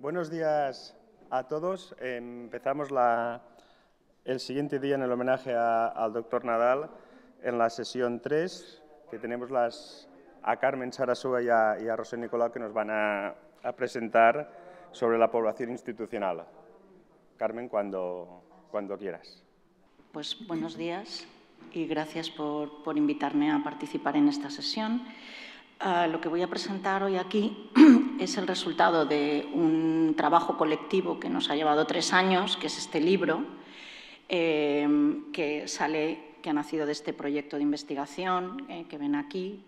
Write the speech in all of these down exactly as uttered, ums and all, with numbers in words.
Buenos días a todos. Empezamos la, el siguiente día en el homenaje a, al doctor Nadal en la sesión tres, que tenemos las, a Carmen Sarasúa y a, y a José Nicolau, que nos van a, a presentar sobre la población institucional. Carmen, cuando, cuando quieras. Pues buenos días y gracias por, por invitarme a participar en esta sesión. Uh, lo que voy a presentar hoy aquí es el resultado de un trabajo colectivo que nos ha llevado tres años, que es este libro, eh, que sale, que ha nacido de este proyecto de investigación eh, que ven aquí,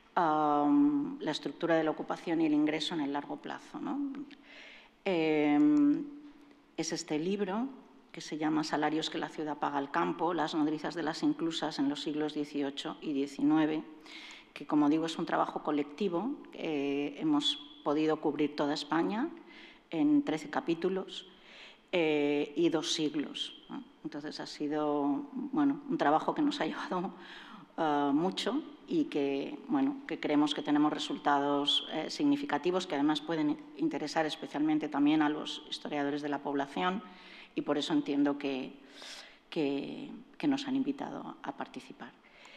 um, la estructura de la ocupación y el ingreso en el largo plazo, ¿no? Eh, es este libro que se llama Salarios que la ciudad paga al campo, las nodrizas de las inclusas en los siglos dieciocho y diecinueve, que, como digo, es un trabajo colectivo. Eh, hemos podido cubrir toda España en trece capítulos eh, y dos siglos, ¿no? Entonces, ha sido bueno, un trabajo que nos ha llevado uh, mucho y que, bueno, que creemos que tenemos resultados eh, significativos que además pueden interesar especialmente también a los historiadores de la población, y por eso entiendo que, que, que nos han invitado a participar.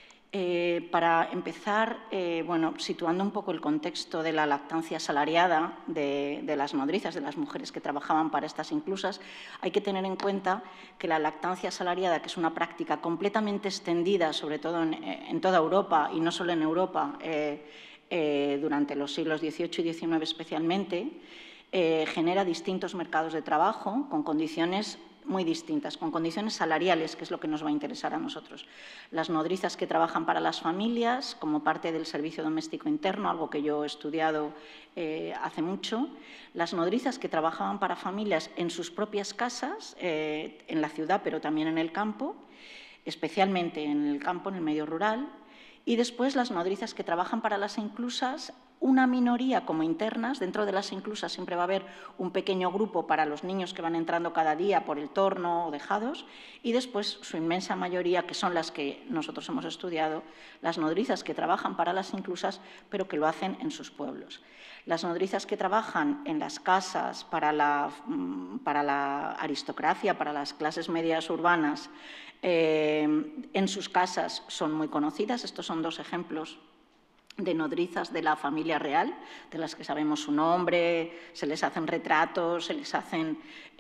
Eh, para empezar, eh, bueno, situando un poco el contexto de la lactancia asalariada de, de las nodrizas, de las mujeres que trabajaban para estas inclusas, hay que tener en cuenta que la lactancia asalariada, que es una práctica completamente extendida, sobre todo en, en toda Europa y no solo en Europa, eh, eh, durante los siglos dieciocho y diecinueve especialmente, eh, genera distintos mercados de trabajo con condiciones muy distintas, con condiciones salariales, que es lo que nos va a interesar a nosotros. Las nodrizas que trabajan para las familias como parte del servicio doméstico interno, algo que yo he estudiado eh, hace mucho. Las nodrizas que trabajaban para familias en sus propias casas, eh, en la ciudad, pero también en el campo, especialmente en el campo, en el medio rural. Y después las nodrizas que trabajan para las inclusas, una minoría como internas. Dentro de las inclusas siempre va a haber un pequeño grupo para los niños que van entrando cada día por el torno o dejados, y después su inmensa mayoría, que son las que nosotros hemos estudiado, las nodrizas que trabajan para las inclusas, pero que lo hacen en sus pueblos. Las nodrizas que trabajan en las casas para la, para la aristocracia, para las clases medias urbanas, eh, en sus casas son muy conocidas. Estos son dos ejemplos de nodrizas de la familia real, de las que sabemos su nombre, se les hacen retratos, se les hacen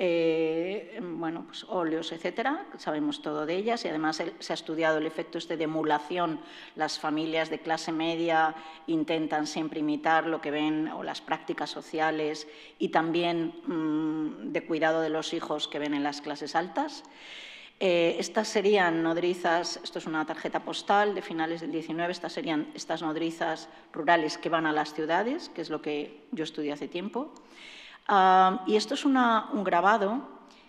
eh, bueno, pues óleos, etcétera. Sabemos todo de ellas y además se ha estudiado el efecto este de emulación. Las familias de clase media intentan siempre imitar lo que ven o las prácticas sociales y también mmm, de cuidado de los hijos que ven en las clases altas. Eh, estas serían nodrizas, esto es una tarjeta postal de finales del diecinueve, estas serían estas nodrizas rurales que van a las ciudades, que es lo que yo estudié hace tiempo. Uh, y esto es una, un grabado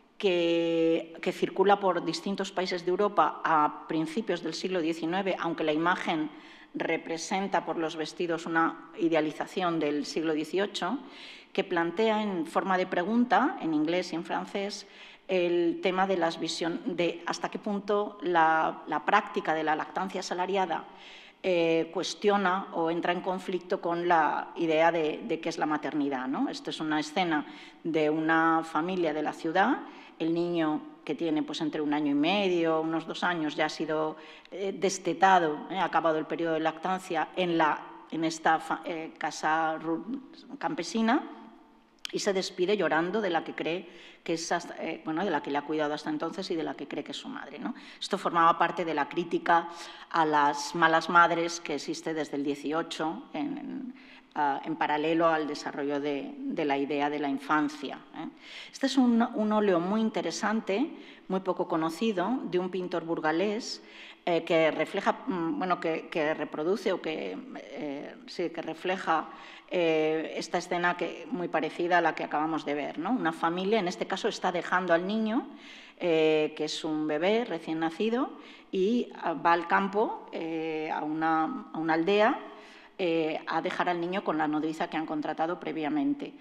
que, que circula por distintos países de Europa a principios del siglo diecinueve, aunque la imagen representa por los vestidos una idealización del siglo dieciocho, que plantea en forma de pregunta, en inglés y en francés, el tema de las visiones, de hasta qué punto la, la práctica de la lactancia asalariada eh, cuestiona o entra en conflicto con la idea de, de qué es la maternidad, ¿no? Esto es una escena de una familia de la ciudad. El niño, que tiene pues, entre un año y medio, unos dos años, ya ha sido eh, destetado, eh, ha acabado el periodo de lactancia en, la, en esta eh, casa campesina, y se despide llorando de la que cree que es, eh, bueno, de la que le ha cuidado hasta entonces y de la que cree que es su madre, ¿no? Esto formaba parte de la crítica a las malas madres que existe desde el dieciocho, en, en, uh, en paralelo al desarrollo de, de la idea de la infancia, ¿eh? Este es un, un óleo muy interesante, muy poco conocido, de un pintor burgalés, eh, que refleja, bueno, que, que reproduce o que, eh, sí, que refleja Eh, esta escena que, muy parecida a la que acabamos de ver, ¿no? Una familia, en este caso, está dejando al niño, eh, que es un bebé recién nacido, y va al campo, eh, a, una, a una aldea, eh, a dejar al niño con la nodriza que han contratado previamente.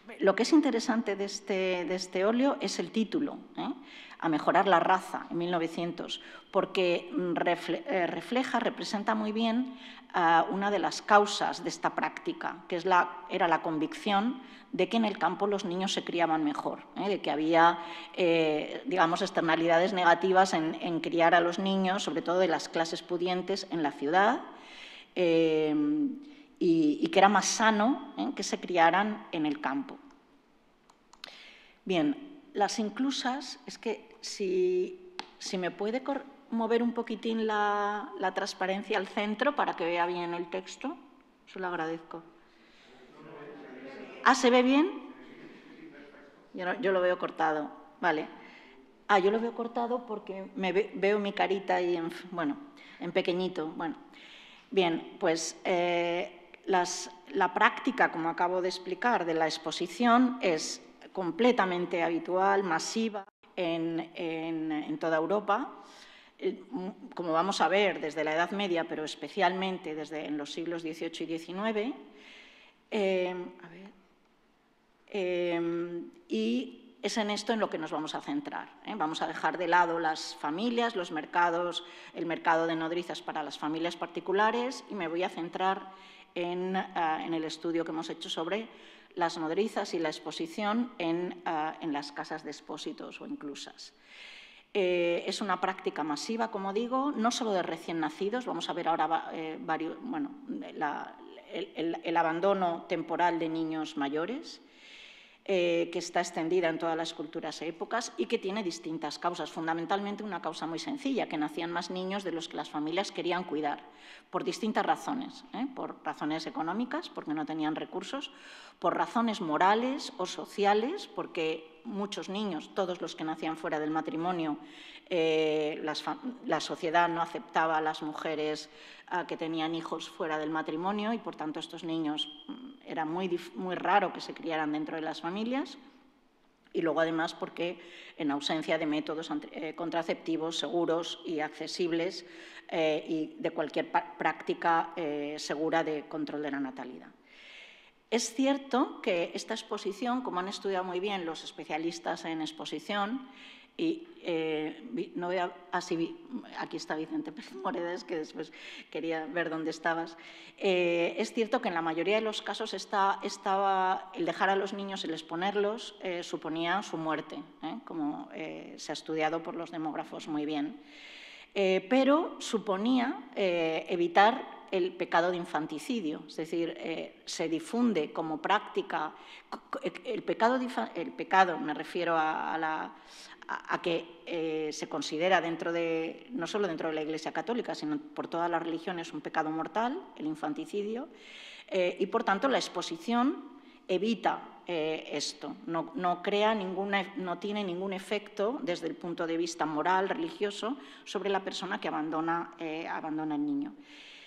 Lo que es interesante de este, de este óleo es el título, ¿eh? A mejorar la raza, en mil novecientos, porque refle, eh, refleja, representa muy bien uh, una de las causas de esta práctica, que es la, era la convicción de que en el campo los niños se criaban mejor, ¿eh? De que había, eh, digamos, externalidades negativas en, en criar a los niños, sobre todo de las clases pudientes, en la ciudad, eh, y, y que era más sano, ¿eh? Que se criaran en el campo. Bien, las inclusas, es que si, si me puede mover un poquitín la, la transparencia al centro para que vea bien el texto, se lo agradezco. ¿Ah, se ve bien? Yo, no, yo lo veo cortado, vale. Ah, yo lo veo cortado porque me ve, veo mi carita ahí, en, bueno, en pequeñito. Bueno, bien, pues eh, las, la práctica, como acabo de explicar, de la exposición es completamente habitual, masiva, en, en, en toda Europa, como vamos a ver desde la Edad Media, pero especialmente desde en los siglos dieciocho y diecinueve. Eh, a ver, eh, y es en esto en lo que nos vamos a centrar, ¿eh? Vamos a dejar de lado las familias, los mercados, el mercado de nodrizas para las familias particulares, y me voy a centrar en, uh, en el estudio que hemos hecho sobre las nodrizas y la exposición en, uh, en las casas de expósitos o inclusas. Eh, es una práctica masiva, como digo, no solo de recién nacidos, vamos a ver ahora eh, varios, bueno, la, el, el, el abandono temporal de niños mayores, eh, que está extendida en todas las culturas e épocas y que tiene distintas causas, fundamentalmente una causa muy sencilla, que nacían más niños de los que las familias querían cuidar, por distintas razones, ¿eh? Por razones económicas, porque no tenían recursos, por razones morales o sociales, porque muchos niños, todos los que nacían fuera del matrimonio, eh, las, la sociedad no aceptaba a las mujeres uh, que tenían hijos fuera del matrimonio y, por tanto, estos niños era muy, muy raro que se criaran dentro de las familias. Y luego, además, porque en ausencia de métodos eh, contraceptivos seguros y accesibles eh, y de cualquier práctica eh, segura de control de la natalidad. Es cierto que esta exposición, como han estudiado muy bien los especialistas en exposición, y eh, no voy a, así, aquí está Vicente Pérez Moredas, que después quería ver dónde estabas. Eh, es cierto que en la mayoría de los casos está, estaba, el dejar a los niños, el exponerlos, eh, suponía su muerte, ¿eh? Como eh, se ha estudiado por los demógrafos muy bien. Eh, pero suponía eh, evitar el pecado de infanticidio, es decir, eh, se difunde como práctica, el pecado, de, el pecado me refiero a, a, la, a, a que eh, se considera dentro de, no solo dentro de la Iglesia Católica, sino por todas las religiones un pecado mortal, el infanticidio, eh, y por tanto la exposición evita eh, esto, no, no, crea ninguna, no tiene ningún efecto desde el punto de vista moral, religioso, sobre la persona que abandona, eh, abandona el niño.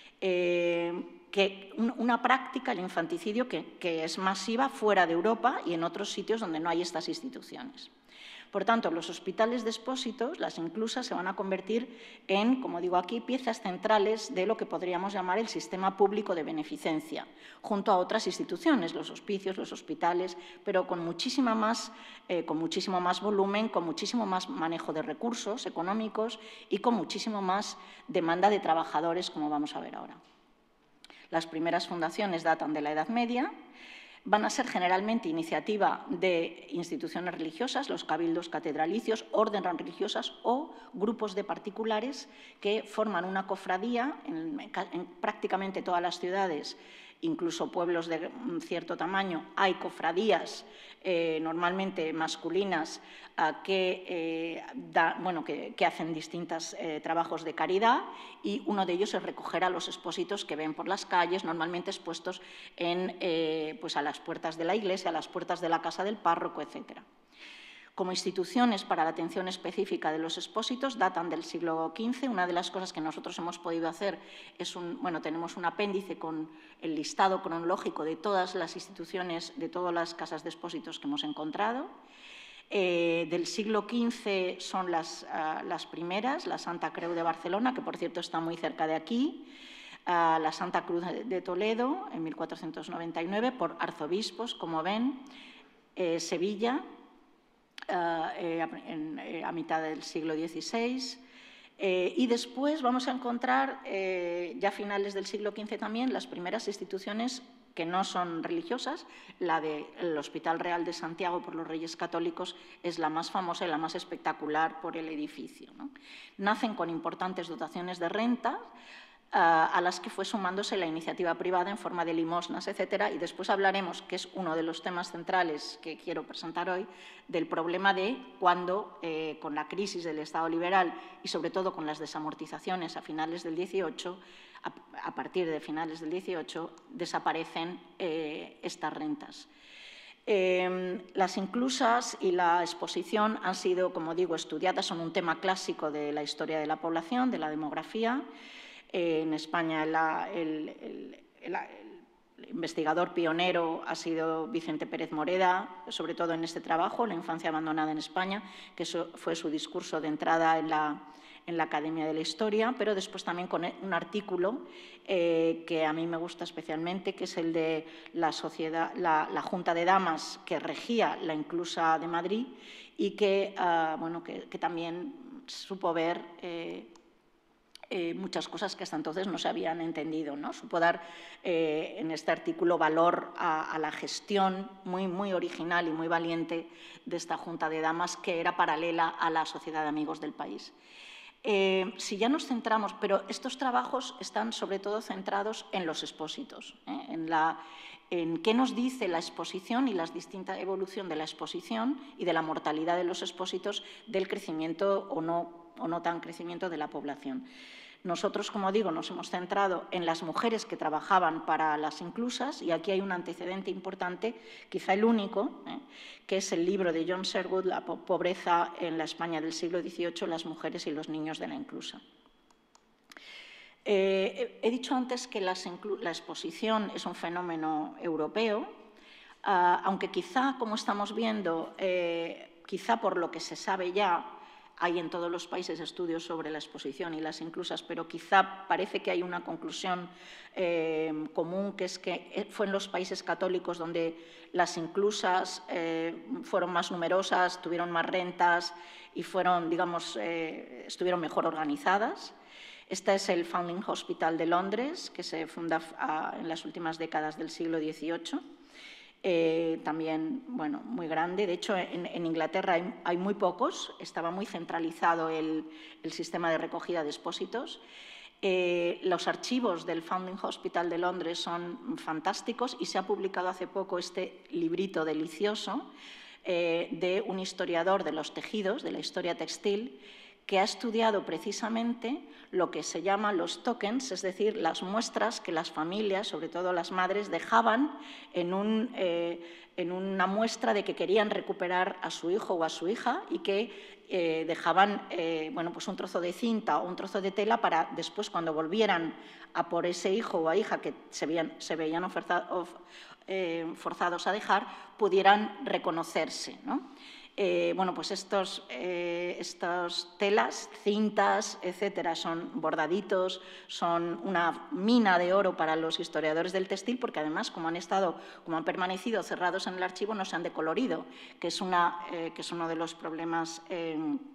Eh, que una práctica, el infanticidio, que, que es masiva fuera de Europa y en otros sitios donde no hay estas instituciones. Por tanto, los hospitales de expósitos, las inclusas, se van a convertir en, como digo aquí, piezas centrales de lo que podríamos llamar el sistema público de beneficencia, junto a otras instituciones, los hospicios, los hospitales, pero con, muchísima más, eh, con muchísimo más volumen, con muchísimo más manejo de recursos económicos y con muchísimo más demanda de trabajadores, como vamos a ver ahora. Las primeras fundaciones datan de la Edad Media. Van a ser generalmente iniciativa de instituciones religiosas, los cabildos catedralicios, órdenes religiosas o grupos de particulares que forman una cofradía en, en prácticamente todas las ciudades, incluso pueblos de cierto tamaño, hay cofradías eh, normalmente masculinas eh, que, eh, da, bueno, que, que hacen distintos eh, trabajos de caridad, y uno de ellos es recoger a los expósitos que ven por las calles, normalmente expuestos en, eh, pues a las puertas de la iglesia, a las puertas de la casa del párroco, etcétera. Como instituciones para la atención específica de los expósitos datan del siglo quince. Una de las cosas que nosotros hemos podido hacer es un, bueno, tenemos un apéndice con el listado cronológico de todas las instituciones, de todas las casas de expósitos que hemos encontrado. Eh, del siglo quince son las, uh, las primeras, la Santa Creu de Barcelona, que por cierto está muy cerca de aquí, uh, la Santa Cruz de Toledo en mil cuatrocientos noventa y nueve por arzobispos, como ven. eh, Sevilla, eh, eh, en, eh, a mitad del siglo dieciséis. Eh, y después vamos a encontrar, eh, ya a finales del siglo quince también, las primeras instituciones que no son religiosas. La del Hospital Real de Santiago por los Reyes Católicos es la más famosa y la más espectacular por el edificio, ¿no? Nacen con importantes dotaciones de renta, a las que fue sumándose la iniciativa privada en forma de limosnas, etcétera. Y después hablaremos, que es uno de los temas centrales que quiero presentar hoy, del problema de cuando, eh, con la crisis del Estado liberal y sobre todo con las desamortizaciones a finales del dieciocho, a, a partir de finales del dieciocho, desaparecen eh, estas rentas. Eh, las inclusas y la exposición han sido, como digo, estudiadas, son un tema clásico de la historia de la población, de la demografía. Eh, en España la, el, el, el, el investigador pionero ha sido Vicente Pérez Moreda, sobre todo en este trabajo, La infancia abandonada en España, que eso fue su discurso de entrada en la, en la Academia de la Historia, pero después también con un artículo eh, que a mí me gusta especialmente, que es el de la, sociedad, la, la Junta de Damas que regía la Inclusa de Madrid y que, uh, bueno, que, que también supo ver eh, Eh, muchas cosas que hasta entonces no se habían entendido, ¿no? Supo dar eh, en este artículo valor a, a la gestión muy, muy original y muy valiente de esta Junta de Damas, que era paralela a la Sociedad de Amigos del País. Eh, si ya nos centramos, pero estos trabajos están sobre todo centrados en los expósitos, ¿eh? en, la, en qué nos dice la exposición y la distinta evolución de la exposición y de la mortalidad de los expósitos del crecimiento o no, o no tan crecimiento de la población. Nosotros, como digo, nos hemos centrado en las mujeres que trabajaban para las inclusas y aquí hay un antecedente importante, quizá el único, ¿eh? que es el libro de John Sherwood, La pobreza en la España del siglo dieciocho, las mujeres y los niños de la inclusa. Eh, he dicho antes que las la exposición es un fenómeno europeo, uh, aunque quizá, como estamos viendo, eh, quizá por lo que se sabe ya, hay en todos los países estudios sobre la exposición y las inclusas, pero quizá parece que hay una conclusión eh, común, que es que fue en los países católicos donde las inclusas eh, fueron más numerosas, tuvieron más rentas y fueron, digamos, eh, estuvieron mejor organizadas. Este es el Foundling Hospital de Londres, que se funda a, en las últimas décadas del siglo dieciocho. Eh, también, bueno, muy grande. De hecho, en, en Inglaterra hay, hay muy pocos, estaba muy centralizado el, el sistema de recogida de expósitos. Eh, los archivos del Foundling Hospital de Londres son fantásticos y se ha publicado hace poco este librito delicioso eh, de un historiador de los tejidos, de la historia textil, que ha estudiado precisamente lo que se llama los tokens, es decir, las muestras que las familias, sobre todo las madres, dejaban en, un, eh, en una muestra de que querían recuperar a su hijo o a su hija y que eh, dejaban eh, bueno, pues un trozo de cinta o un trozo de tela para después, cuando volvieran a por ese hijo o a hija que se veían, se veían ofertados, eh, forzados a dejar, pudieran reconocerse, ¿no? Eh, bueno, pues estos, eh, estas telas, cintas, etcétera, son bordaditos, son una mina de oro para los historiadores del textil, porque además, como han estado, como han permanecido cerrados en el archivo, no se han decolorido, que es, una, eh, que es uno de los problemas eh,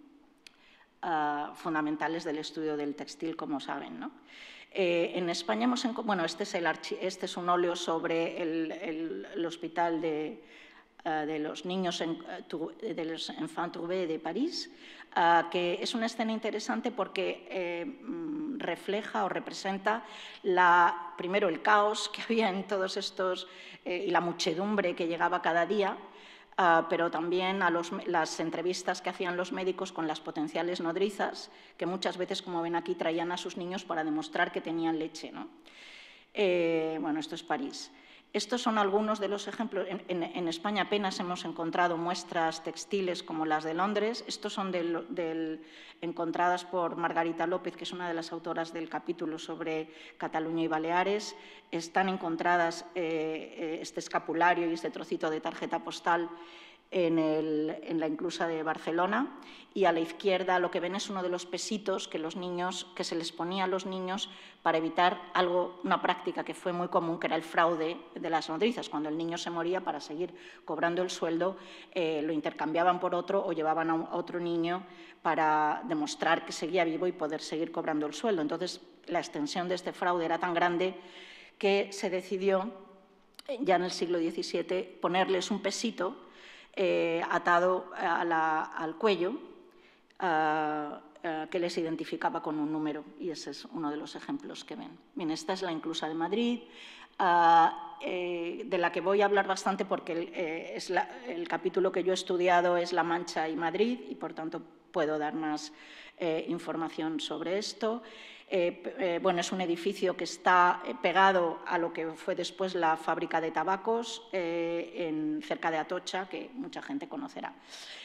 uh, fundamentales del estudio del textil, como saben, ¿no? Eh, en España hemos, bueno, este es, el este es un óleo sobre el, el, el hospital de de los niños de los Enfants Trouvés de París, que es una escena interesante porque eh, refleja o representa la, primero el caos que había en todos estos eh, y la muchedumbre que llegaba cada día, Uh, pero también a los, las entrevistas que hacían los médicos con las potenciales nodrizas, que muchas veces, como ven aquí, traían a sus niños para demostrar que tenían leche, ¿no? Eh, bueno, esto es París. Estos son algunos de los ejemplos. En, en, en España apenas hemos encontrado muestras textiles como las de Londres. Estos son del, del, encontradas por Margarita López, que es una de las autoras del capítulo sobre Cataluña y Baleares. Están encontradas eh, este escapulario y este trocito de tarjeta postal en, el, en la inclusa de Barcelona, y a la izquierda lo que ven es uno de los pesitos que, los niños, que se les ponía a los niños para evitar algo, una práctica que fue muy común, que era el fraude de las nodrizas. Cuando el niño se moría, para seguir cobrando el sueldo, eh, lo intercambiaban por otro o llevaban a, un, a otro niño para demostrar que seguía vivo y poder seguir cobrando el sueldo. Entonces, la extensión de este fraude era tan grande que se decidió, ya en el siglo diecisiete, ponerles un pesito eh, atado a la, al cuello, Uh, uh, que les identificaba con un número, y ese es uno de los ejemplos que ven. Bien, esta es la inclusa de Madrid, uh, eh, de la que voy a hablar bastante porque el, eh, es la, el capítulo que yo he estudiado es La Mancha y Madrid, y por tanto puedo dar más eh, información sobre esto. Eh, eh, bueno, es un edificio que está pegado a lo que fue después la fábrica de tabacos eh, en, cerca de Atocha, que mucha gente conocerá.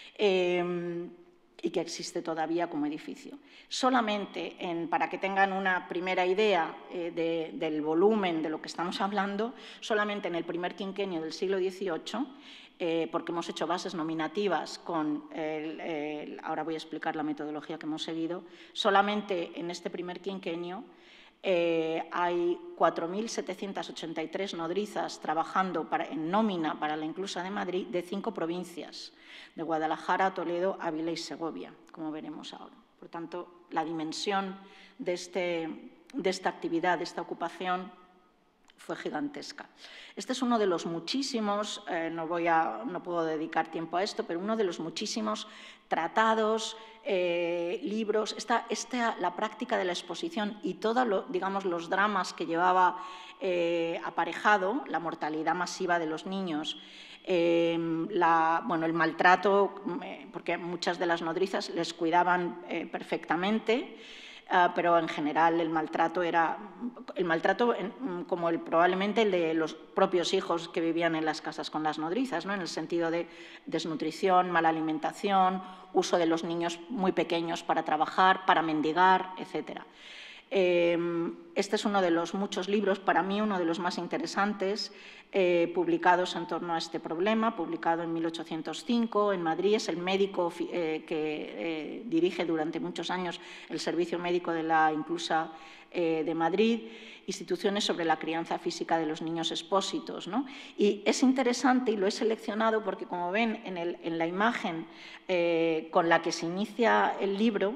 Eh, y que existe todavía como edificio. Solamente, en, para que tengan una primera idea eh, de, del volumen de lo que estamos hablando, solamente en el primer quinquenio del siglo dieciocho, eh, porque hemos hecho bases nominativas con, el, el, ahora voy a explicar la metodología que hemos seguido, solamente en este primer quinquenio Eh, hay cuatro mil setecientas ochenta y tres nodrizas trabajando para, en nómina para la inclusa de Madrid, de cinco provincias, de Guadalajara, Toledo, Ávila y Segovia, como veremos ahora. Por tanto, la dimensión de, este, de esta actividad, de esta ocupación, fue gigantesca. Este es uno de los muchísimos, eh, no, voy a, no puedo dedicar tiempo a esto, pero uno de los muchísimos tratados, eh, libros, esta, esta, la práctica de la exposición y todos lo, digamos, los dramas que llevaba eh, aparejado, la mortalidad masiva de los niños, eh, la, bueno, el maltrato, eh, porque muchas de las nodrizas les cuidaban eh, perfectamente, Uh, pero en general el maltrato era el maltrato en, como el, probablemente el de los propios hijos que vivían en las casas con las nodrizas, ¿no? En el sentido de desnutrición, mala alimentación, uso de los niños muy pequeños para trabajar, para mendigar, etcétera. Eh, este es uno de los muchos libros, para mí uno de los más interesantes, eh, publicados en torno a este problema, publicado en mil ochocientos cinco en Madrid. Es el médico eh, que eh, dirige durante muchos años el Servicio Médico de la Inclusa eh, de Madrid, Instituciones sobre la crianza física de los niños expósitos, ¿no? Y es interesante, y lo he seleccionado porque, como ven en, el, en la imagen eh, con la que se inicia el libro,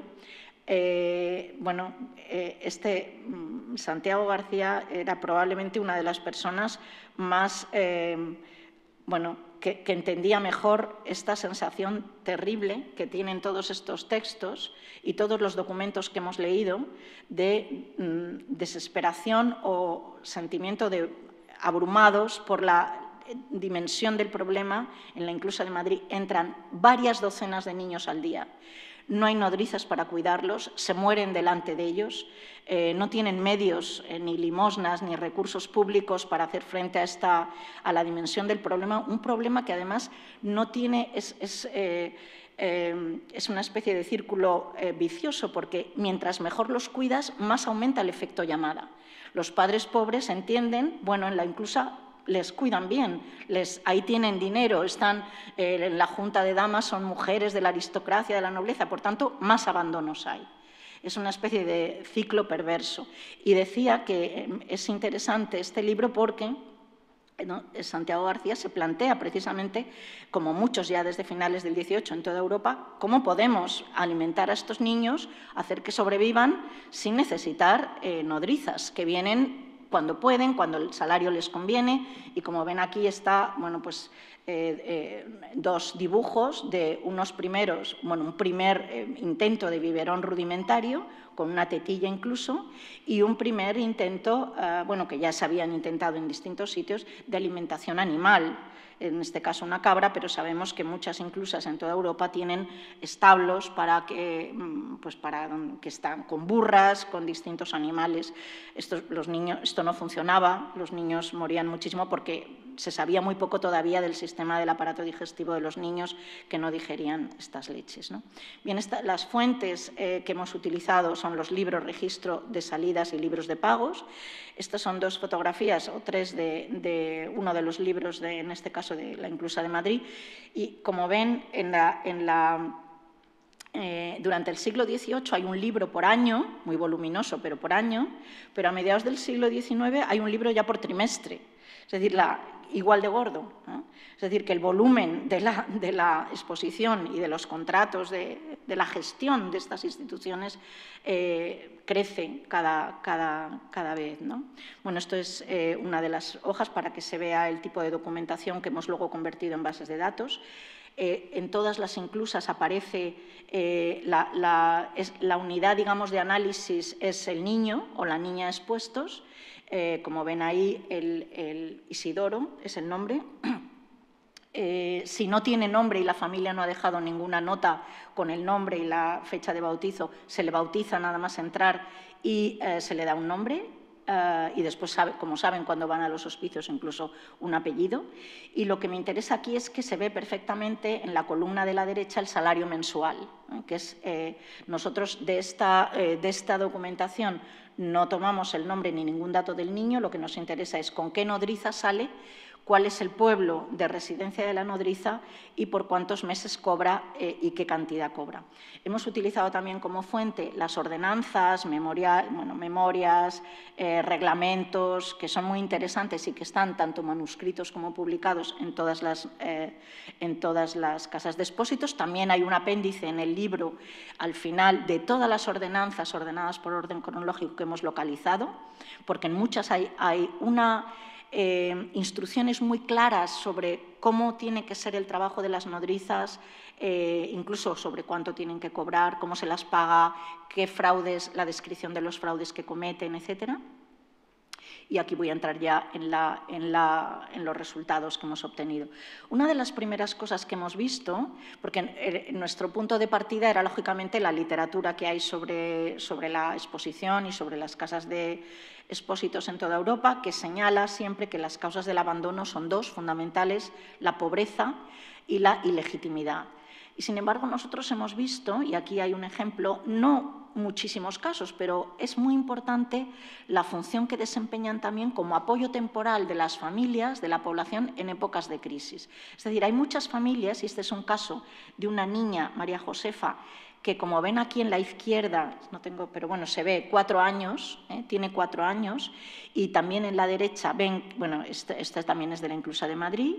Eh, bueno, eh, este Santiago García era probablemente una de las personas más, eh, bueno, que, que entendía mejor esta sensación terrible que tienen todos estos textos y todos los documentos que hemos leído de mm, desesperación o sentimiento de abrumados por la dimensión del problema. En la Inclusa de Madrid entran varias docenas de niños al día. No hay nodrizas para cuidarlos, se mueren delante de ellos, eh, no tienen medios, eh, ni limosnas, ni recursos públicos para hacer frente a, esta, a la dimensión del problema, un problema que además no tiene, es, es, eh, eh, es una especie de círculo eh, vicioso, porque mientras mejor los cuidas, más aumenta el efecto llamada. Los padres pobres entienden, bueno, en la Inclusa les cuidan bien, les, ahí tienen dinero, están eh, en la Junta de Damas, son mujeres de la aristocracia, de la nobleza, por tanto, más abandonos hay. Es una especie de ciclo perverso. Y decía que es interesante este libro porque, ¿no?, Santiago García se plantea precisamente, como muchos ya desde finales del dieciocho en toda Europa, cómo podemos alimentar a estos niños, hacer que sobrevivan sin necesitar eh, nodrizas, que vienen cuando pueden, cuando el salario les conviene, y como ven aquí está, bueno, pues eh, eh, dos dibujos de unos primeros, bueno, un primer eh, intento de biberón rudimentario, con una tetilla incluso, y un primer intento, eh, bueno, que ya se habían intentado en distintos sitios, de alimentación animal, en este caso una cabra, pero sabemos que muchas inclusas en toda Europa tienen establos para que, pues para, que están con burras, con distintos animales. Estos, los niños, esto no funcionaba, los niños morían muchísimo porque se sabía muy poco todavía del sistema del aparato digestivo de los niños que no digerían estas leches, ¿no? Bien, esta, las fuentes eh, que hemos utilizado son los libros registro de salidas y libros de pagos. Estas son dos fotografías o tres de, de uno de los libros, de, en este caso de la Inclusa de Madrid, y como ven, en la, en la Eh, durante el siglo dieciocho hay un libro por año, muy voluminoso, pero por año, pero a mediados del siglo diecinueve hay un libro ya por trimestre, es decir, la, igual de gordo, ¿no? Es decir, que el volumen de la, de la exposición y de los contratos, de, de la gestión de estas instituciones eh, crece cada, cada, cada vez, ¿no? Bueno, esto es eh, una de las hojas para que se vea el tipo de documentación que hemos luego convertido en bases de datos. Eh, en todas las inclusas aparece eh, la, la, es, la unidad, digamos, de análisis es el niño o la niña expuestos. Eh, como ven ahí, el, el Isidoro es el nombre. Eh, si no tiene nombre y la familia no ha dejado ninguna nota con el nombre y la fecha de bautizo, se le bautiza nada más entrar y eh, se le da un nombre. Uh, y después, sabe, como saben, cuando van a los hospicios, incluso un apellido. Y lo que me interesa aquí es que se ve perfectamente en la columna de la derecha el salario mensual, ¿eh? que es, eh, nosotros de esta, eh, de esta documentación no tomamos el nombre ni ningún dato del niño, lo que nos interesa es con qué nodriza sale, cuál es el pueblo de residencia de la nodriza y por cuántos meses cobra eh, y qué cantidad cobra. Hemos utilizado también como fuente las ordenanzas, memoria, bueno, memorias, eh, reglamentos, que son muy interesantes y que están tanto manuscritos como publicados en todas las, eh, en todas las casas de expósitos. También hay un apéndice en el libro al final de todas las ordenanzas ordenadas por orden cronológico que hemos localizado, porque en muchas hay, hay una... Eh, instrucciones muy claras sobre cómo tiene que ser el trabajo de las nodrizas, eh, incluso sobre cuánto tienen que cobrar, cómo se las paga, qué fraudes, la descripción de los fraudes que cometen, etcétera. Y aquí voy a entrar ya en, la, en, la, en los resultados que hemos obtenido. Una de las primeras cosas que hemos visto, porque nuestro punto de partida era lógicamente la literatura que hay sobre, sobre la exposición y sobre las casas de expósitos en toda Europa, que señala siempre que las causas del abandono son dos fundamentales, la pobreza y la ilegitimidad. Y sin embargo nosotros hemos visto, y aquí hay un ejemplo, no muchísimos casos, pero es muy importante la función que desempeñan también como apoyo temporal de las familias, de la población en épocas de crisis. Es decir, hay muchas familias, y este es un caso de una niña, María Josefa, que como ven aquí en la izquierda, no tengo, pero bueno, se ve cuatro años, ¿eh? tiene cuatro años, y también en la derecha ven, bueno, este, este también es de la Inclusa de Madrid.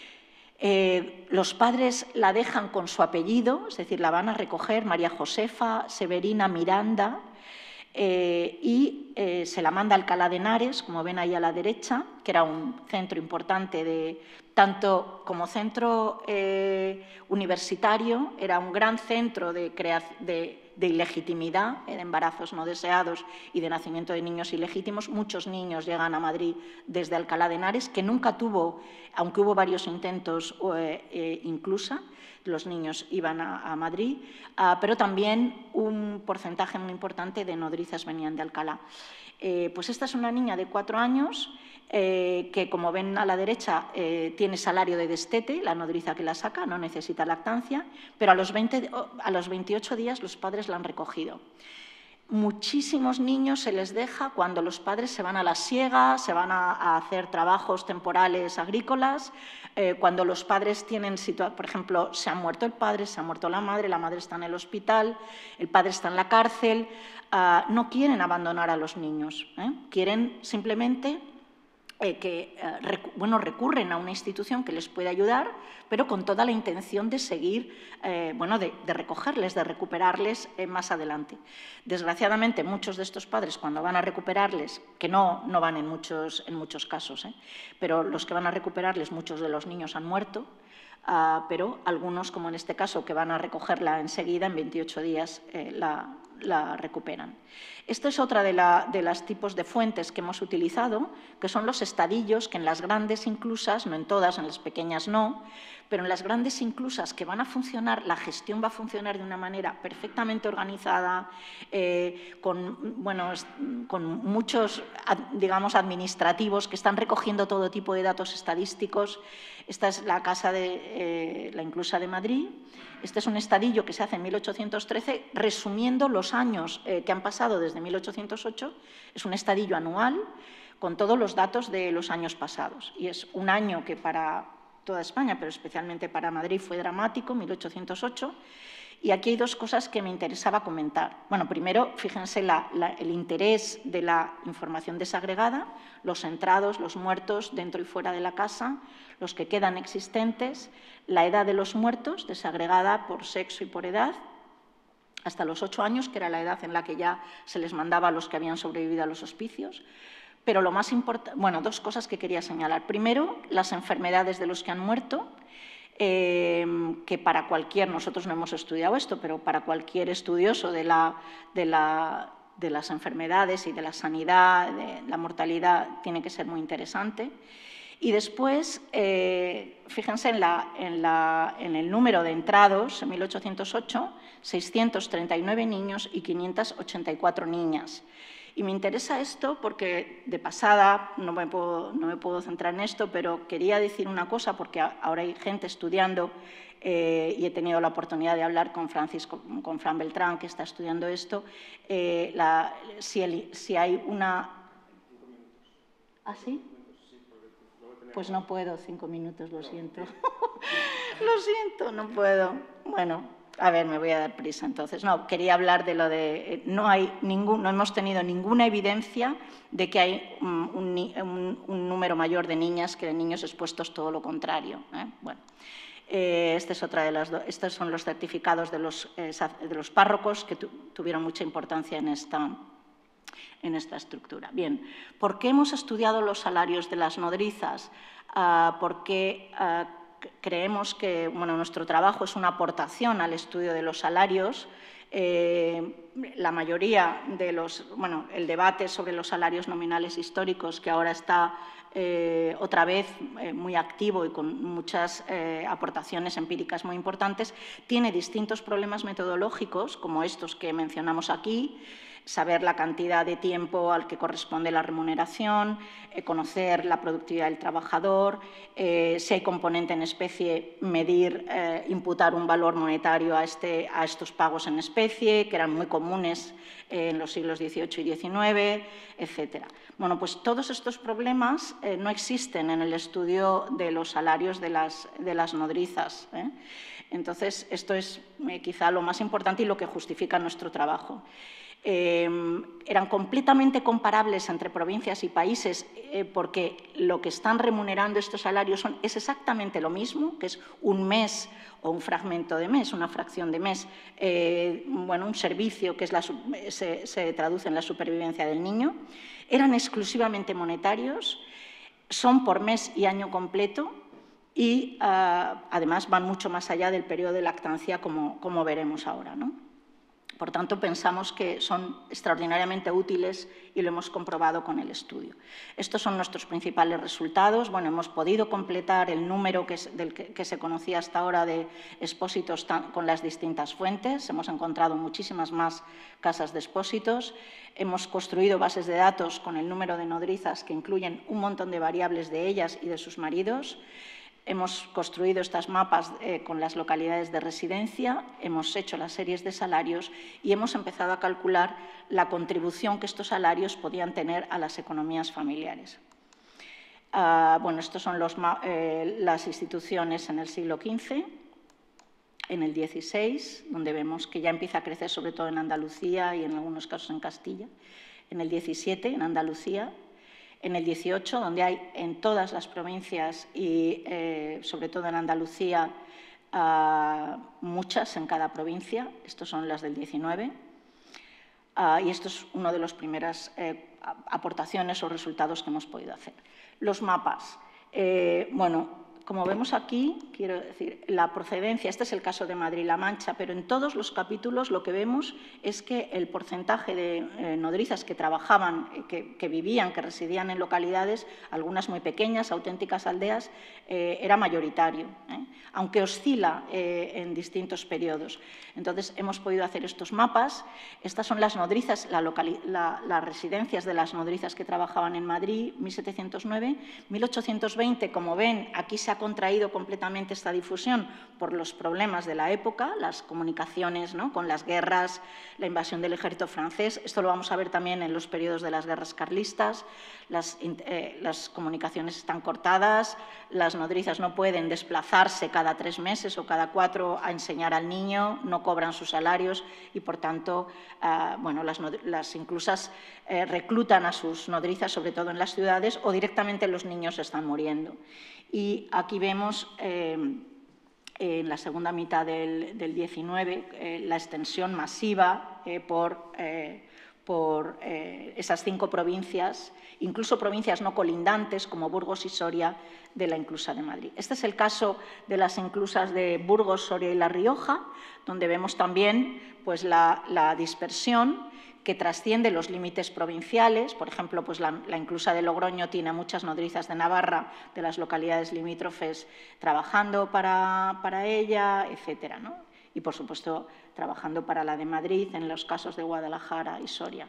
Eh, los padres la dejan con su apellido, es decir, la van a recoger, María Josefa, Severina, Miranda, eh, y eh, se la manda a Alcalá de Henares, como ven ahí a la derecha, que era un centro importante, de, tanto como centro eh, universitario, era un gran centro de, de, de ilegitimidad, de embarazos no deseados y de nacimiento de niños ilegítimos. Muchos niños llegan a Madrid desde Alcalá de Henares, que nunca tuvo, aunque hubo varios intentos, eh, eh, inclusa, los niños iban a, a Madrid, uh, pero también un porcentaje muy importante de nodrizas venían de Alcalá. Eh, pues esta es una niña de cuatro años eh, que, como ven a la derecha, eh, tiene salario de destete, la nodriza que la saca, no necesita lactancia, pero a los, veinte, a los veintiocho días los padres la han recogido. Muchísimos niños se les deja cuando los padres se van a la siega, se van a, a hacer trabajos temporales agrícolas, eh, cuando los padres tienen, por ejemplo, se ha muerto el padre, se ha muerto la madre, la madre está en el hospital, el padre está en la cárcel, uh, no quieren abandonar a los niños, ¿eh? quieren simplemente eh, que eh, recu bueno, recurren a una institución que les puede ayudar, pero con toda la intención de seguir, eh, bueno, de, de recogerles, de recuperarles eh, más adelante. Desgraciadamente, muchos de estos padres, cuando van a recuperarles, que no, no van en muchos, en muchos casos, ¿eh? pero los que van a recuperarles, muchos de los niños han muerto, uh, pero algunos, como en este caso, que van a recogerla enseguida, en veintiocho días, eh, la, la recuperan. Esta es otra de, la, de los tipos de fuentes que hemos utilizado, que son los estadillos, que en las grandes inclusas, no en todas, en las pequeñas no, pero en las grandes inclusas que van a funcionar, la gestión va a funcionar de una manera perfectamente organizada, eh, con, bueno, con muchos, digamos, administrativos que están recogiendo todo tipo de datos estadísticos. Esta es la Casa de eh, la Inclusa de Madrid. Este es un estadillo que se hace en mil ochocientos trece, resumiendo los años eh, que han pasado desde mil ochocientos ocho. Es un estadillo anual con todos los datos de los años pasados. Y es un año que para toda España, pero especialmente para Madrid, fue dramático, mil ochocientos ocho. Y aquí hay dos cosas que me interesaba comentar. Bueno, primero, fíjense la, la, el interés de la información desagregada, los entrados, los muertos dentro y fuera de la casa, los que quedan existentes, la edad de los muertos, desagregada por sexo y por edad, hasta los ocho años, que era la edad en la que ya se les mandaba a los que habían sobrevivido a los hospicios. Pero lo más importante, bueno, dos cosas que quería señalar. Primero, las enfermedades de los que han muerto, eh, que para cualquier, nosotros no hemos estudiado esto, pero para cualquier estudioso de, la, de, la, de las enfermedades y de la sanidad, de la mortalidad, tiene que ser muy interesante. Y después, eh, fíjense en, la, en, la, en el número de entrados, en mil ochocientos ocho, seiscientos treinta y nueve niños y quinientas ochenta y cuatro niñas. Y me interesa esto porque, de pasada, no me, puedo, no me puedo centrar en esto, pero quería decir una cosa, porque ahora hay gente estudiando eh, y he tenido la oportunidad de hablar con, Francisco, con Fran Beltrán, que está estudiando esto, eh, la, si, el, si hay una... ¿Ah, sí? Pues no puedo, cinco minutos, lo siento. Lo siento, no puedo. Bueno... A ver, me voy a dar prisa entonces. No, quería hablar de lo de... No, hay ningún, no hemos tenido ninguna evidencia de que hay un, un, un número mayor de niñas que de niños expuestos, todo lo contrario. ¿eh? Bueno, eh, esta es otra de las do, estos son los certificados de los, eh, de los párrocos que tu, tuvieron mucha importancia en esta, en esta estructura. Bien, ¿por qué hemos estudiado los salarios de las nodrizas? Uh, porque... Uh, creemos que bueno, nuestro trabajo es una aportación al estudio de los salarios. Eh, la mayoría de los... Bueno, el debate sobre los salarios nominales históricos, que ahora está eh, otra vez eh, muy activo y con muchas eh, aportaciones empíricas muy importantes, tiene distintos problemas metodológicos, como estos que mencionamos aquí, saber la cantidad de tiempo al que corresponde la remuneración, eh, conocer la productividad del trabajador, eh, si hay componente en especie, medir, eh, imputar un valor monetario a, este, a estos pagos en especie, que eran muy comunes eh, en los siglos dieciocho y diecinueve, etcétera. Bueno, pues todos estos problemas eh, no existen en el estudio de los salarios de las, de las nodrizas, ¿eh? Entonces, esto es eh, quizá lo más importante y lo que justifica nuestro trabajo. Eh, eran completamente comparables entre provincias y países eh, porque lo que están remunerando estos salarios son, es exactamente lo mismo, que es un mes o un fragmento de mes, una fracción de mes, eh, bueno, un servicio que es la, se, se traduce en la supervivencia del niño. Eran exclusivamente monetarios, son por mes y año completo y uh, además van mucho más allá del periodo de lactancia, como, como veremos ahora, ¿no? Por tanto, pensamos que son extraordinariamente útiles y lo hemos comprobado con el estudio. Estos son nuestros principales resultados. Bueno, hemos podido completar el número que, es, del que, que se conocía hasta ahora de expósitos con las distintas fuentes. Hemos encontrado muchísimas más casas de expósitos. Hemos construido bases de datos con el número de nodrizas que incluyen un montón de variables de ellas y de sus maridos. Hemos construido estas mapas eh, con las localidades de residencia, hemos hecho las series de salarios y hemos empezado a calcular la contribución que estos salarios podían tener a las economías familiares. Uh, bueno, estas son los, eh, las instituciones en el siglo quince, en el dieciséis, donde vemos que ya empieza a crecer sobre todo en Andalucía y en algunos casos en Castilla. En el diecisiete, en Andalucía. En el dieciocho, donde hay en todas las provincias y eh, sobre todo en Andalucía, uh, muchas en cada provincia. Estos son las del diecinueve. Uh, y esto es una de las primeras eh, aportaciones o resultados que hemos podido hacer. Los mapas. Eh, bueno, como vemos aquí, quiero decir, la procedencia, este es el caso de Madrid-La Mancha, pero en todos los capítulos lo que vemos es que el porcentaje de eh, nodrizas que trabajaban, eh, que, que vivían, que residían en localidades, algunas muy pequeñas, auténticas aldeas, eh, era mayoritario, ¿eh? aunque oscila eh, en distintos periodos. Entonces, hemos podido hacer estos mapas. Estas son las nodrizas, la la, las residencias de las nodrizas que trabajaban en Madrid, mil setecientos nueve. mil ochocientos veinte, como ven, aquí se ha contraído completamente esta difusión por los problemas de la época, las comunicaciones, ¿no?, con las guerras, la invasión del ejército francés. Esto lo vamos a ver también en los periodos de las guerras carlistas. Las, eh, las comunicaciones están cortadas, las nodrizas no pueden desplazarse cada tres meses o cada cuatro a enseñar al niño, no cobran sus salarios y, por tanto, eh, bueno, las, las inclusas eh, reclutan a sus nodrizas, sobre todo en las ciudades, o directamente los niños están muriendo. Y aquí vemos, eh, en la segunda mitad del, del diecinueve, eh, la extensión masiva eh, por, eh, por eh, esas cinco provincias, incluso provincias no colindantes como Burgos y Soria, de la inclusa de Madrid. Este es el caso de las inclusas de Burgos, Soria y La Rioja, donde vemos también pues, la, la dispersión que trasciende los límites provinciales. Por ejemplo, pues la, la inclusa de Logroño tiene muchas nodrizas de Navarra, de las localidades limítrofes, trabajando para, para ella, etcétera, ¿no? Y, por supuesto, trabajando para la de Madrid en los casos de Guadalajara y Soria.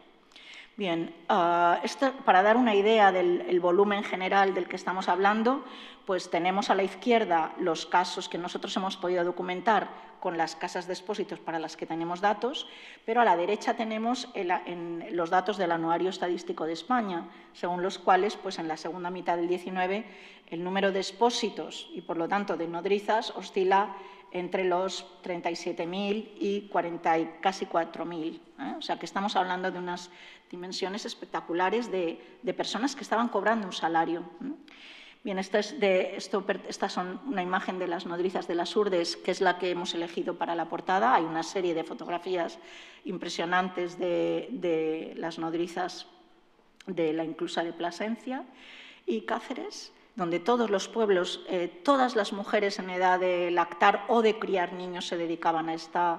Bien, uh, esto, para dar una idea del el volumen general del que estamos hablando, pues tenemos a la izquierda los casos que nosotros hemos podido documentar con las casas de expósitos para las que tenemos datos, pero a la derecha tenemos el, en los datos del Anuario Estadístico de España, según los cuales, pues en la segunda mitad del diecinueve, el número de expósitos y, por lo tanto, de nodrizas oscila entre los treinta y siete mil y cuarenta y casi cuatro mil. ¿eh? O sea, que estamos hablando de unas dimensiones espectaculares de, de personas que estaban cobrando un salario. ¿eh? Bien, esta es de, esto, estas son una imagen de las nodrizas de las Urdes, que es la que hemos elegido para la portada. Hay una serie de fotografías impresionantes de, de las nodrizas de la inclusa de Plasencia y Cáceres, donde todos los pueblos, eh, todas las mujeres en edad de lactar o de criar niños se dedicaban a, esta,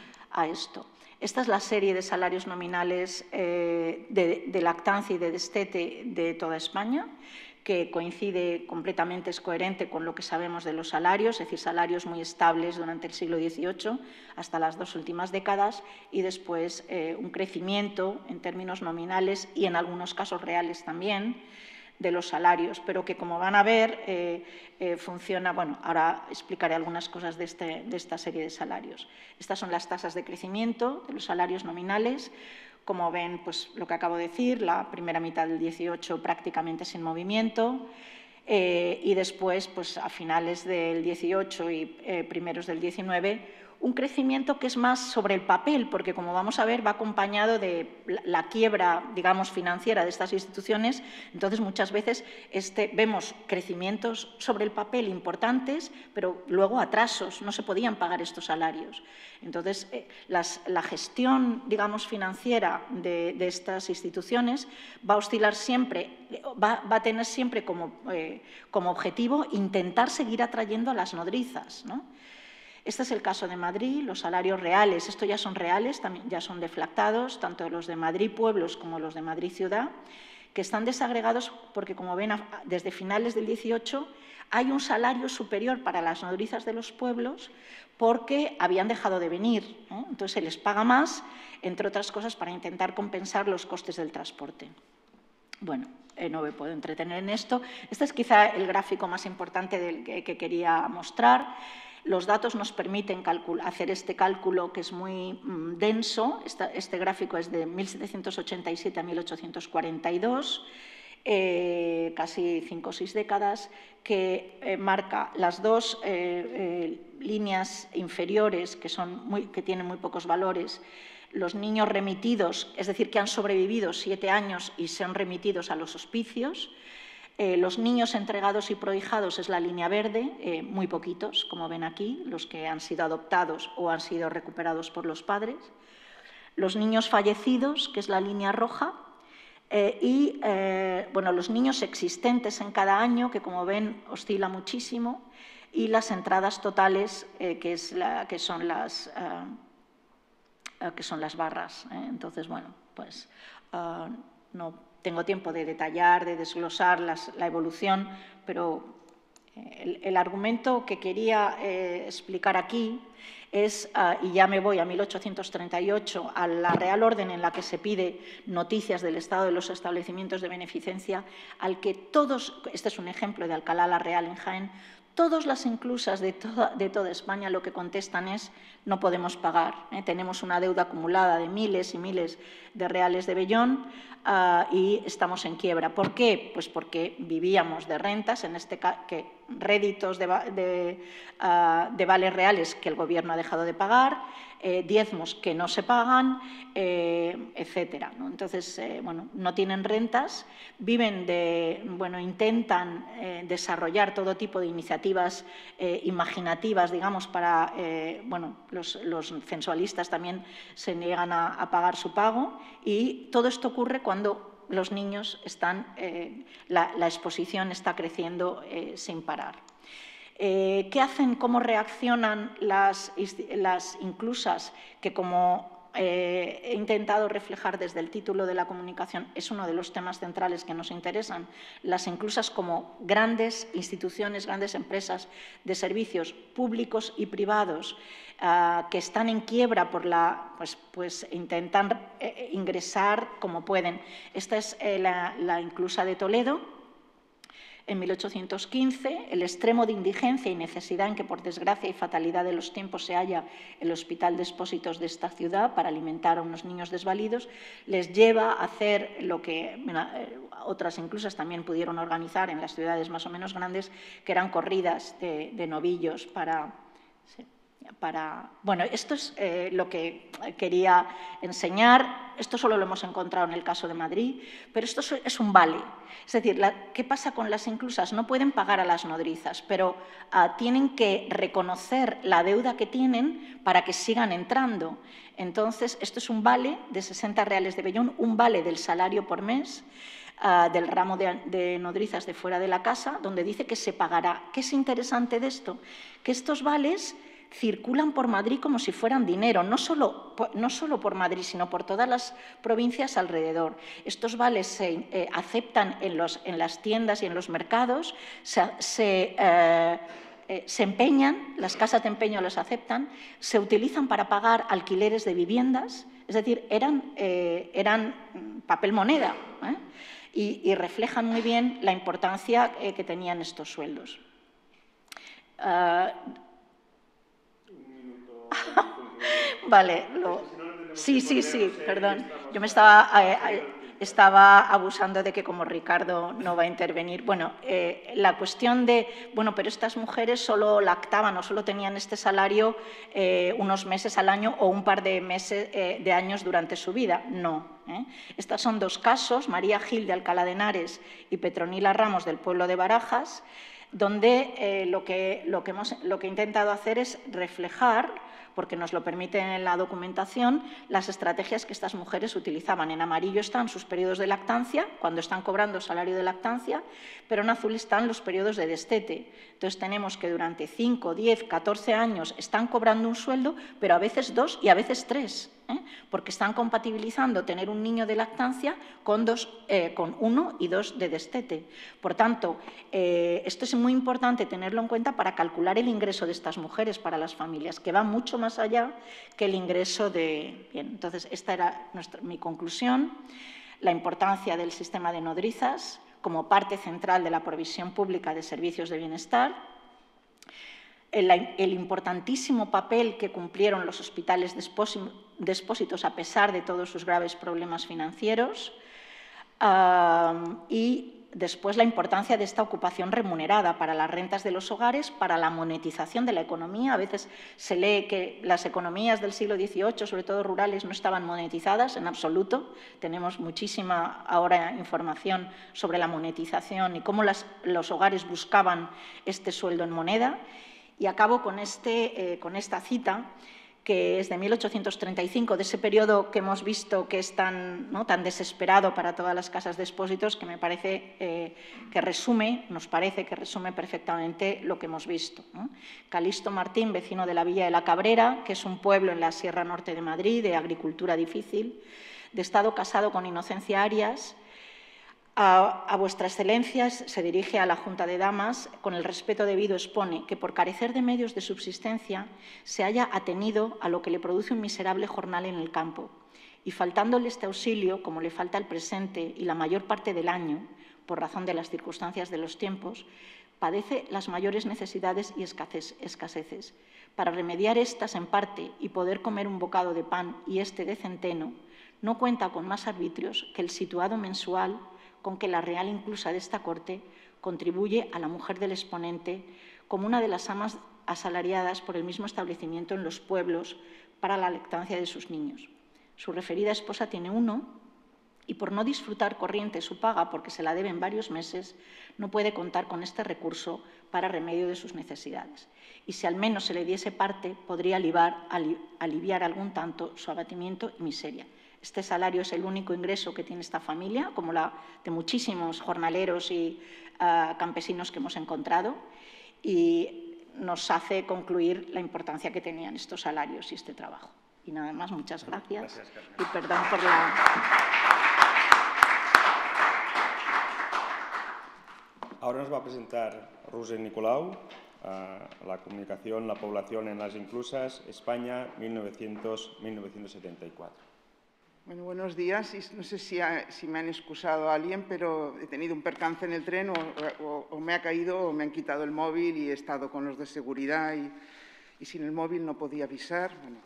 a esto. Esta es la serie de salarios nominales eh, de, de lactancia y de destete de toda España, que coincide completamente, es coherente con lo que sabemos de los salarios, es decir, salarios muy estables durante el siglo dieciocho hasta las dos últimas décadas y después eh, un crecimiento en términos nominales y en algunos casos reales también de los salarios, pero que, como van a ver, eh, eh, funciona. Bueno, ahora explicaré algunas cosas de, este, de esta serie de salarios. Estas son las tasas de crecimiento de los salarios nominales. Como ven, pues lo que acabo de decir, la primera mitad del dieciocho prácticamente sin movimiento, eh, y después, pues a finales del dieciocho y eh, primeros del diecinueve, un crecimiento que es más sobre el papel, porque, como vamos a ver, va acompañado de la quiebra, digamos, financiera de estas instituciones. Entonces, muchas veces este, vemos crecimientos sobre el papel importantes, pero luego atrasos, no se podían pagar estos salarios. Entonces, eh, las, la gestión, digamos, financiera de, de estas instituciones va a oscilar siempre, va, va a tener siempre como, eh, como objetivo intentar seguir atrayendo a las nodrizas, ¿no? Este es el caso de Madrid, los salarios reales, estos ya son reales, también ya son deflactados, tanto los de Madrid pueblos como los de Madrid ciudad, que están desagregados porque, como ven, desde finales del dieciocho hay un salario superior para las nodrizas de los pueblos porque habían dejado de venir, ¿eh? Entonces se les paga más, entre otras cosas, para intentar compensar los costes del transporte. Bueno, eh, no me puedo entretener en esto. Este es quizá el gráfico más importante del que, que quería mostrar. Los datos nos permiten hacer este cálculo, que es muy mm, denso. Esta, este gráfico es de mil setecientos ochenta y siete a mil ochocientos cuarenta y dos, eh, casi cinco o seis décadas, que eh, marca las dos eh, eh, líneas inferiores, que, son muy, que tienen muy pocos valores. Los niños remitidos, es decir, que han sobrevivido siete años y son remitidos a los hospicios. Eh, los niños entregados y prohijados es la línea verde, eh, muy poquitos, como ven aquí, los que han sido adoptados o han sido recuperados por los padres. Los niños fallecidos, que es la línea roja, Eh, y eh, bueno, los niños existentes en cada año, que como ven oscila muchísimo, y las entradas totales, eh, que, es la, que, son las, uh, que son las barras. ¿eh? Entonces, bueno, pues uh, no tengo tiempo de detallar, de desglosar las, la evolución, pero el, el argumento que quería eh, explicar aquí es, uh, y ya me voy a mil ochocientos treinta y ocho, a la Real Orden en la que se pide noticias del estado de los establecimientos de beneficencia, al que todos, este es un ejemplo de Alcalá la Real en Jaén, todas las inclusas de toda, de toda España lo que contestan es no podemos pagar. ¿eh? Tenemos una deuda acumulada de miles y miles de reales de vellón uh, y estamos en quiebra. ¿Por qué? Pues porque vivíamos de rentas, en este caso, que réditos de, de, uh, de vales reales que el Gobierno ha dejado de pagar, eh, diezmos que no se pagan, eh, etcétera. ¿no? Entonces, eh, bueno, no tienen rentas, viven de, bueno, intentan eh, desarrollar todo tipo de iniciativas eh, imaginativas, digamos, para, eh, bueno, los, los censualistas también se niegan a, a pagar su pago, y todo esto ocurre cuando los niños están, eh, la, la exposición está creciendo eh, sin parar. Eh, ¿Qué hacen, cómo reaccionan las, las inclusas? Que, como eh, he intentado reflejar desde el título de la comunicación, es uno de los temas centrales que nos interesan. Las inclusas como grandes instituciones, grandes empresas de servicios públicos y privados eh, que están en quiebra por la, pues, pues intentan eh, ingresar como pueden. Esta es eh, la, la inclusa de Toledo. En mil ochocientos quince, el extremo de indigencia y necesidad en que, por desgracia y fatalidad de los tiempos, se halla el Hospital de Expósitos de esta ciudad para alimentar a unos niños desvalidos, les lleva a hacer lo que bueno, otras inclusas también pudieron organizar en las ciudades más o menos grandes, que eran corridas de, de novillos para... Sí. Para, bueno, esto es eh, lo que quería enseñar. Esto solo lo hemos encontrado en el caso de Madrid, pero esto es un vale. Es decir, la, ¿qué pasa con las inclusas? No pueden pagar a las nodrizas, pero uh, tienen que reconocer la deuda que tienen para que sigan entrando. Entonces, esto es un vale de sesenta reales de vellón, un vale del salario por mes, Uh, del ramo de, de nodrizas de fuera de la casa, donde dice que se pagará. ¿Qué es interesante de esto? Que estos vales circulan por Madrid como si fueran dinero, no solo, no solo por Madrid, sino por todas las provincias alrededor. Estos vales se eh, aceptan en, los, en las tiendas y en los mercados, se, se, eh, eh, se empeñan, las casas de empeño los aceptan, se utilizan para pagar alquileres de viviendas, es decir, eran, eh, eran papel moneda, ¿eh? y, y reflejan muy bien la importancia eh, que tenían estos sueldos. Uh, Vale, lo... sí, sí, sí, perdón. Yo me estaba, eh, estaba abusando de que como Ricardo no va a intervenir. Bueno, eh, la cuestión de, bueno, pero estas mujeres solo lactaban o solo tenían este salario eh, unos meses al año o un par de meses eh, de años durante su vida. No. ¿eh? Estos son dos casos, María Gil de Alcalá de Henares y Petronila Ramos del pueblo de Barajas, donde eh, lo, que, lo, que hemos, lo que he intentado hacer es reflejar, porque nos lo permite en la documentación, las estrategias que estas mujeres utilizaban. En amarillo están sus periodos de lactancia, cuando están cobrando salario de lactancia, pero en azul están los periodos de destete. Entonces tenemos que durante cinco, diez, catorce años están cobrando un sueldo, pero a veces dos y a veces tres, ¿eh? porque están compatibilizando tener un niño de lactancia con, dos, eh, con uno y dos de destete. Por tanto, eh, esto es muy importante tenerlo en cuenta para calcular el ingreso de estas mujeres para las familias, que va mucho más allá que el ingreso de... Bien, entonces, esta era nuestra, mi conclusión, la importancia del sistema de nodrizas como parte central de la provisión pública de servicios de bienestar, el, el importantísimo papel que cumplieron los hospitales de expósitos a pesar de todos sus graves problemas financieros, uh, y después la importancia de esta ocupación remunerada para las rentas de los hogares, para la monetización de la economía. A veces se lee que las economías del siglo dieciocho, sobre todo rurales, no estaban monetizadas en absoluto. Tenemos muchísima ahora información sobre la monetización y cómo las, los hogares buscaban este sueldo en moneda. Y acabo con, este, eh, con esta cita que es de mil ochocientos treinta y cinco, de ese periodo que hemos visto que es tan, ¿no?, tan desesperado para todas las casas de expósitos, que me parece eh, que resume, nos parece que resume perfectamente lo que hemos visto, ¿no? Calixto Martín, vecino de la Villa de la Cabrera, que es un pueblo en la Sierra Norte de Madrid, de agricultura difícil, de estado casado con Inocencia Arias. A, a vuestra excelencia se dirige a la Junta de Damas, con el respeto debido expone que por carecer de medios de subsistencia se haya atenido a lo que le produce un miserable jornal en el campo y faltándole este auxilio, como le falta el presente y la mayor parte del año, por razón de las circunstancias de los tiempos, padece las mayores necesidades y escaseces. Para remediar estas en parte y poder comer un bocado de pan y este de centeno, no cuenta con más arbitrios que el situado mensual con que la Real Inclusa de esta Corte contribuye a la mujer del exponente como una de las amas asalariadas por el mismo establecimiento en los pueblos para la lactancia de sus niños. Su referida esposa tiene uno y, por no disfrutar corriente su paga porque se la debe en varios meses, no puede contar con este recurso para remedio de sus necesidades. Y si al menos se le diese parte, podría aliviar, aliviar algún tanto su abatimiento y miseria. Este salario es el único ingreso que tiene esta familia, como la de muchísimos jornaleros y uh, campesinos que hemos encontrado, y nos hace concluir la importancia que tenían estos salarios y este trabajo. Y nada más, muchas gracias. Gracias, y perdón por la... Ahora nos va a presentar Roser Nicolau, uh, la comunicación, la población en las inclusas, España, mil novecientos a mil novecientos setenta y cuatro. Bueno, buenos días. No sé si, ha, si me han excusado a alguien, pero he tenido un percance en el tren o, o, o me ha caído o me han quitado el móvil y he estado con los de seguridad y, y sin el móvil no podía avisar. Bueno,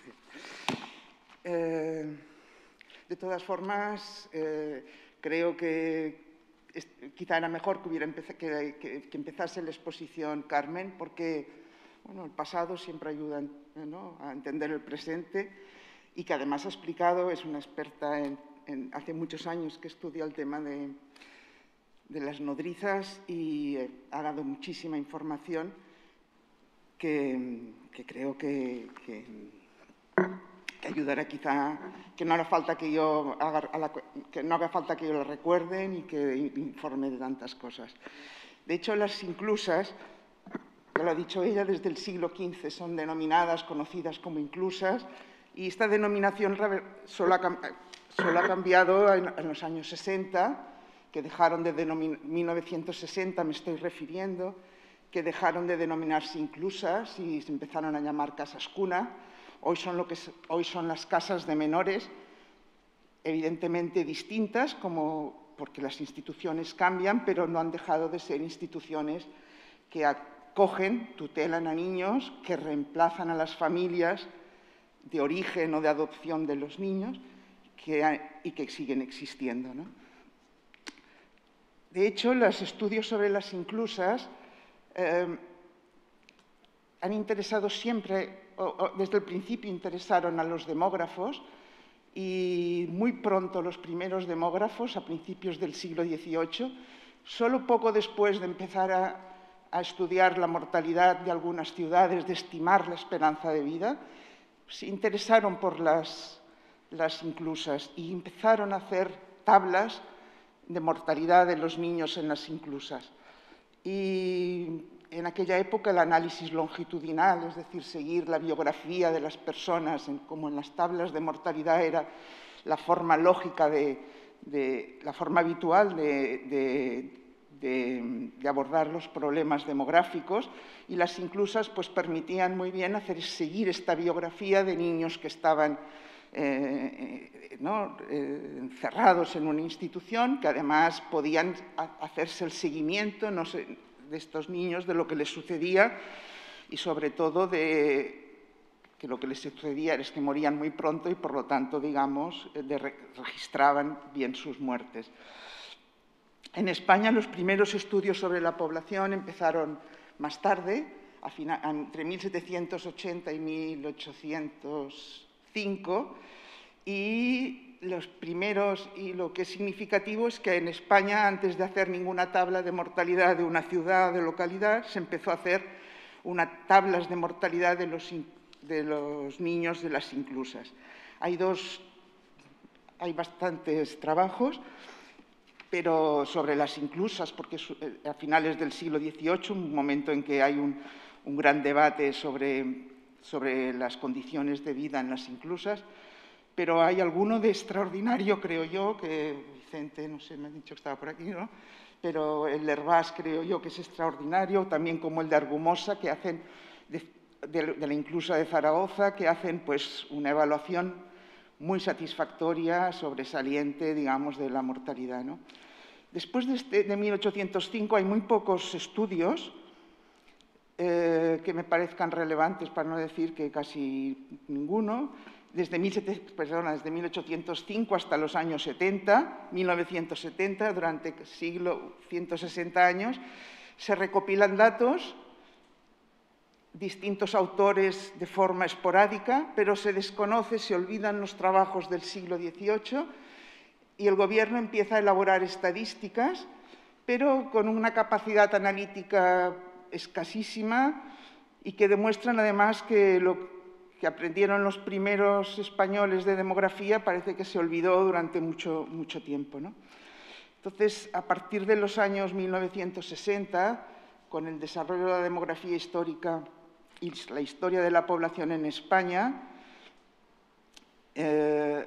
eh, de todas formas, eh, creo que es, quizá era mejor que, hubiera empezado, que, que, que empezase la exposición Carmen, porque bueno, el pasado siempre ayuda, ¿no?, a entender el presente. Y que además ha explicado, es una experta, en, en, hace muchos años que estudia el tema de, de las nodrizas y eh, ha dado muchísima información que, que creo que, que, que ayudará quizá, que no haga falta que yo haga, a la, que no haga falta que yo la recuerde ni que informe de tantas cosas. De hecho, las inclusas, ya lo ha dicho ella, desde el siglo quince son denominadas, conocidas como inclusas. Y esta denominación solo ha, solo ha cambiado en, en los años sesenta, que dejaron de denominar, mil novecientos sesenta me estoy refiriendo, que dejaron de denominarse inclusas y se empezaron a llamar casas cuna. Hoy son, lo que, hoy son las casas de menores, evidentemente distintas, como, porque las instituciones cambian, pero no han dejado de ser instituciones que acogen, tutelan a niños, que reemplazan a las familias de origen o de adopción de los niños que, y que siguen existiendo, ¿no? De hecho, los estudios sobre las inclusas eh, han interesado siempre, o, o desde el principio interesaron a los demógrafos y muy pronto los primeros demógrafos, a principios del siglo dieciocho, solo poco después de empezar a, a estudiar la mortalidad de algunas ciudades, de estimar la esperanza de vida, se interesaron por las, las inclusas y empezaron a hacer tablas de mortalidad de los niños en las inclusas. Y en aquella época el análisis longitudinal, es decir, seguir la biografía de las personas, en, como en las tablas de mortalidad, era la forma lógica, de, de, la forma habitual de, de De, de abordar los problemas demográficos, y las inclusas pues, permitían muy bien hacer, seguir esta biografía de niños que estaban eh, ¿no? eh, encerrados en una institución, que además podían hacerse el seguimiento, no sé, de estos niños, de lo que les sucedía y sobre todo de que lo que les sucedía es que morían muy pronto y por lo tanto, digamos, de, registraban bien sus muertes. En España los primeros estudios sobre la población empezaron más tarde, a final, entre mil setecientos ochenta y mil ochocientos cinco, y los primeros, y lo que es significativo es que en España, antes de hacer ninguna tabla de mortalidad de una ciudad o de localidad, se empezó a hacer unas tablas de mortalidad de los, de los niños de las inclusas. Hay dos, hay bastantes trabajos, pero sobre las inclusas, porque es a finales del siglo dieciocho, un momento en que hay un, un gran debate sobre, sobre las condiciones de vida en las inclusas, pero hay alguno de extraordinario, creo yo, que Vicente, no sé, me ha dicho que estaba por aquí, ¿no? Pero el Hervás creo yo que es extraordinario, también como el de Argumosa, que hacen, de, de, de la inclusa de Zaragoza, que hacen pues una evaluación muy satisfactoria, sobresaliente, digamos, de la mortalidad, ¿no? Después de, este, de mil ochocientos cinco hay muy pocos estudios eh, que me parezcan relevantes, para no decir que casi ninguno. Desde, perdona, desde mil ochocientos cinco hasta los años setenta, mil novecientos setenta, durante el siglo ciento sesenta años, se recopilan datos, distintos autores de forma esporádica, pero se desconoce, se olvidan los trabajos del siglo dieciocho y el Gobierno empieza a elaborar estadísticas, pero con una capacidad analítica escasísima y que demuestran además que lo que aprendieron los primeros españoles de demografía parece que se olvidó durante mucho, mucho tiempo, ¿no? Entonces, a partir de los años mil novecientos sesenta, con el desarrollo de la demografía histórica y la historia de la población en España, eh,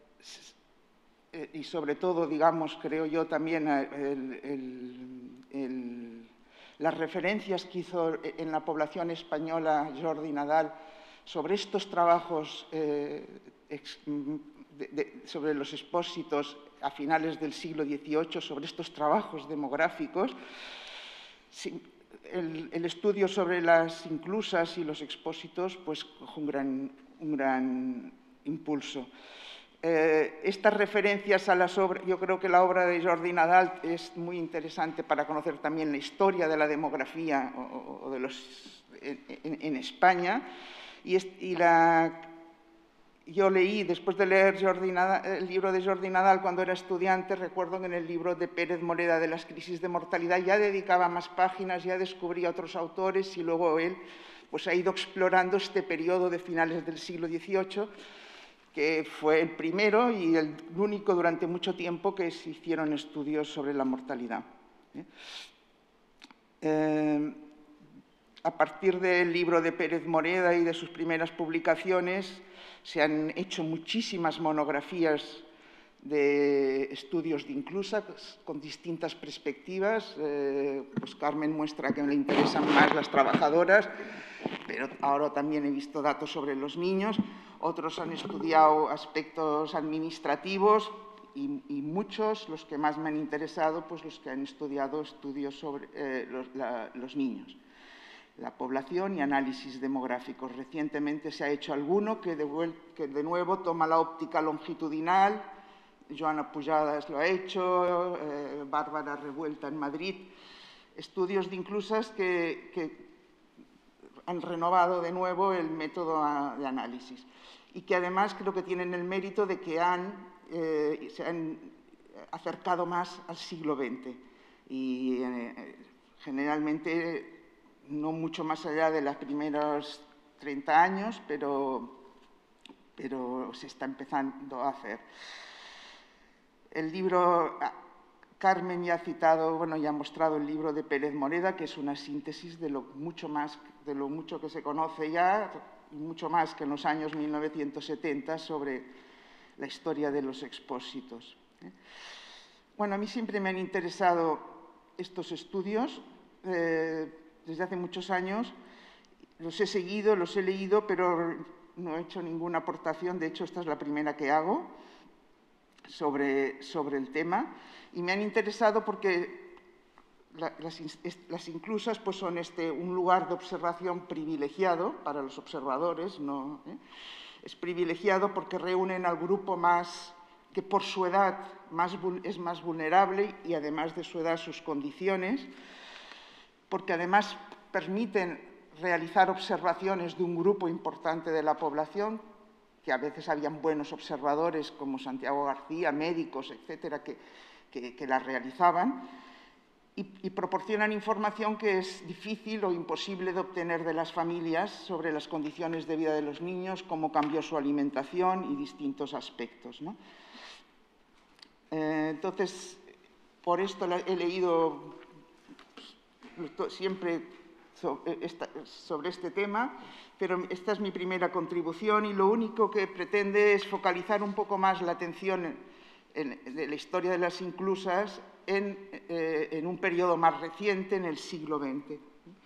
y sobre todo, digamos, creo yo también, el, el, el, las referencias que hizo en la población española Jordi Nadal sobre estos trabajos, eh, ex, de, de, sobre los expósitos a finales del siglo dieciocho, sobre estos trabajos demográficos, el, el estudio sobre las inclusas y los expósitos pues coge un gran, un gran impulso. Eh, estas referencias a las obras, yo creo que la obra de Jordi Nadal es muy interesante para conocer también la historia de la demografía o, o de los, en, en España. Y, es, y la, yo leí, después de leer Jordi Nadal, el libro de Jordi Nadal cuando era estudiante, recuerdo que en el libro de Pérez Moreda de las crisis de mortalidad ya dedicaba más páginas, ya descubría otros autores y luego él pues, ha ido explorando este periodo de finales del siglo dieciocho, que fue el primero y el único durante mucho tiempo que se hicieron estudios sobre la mortalidad. ¿Eh? Eh, a partir del libro de Pérez Moreda y de sus primeras publicaciones, se han hecho muchísimas monografías de estudios de inclusas con distintas perspectivas. Eh, pues Carmen muestra que le interesan más las trabajadoras, pero ahora también he visto datos sobre los niños. Otros han estudiado aspectos administrativos y, y muchos, los que más me han interesado, pues los que han estudiado estudios sobre eh, los, la, los niños, la población y análisis demográficos. Recientemente se ha hecho alguno que de, que de nuevo toma la óptica longitudinal. Joana Pujadas lo ha hecho, eh, Bárbara Revuelta en Madrid. Estudios de inclusas que, que han renovado de nuevo el método de análisis y que además creo que tienen el mérito de que han, eh, se han acercado más al siglo veinte y eh, generalmente no mucho más allá de los primeros treinta años, pero, pero se está empezando a hacer. El libro, Carmen ya ha citado, bueno, ya ha mostrado el libro de Pérez Moreda, que es una síntesis de lo mucho más, de lo mucho que se conoce ya, y mucho más que en los años mil novecientos setenta sobre la historia de los expósitos. Bueno, a mí siempre me han interesado estos estudios, eh, desde hace muchos años. Los he seguido, los he leído, pero no he hecho ninguna aportación. De hecho, esta es la primera que hago sobre, sobre el tema. Y me han interesado porque la, las, las inclusas pues, son este, un lugar de observación privilegiado para los observadores. ¿No? ¿Eh? Es privilegiado porque reúnen al grupo más que por su edad más, es más vulnerable y además de su edad sus condiciones, porque además permiten realizar observaciones de un grupo importante de la población, que a veces habían buenos observadores como Santiago García, médicos, etcétera, que, que, que las realizaban. y, y proporcionan información que es difícil o imposible de obtener de las familias sobre las condiciones de vida de los niños, cómo cambió su alimentación y distintos aspectos, ¿no? Eh, entonces, por esto he leído siempre sobre este tema, pero esta es mi primera contribución y lo único que pretende es focalizar un poco más la atención en, en, de la historia de las inclusas en, eh, en un periodo más reciente, en el siglo veinte.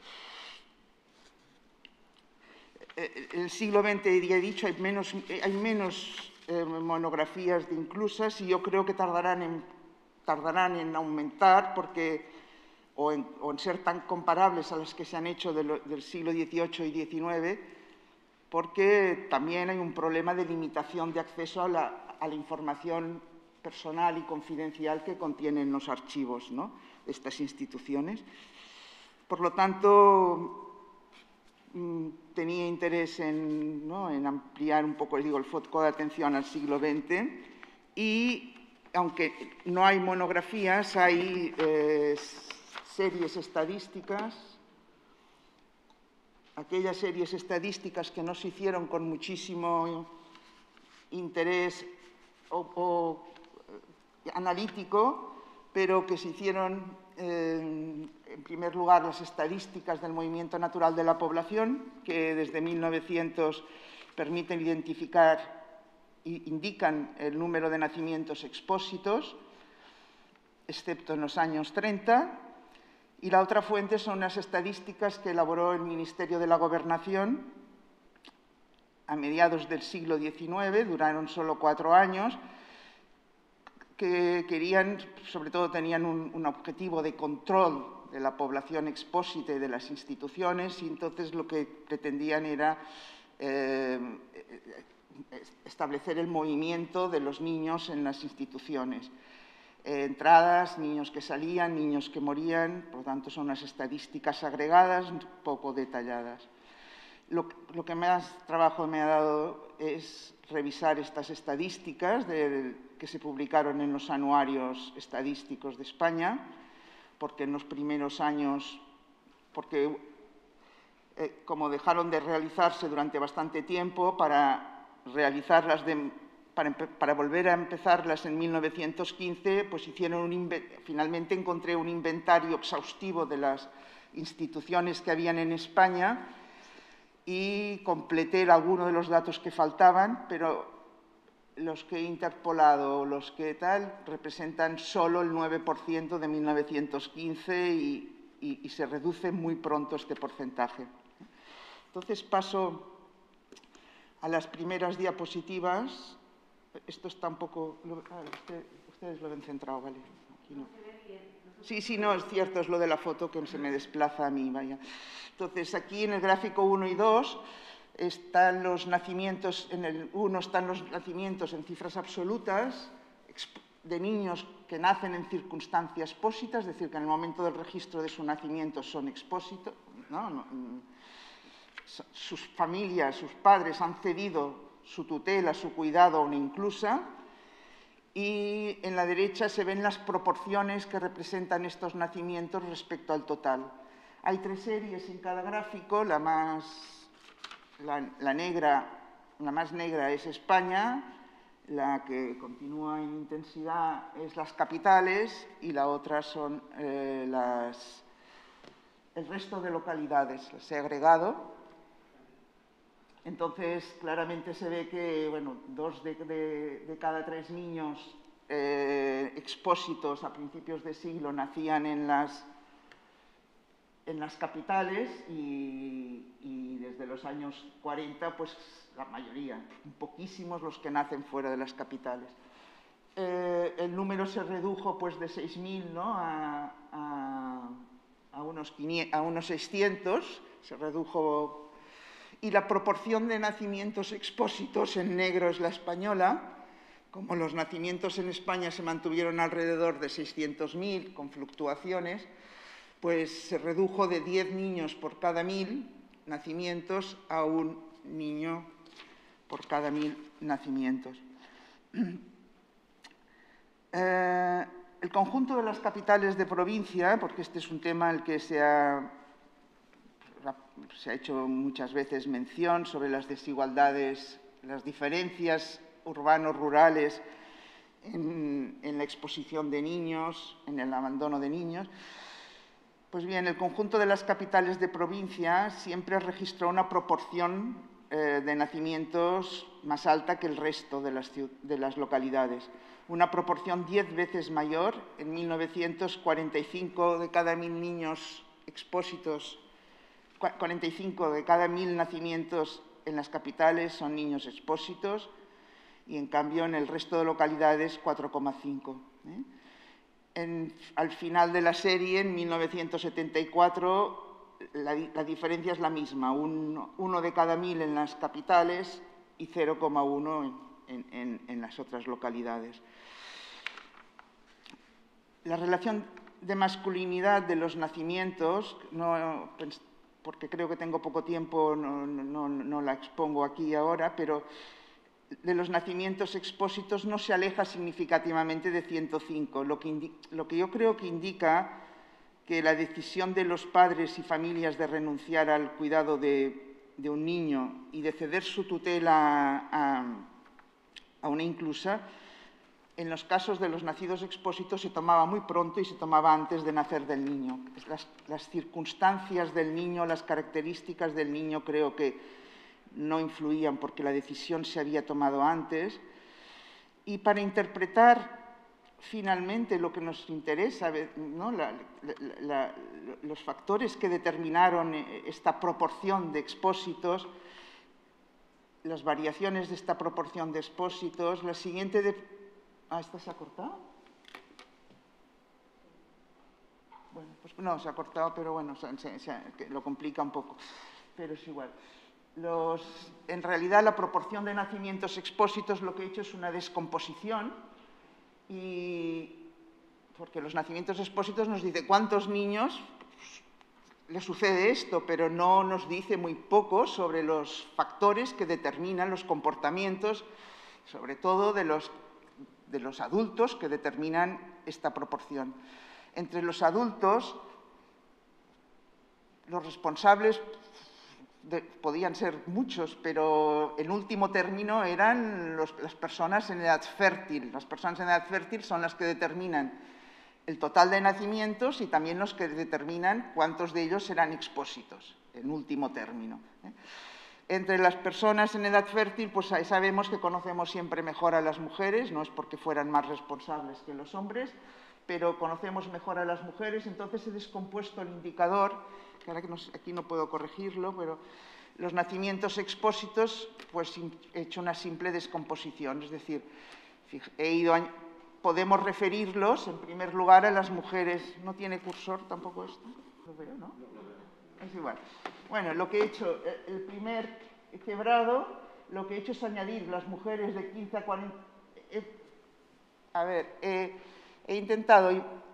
En el siglo veinte, ya he dicho, hay menos, hay menos eh, monografías de inclusas y yo creo que tardarán en, tardarán en aumentar porque O en, o en ser tan comparables a las que se han hecho de lo, del siglo dieciocho y diecinueve, porque también hay un problema de limitación de acceso a la, a la información personal y confidencial que contienen los archivos, ¿no?, de estas instituciones. Por lo tanto, tenía interés en, ¿no?, en ampliar un poco, digo, el foco de atención al siglo veinte y, aunque no hay monografías, hay eh, series estadísticas, aquellas series estadísticas que no se hicieron con muchísimo interés o, o analítico, pero que se hicieron, eh, en primer lugar, las estadísticas del movimiento natural de la población, que desde mil novecientos permiten identificar e indican el número de nacimientos expósitos, excepto en los años treinta. Y la otra fuente son las estadísticas que elaboró el Ministerio de la Gobernación a mediados del siglo diecinueve, duraron solo cuatro años, que querían, sobre todo tenían un, un objetivo de control de la población expósita y de las instituciones, y entonces lo que pretendían era eh, establecer el movimiento de los niños en las instituciones. Eh, entradas, niños que salían, niños que morían, por lo tanto son unas estadísticas agregadas, poco detalladas. Lo, lo que más trabajo me ha dado es revisar estas estadísticas de, que se publicaron en los anuarios estadísticos de España, porque en los primeros años, porque eh, como dejaron de realizarse durante bastante tiempo, para realizarlas de Para, para volver a empezarlas en mil novecientos quince, pues hicieron un, finalmente encontré un inventario exhaustivo de las instituciones que habían en España y completé algunos de los datos que faltaban, pero los que he interpolado, los que tal, representan solo el nueve por ciento de mil novecientos quince y, y, y se reduce muy pronto este porcentaje. Entonces paso a las primeras diapositivas. Esto está un poco... Ah, usted, ustedes lo ven centrado, ¿vale? Aquí no. Sí, sí, no, es cierto, es lo de la foto que se me desplaza a mí, vaya. Entonces, aquí en el gráfico uno y dos están los nacimientos, en el uno están los nacimientos en cifras absolutas de niños que nacen en circunstancias expósitas, es decir, que en el momento del registro de su nacimiento son expósitos, ¿no? No, sus familias, sus padres han cedido su tutela, su cuidado a una inclusa, y en la derecha se ven las proporciones que representan estos nacimientos respecto al total. Hay tres series en cada gráfico, la más, la, la negra, la más negra es España, la que continúa en intensidad es las capitales y la otra son eh, las, el resto de localidades, las he agregado. Entonces, claramente se ve que, bueno, dos de, de, de cada tres niños eh, expósitos a principios de siglo nacían en las, en las capitales y, y desde los años cuarenta, pues la mayoría, poquísimos los que nacen fuera de las capitales. Eh, el número se redujo pues de seis mil, ¿no?, a, a, a, unos quinientos, a unos seiscientos, se redujo. Y la proporción de nacimientos expósitos en negro es la española. Como los nacimientos en España se mantuvieron alrededor de seiscientos mil, con fluctuaciones, pues se redujo de diez niños por cada mil nacimientos a un niño por cada mil nacimientos. Eh, el conjunto de las capitales de provincia, porque este es un tema al que se ha, se ha hecho muchas veces mención sobre las desigualdades, las diferencias urbanos-rurales en, en la exposición de niños, en el abandono de niños. Pues bien, el conjunto de las capitales de provincia siempre registró una proporción eh, de nacimientos más alta que el resto de las, de las localidades. Una proporción diez veces mayor. En mil novecientos cuarenta y cinco de cada mil niños expósitos, cuarenta y cinco de cada mil nacimientos en las capitales son niños expósitos y, en cambio, en el resto de localidades cuatro coma cinco. ¿eh? En, al final de la serie, en mil novecientos setenta y cuatro, la, la diferencia es la misma, un, uno de cada mil en las capitales y cero coma uno en, en, en las otras localidades. La relación de masculinidad de los nacimientos, no, porque creo que tengo poco tiempo, no, no, no la expongo aquí ahora, pero de los nacimientos expósitos no se aleja significativamente de ciento cinco, lo que, lo que yo creo que indica que la decisión de los padres y familias de renunciar al cuidado de, de un niño y de ceder su tutela a, a una inclusa, en los casos de los nacidos expósitos se tomaba muy pronto y se tomaba antes de nacer del niño. Las, las circunstancias del niño, las características del niño creo que no influían porque la decisión se había tomado antes. Y para interpretar finalmente lo que nos interesa, ¿no? la, la, la, los factores que determinaron esta proporción de expósitos, las variaciones de esta proporción de expósitos, la siguiente... De... Ah, ¿esta se ha cortado? Bueno, pues no, se ha cortado, pero bueno, se, se, se, lo complica un poco, pero es igual. Los, en realidad, la proporción de nacimientos expósitos lo que he hecho es una descomposición, y, porque los nacimientos expósitos nos dice cuántos niños le sucede esto, pero no nos dice muy poco sobre los factores que determinan los comportamientos, sobre todo de los, de los adultos que determinan esta proporción. Entre los adultos, los responsables De, podían ser muchos, pero en último término eran los, las personas en edad fértil. Las personas en edad fértil son las que determinan el total de nacimientos y también los que determinan cuántos de ellos serán expósitos, en último término. ¿eh? Entre las personas en edad fértil, pues sabemos que conocemos siempre mejor a las mujeres, no es porque fueran más responsables que los hombres, pero conocemos mejor a las mujeres, entonces he descompuesto el indicador, que ahora que no, aquí no puedo corregirlo, pero los nacimientos expósitos, pues he hecho una simple descomposición, es decir, he ido a, podemos referirlos, en primer lugar, a las mujeres. ¿No tiene cursor tampoco esto? Lo veo, ¿no? Es igual. Bueno, lo que he hecho, el primer quebrado, lo que he hecho es añadir las mujeres de quince a cuarenta... Eh, a ver, eh, he intentado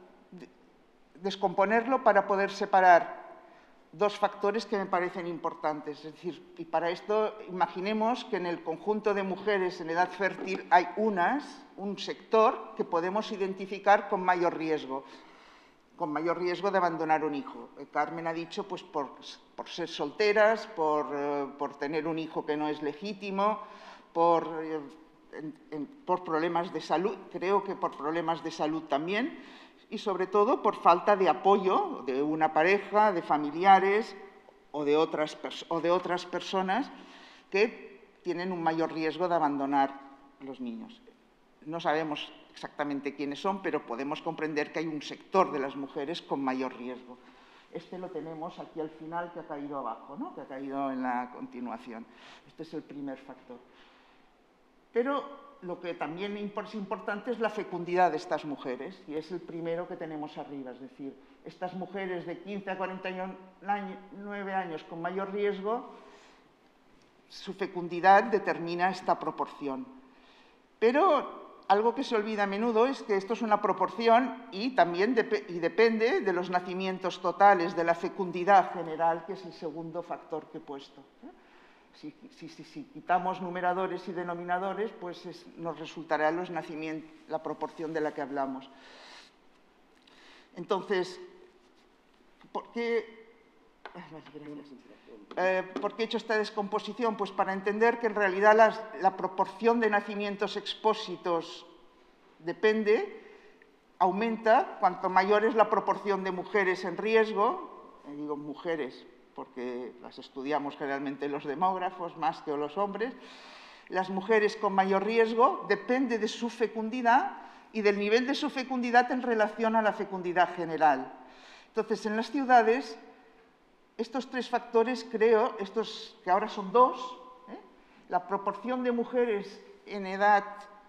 descomponerlo para poder separar dos factores que me parecen importantes. Es decir, y para esto imaginemos que en el conjunto de mujeres en edad fértil hay unas, un sector que podemos identificar con mayor riesgo, con mayor riesgo de abandonar un hijo. Carmen ha dicho, pues, por, por ser solteras, por, eh, por tener un hijo que no es legítimo, por... Eh, En, en, por problemas de salud, creo que por problemas de salud también, y sobre todo por falta de apoyo de una pareja, de familiares o de otras, o de otras personas que tienen un mayor riesgo de abandonar a los niños. No sabemos exactamente quiénes son, pero podemos comprender que hay un sector de las mujeres con mayor riesgo. Este lo tenemos aquí al final, que ha caído abajo, ¿no? Que ha caído en la continuación. Este es el primer factor. Pero lo que también es importante es la fecundidad de estas mujeres, y es el primero que tenemos arriba. Es decir, estas mujeres de quince a cuarenta y nueve años con mayor riesgo, su fecundidad determina esta proporción. Pero algo que se olvida a menudo es que esto es una proporción y también dep- y depende de los nacimientos totales, de la fecundidad general, que es el segundo factor que he puesto. ¿eh? Si, si, si, si quitamos numeradores y denominadores, pues es, nos resultará los nacimientos, la proporción de la que hablamos. Entonces, ¿por qué, eh, ¿por qué he hecho esta descomposición? Pues para entender que en realidad las, la proporción de nacimientos expósitos depende, aumenta, cuanto mayor es la proporción de mujeres en riesgo, eh, digo mujeres porque las estudiamos generalmente los demógrafos más que los hombres, las mujeres con mayor riesgo depende de su fecundidad y del nivel de su fecundidad en relación a la fecundidad general. Entonces, en las ciudades, estos tres factores, creo, estos que ahora son dos, ¿eh? La proporción de mujeres en edad,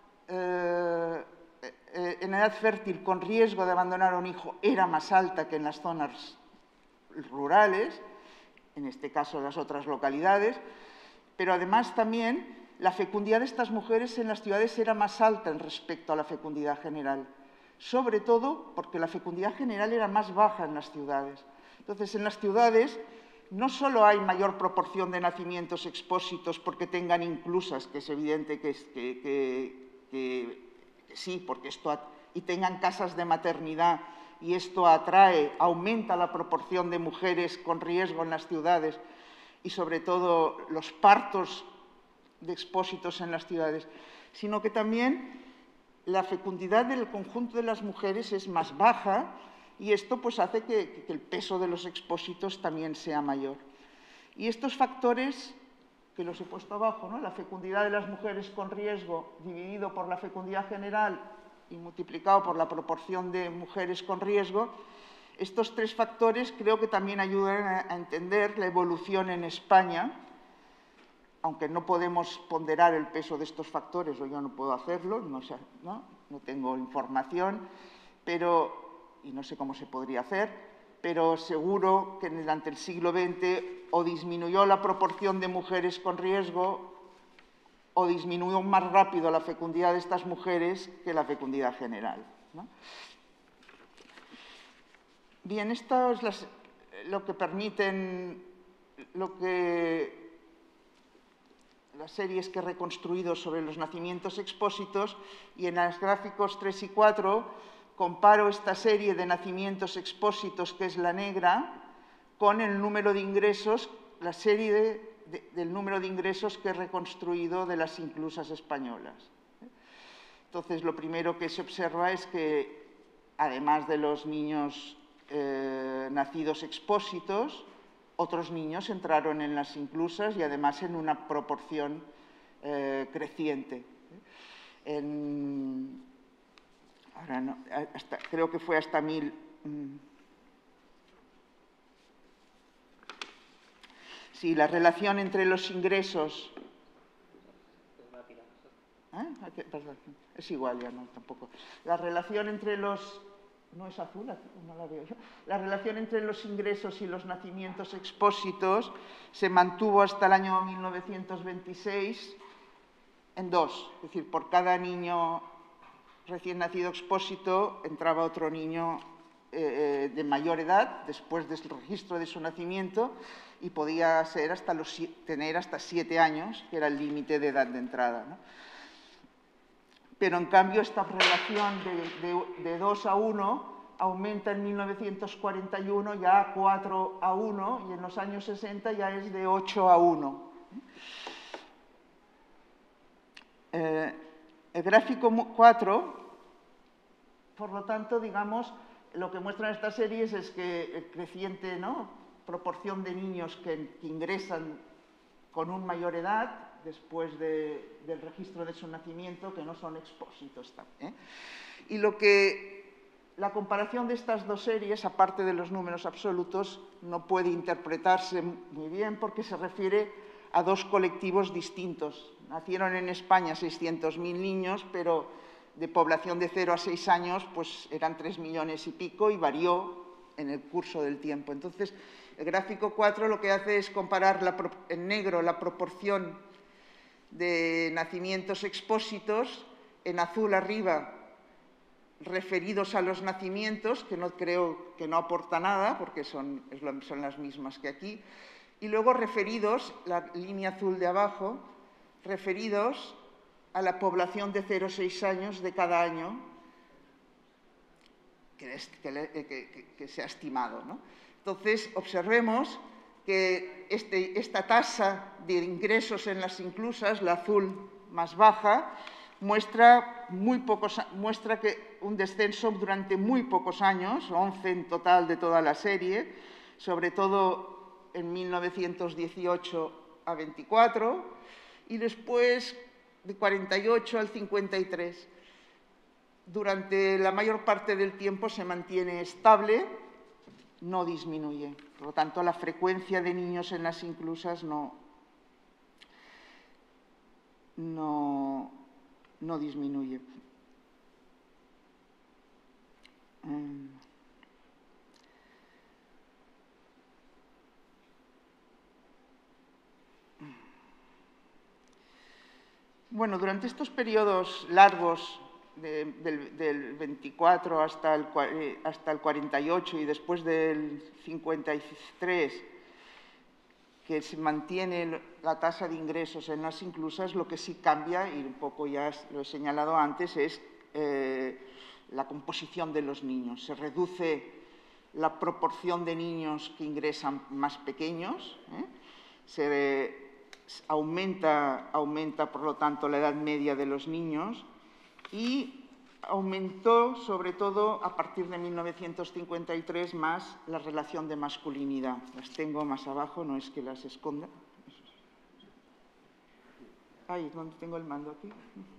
eh, eh, en edad fértil con riesgo de abandonar a un hijo era más alta que en las zonas rurales, en este caso las otras localidades, pero además también la fecundidad de estas mujeres en las ciudades era más alta en respecto a la fecundidad general, sobre todo porque la fecundidad general era más baja en las ciudades. Entonces, en las ciudades no solo hay mayor proporción de nacimientos expósitos porque tengan inclusas, que es evidente que, que, que, que, que sí, porque esto, y tengan casas de maternidad, y esto atrae, aumenta la proporción de mujeres con riesgo en las ciudades y, sobre todo, los partos de expósitos en las ciudades, sino que también la fecundidad del conjunto de las mujeres es más baja y esto pues, hace que, que el peso de los expósitos también sea mayor. Y estos factores, que los he puesto abajo, ¿no? La fecundidad de las mujeres con riesgo dividido por la fecundidad general y multiplicado por la proporción de mujeres con riesgo, estos tres factores creo que también ayudan a entender la evolución en España, aunque no podemos ponderar el peso de estos factores, o yo no puedo hacerlo, no, sé, no, no tengo información, pero, y no sé cómo se podría hacer, pero seguro que durante el siglo veinte o disminuyó la proporción de mujeres con riesgo o disminuyó más rápido la fecundidad de estas mujeres que la fecundidad general, ¿no? Bien, esto es las, lo que permiten, lo que, las series que he reconstruido sobre los nacimientos expósitos, y en los gráficos tres y cuatro comparo esta serie de nacimientos expósitos, que es la negra, con el número de ingresos, la serie de, de, del número de ingresos que he reconstruido de las inclusas españolas. Entonces, lo primero que se observa es que, además de los niños eh, nacidos expósitos, otros niños entraron en las inclusas y, además, en una proporción eh, creciente. En, ahora no, hasta, creo que fue hasta mil... Mmm, Sí, la relación entre los ingresos... ¿Eh? Perdón, es igual, ya no, tampoco. La relación entre los... No es azul, no la veo yo. La relación entre los ingresos y los nacimientos expósitos se mantuvo hasta el año mil novecientos veintiséis en dos. Es decir, por cada niño recién nacido expósito entraba otro niño eh, de mayor edad después del registro de su nacimiento, y podía ser hasta los, tener hasta siete años, que era el límite de edad de entrada, ¿no? Pero, en cambio, esta relación de, de, de dos a uno aumenta en mil novecientos cuarenta y uno ya a cuatro a uno, y en los años sesenta ya es de ocho a uno. Eh, el gráfico cuatro, por lo tanto, digamos, lo que muestran estas series es que el creciente, ¿no?, proporción de niños que, que ingresan con una mayor edad después de, del registro de su nacimiento, que no son expósitos. ¿eh? Y lo que la comparación de estas dos series, aparte de los números absolutos, no puede interpretarse muy bien porque se refiere a dos colectivos distintos. Nacieron en España seiscientos mil niños, pero de población de cero a seis años pues eran tres millones y pico, y varió en el curso del tiempo. Entonces, el gráfico cuatro lo que hace es comparar la, en negro la proporción de nacimientos expósitos, en azul arriba referidos a los nacimientos, que no creo que no aporta nada porque son, son las mismas que aquí, y luego referidos, la línea azul de abajo, referidos a la población de cero a seis años de cada año, que, que, que, que se ha estimado, ¿no? Entonces, observemos que este, esta tasa de ingresos en las inclusas, la azul más baja, muestra, muy pocos, muestra que un descenso durante muy pocos años, once en total de toda la serie, sobre todo en mil novecientos dieciocho a veinticuatro, y después de cuarenta y ocho al cincuenta y tres. Durante la mayor parte del tiempo se mantiene estable, no disminuye. Por lo tanto, la frecuencia de niños en las inclusas no, no, no disminuye. Bueno, durante estos periodos largos, de, del, del veinticuatro hasta el, hasta el cuarenta y ocho y después del cincuenta y tres, que se mantiene la tasa de ingresos en las inclusas, lo que sí cambia, y un poco ya lo he señalado antes, es eh, la composición de los niños. Se reduce la proporción de niños que ingresan más pequeños, ¿eh? se aumenta, aumenta, por lo tanto, la edad media de los niños y aumentó, sobre todo, a partir de mil novecientos cincuenta y tres, más la relación de masculinidad. Las tengo más abajo, no es que las esconda. Ay, ¿dónde tengo el mando aquí?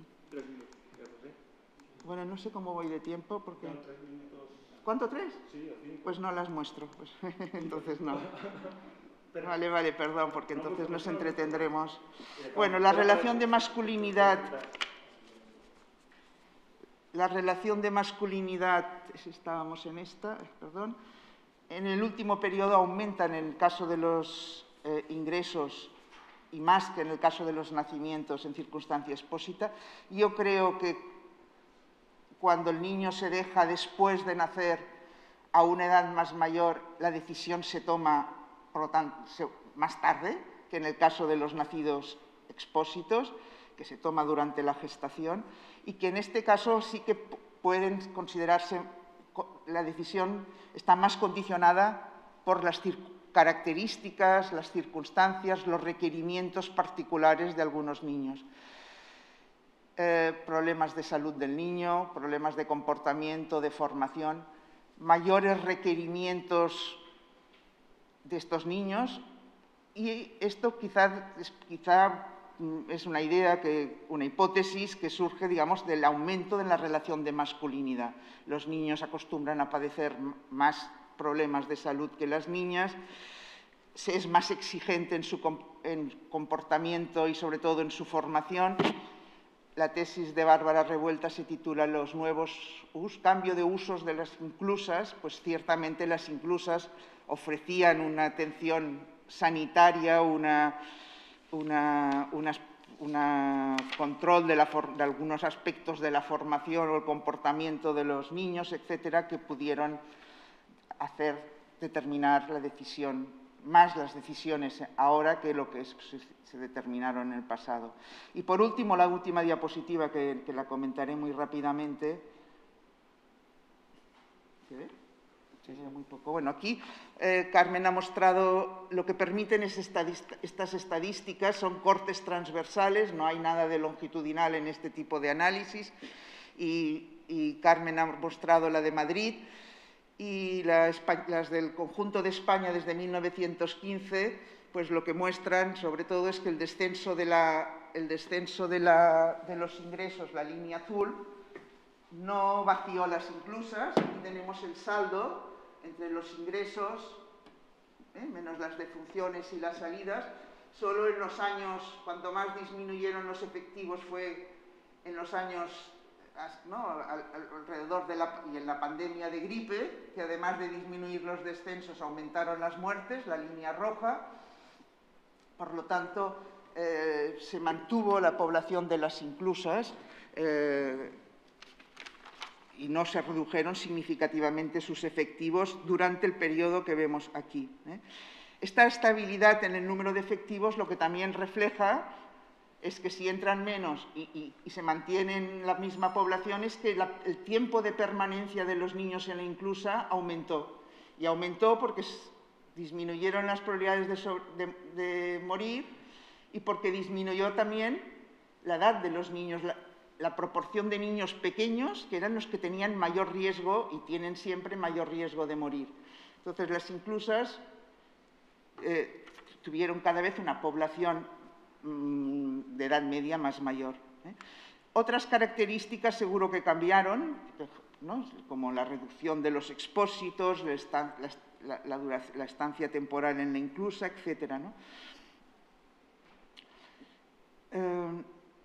Bueno, no sé cómo voy de tiempo, porque... ¿Cuánto, tres? Pues no las muestro, pues entonces no. Vale, vale, perdón, porque entonces nos entretendremos. Bueno, la relación de masculinidad... La relación de masculinidad, estábamos en esta, perdón, en el último periodo aumenta en el caso de los eh, ingresos y más que en el caso de los nacimientos en circunstancia expósita. Yo creo que cuando el niño se deja después de nacer a una edad más mayor, la decisión se toma, por lo tanto, se, más tarde que en el caso de los nacidos expósitos, que se toma durante la gestación, y que en este caso sí que pueden considerarse, la decisión está más condicionada por las características, las circunstancias, los requerimientos particulares de algunos niños. Eh, problemas de salud del niño, problemas de comportamiento, de formación, mayores requerimientos de estos niños, y esto quizá, quizá es una idea, que, una hipótesis que surge, digamos, del aumento de la relación de masculinidad. Los niños acostumbran a padecer más problemas de salud que las niñas, se es más exigente en su en comportamiento y, sobre todo, en su formación. La tesis de Bárbara Revuelta se titula Los nuevos us, cambio de usos de las inclusas. Pues ciertamente las inclusas ofrecían una atención sanitaria, una... Una, una, una control de, la, de algunos aspectos de la formación o el comportamiento de los niños, etcétera, que pudieron hacer determinar la decisión, más las decisiones ahora que lo que es, se, se determinaron en el pasado. Y por último, la última diapositiva, que, que la comentaré muy rápidamente. ¿Se ve? Muy poco. Bueno, aquí eh, Carmen ha mostrado lo que permiten es estadista, estas estadísticas, son cortes transversales, no hay nada de longitudinal en este tipo de análisis, y, y Carmen ha mostrado la de Madrid y la, las del conjunto de España desde mil novecientos quince, pues lo que muestran sobre todo es que el descenso de, la, el descenso de, la, de los ingresos, la línea azul, no vació las inclusas. Aquí tenemos el saldo entre los ingresos, ¿eh? menos las defunciones y las salidas. Solo en los años, cuanto más disminuyeron los efectivos fue en los años, ¿no? Al, al, alrededor de la, y en la pandemia de gripe, que además de disminuir los descensos aumentaron las muertes, la línea roja. Por lo tanto, eh, se mantuvo la población de las inclusas, eh, y no se redujeron significativamente sus efectivos durante el periodo que vemos aquí. ¿eh? Esta estabilidad en el número de efectivos lo que también refleja es que si entran menos y, y, y se mantienen la misma población, es que la, el tiempo de permanencia de los niños en la inclusa aumentó. Y aumentó porque disminuyeron las probabilidades de, sobre, de, de morir y porque disminuyó también la edad de los niños, la, la proporción de niños pequeños, que eran los que tenían mayor riesgo y tienen siempre mayor riesgo de morir. Entonces, las inclusas eh, tuvieron cada vez una población de edad media más mayor. ¿eh? Otras características seguro que cambiaron, ¿no? Como la reducción de los expósitos, la, estan la, la, la, la estancia temporal en la inclusa, etcétera, ¿no? Eh,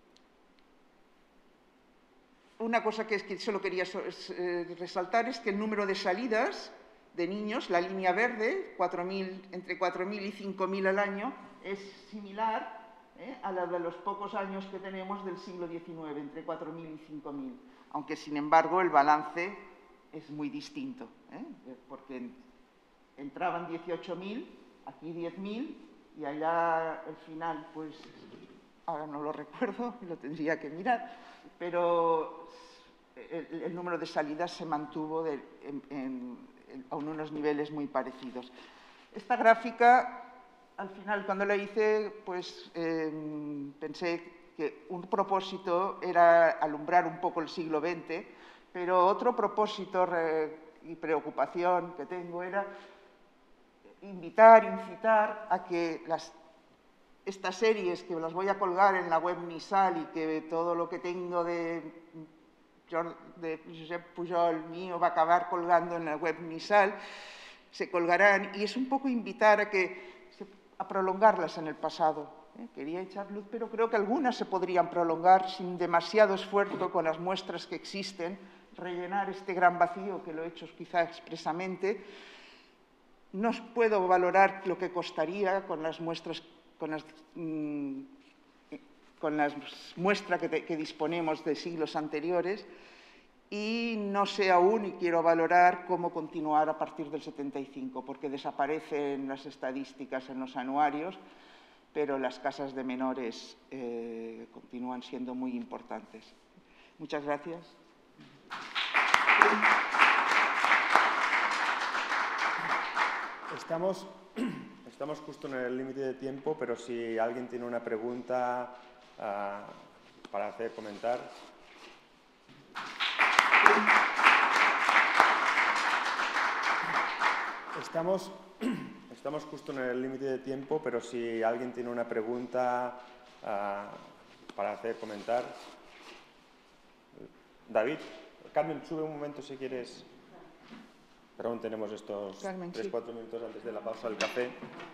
una cosa que, es que solo quería eh, resaltar es que el número de salidas de niños, la línea verde, cuatro mil, entre cuatro mil y cinco mil al año, es similar ¿Eh? a la de los pocos años que tenemos del siglo diecinueve, entre cuatro mil y cinco mil, aunque sin embargo el balance es muy distinto, ¿eh? porque entraban dieciocho mil, aquí diez mil y allá al final, pues ahora no lo recuerdo, lo tendría que mirar, pero el, el número de salidas se mantuvo de, en, en, en, a unos niveles muy parecidos. Esta gráfica, al final, cuando la hice, pues eh, pensé que un propósito era alumbrar un poco el siglo veinte, pero otro propósito y preocupación que tengo era invitar, incitar a que las, estas series, que las voy a colgar en la web Nisal y que todo lo que tengo de, de Josep Pujol mío va a acabar colgando en la web Nisal, se colgarán, y es un poco invitar a que a prolongarlas en el pasado. ¿eh? Quería echar luz, pero creo que algunas se podrían prolongar sin demasiado esfuerzo con las muestras que existen, rellenar este gran vacío, que lo he hecho quizá expresamente. No puedo valorar lo que costaría con las muestras, con las, mmm, con las muestras que, te, que disponemos de siglos anteriores, y no sé aún, y quiero valorar cómo continuar a partir del setenta y cinco, porque desaparecen las estadísticas en los anuarios, pero las casas de menores eh, continúan siendo muy importantes. Muchas gracias. Estamos, estamos justo en el límite de tiempo, pero si alguien tiene una pregunta uh, para hacer comentar. Estamos, estamos justo en el límite de tiempo, pero si alguien tiene una pregunta uh, para hacer comentar. David, Carmen, sube un momento si quieres. Pero aún tenemos estos Carmen, tres, sí. cuatro minutos antes de la pausa del café.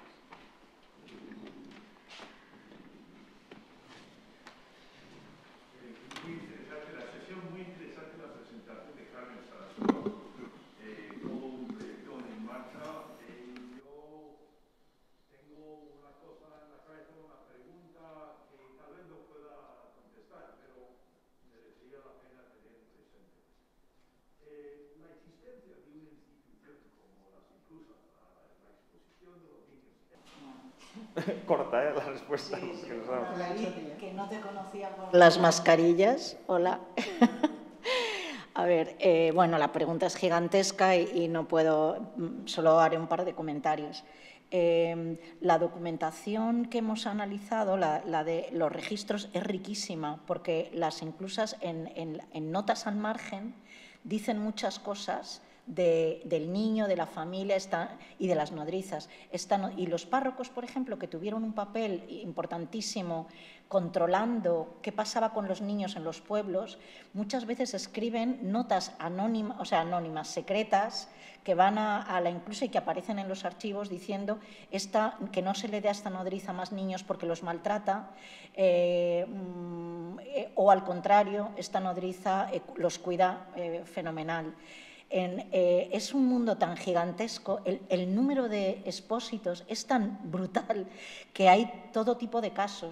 Corta, ¿eh? La respuesta. Sí, sí, que, nos damos. que no te conocía por las mascarillas. Hola. A ver, eh, bueno, la pregunta es gigantesca y, y no puedo, solo haré un par de comentarios. Eh, la documentación que hemos analizado, la, la de los registros, es riquísima porque las inclusas en, en, en notas al margen dicen muchas cosas de, del niño, de la familia esta, y de las nodrizas. Esta, y los párrocos, por ejemplo, que tuvieron un papel importantísimo controlando qué pasaba con los niños en los pueblos, muchas veces escriben notas anónimas, o sea, anónimas, secretas, que van a, a la inclusa y que aparecen en los archivos diciendo esta, que no se le dé a esta nodriza más niños porque los maltrata, eh, eh, o al contrario, esta nodriza eh, los cuida eh, fenomenal. En, eh, es un mundo tan gigantesco, el, el número de expósitos es tan brutal que hay todo tipo de casos.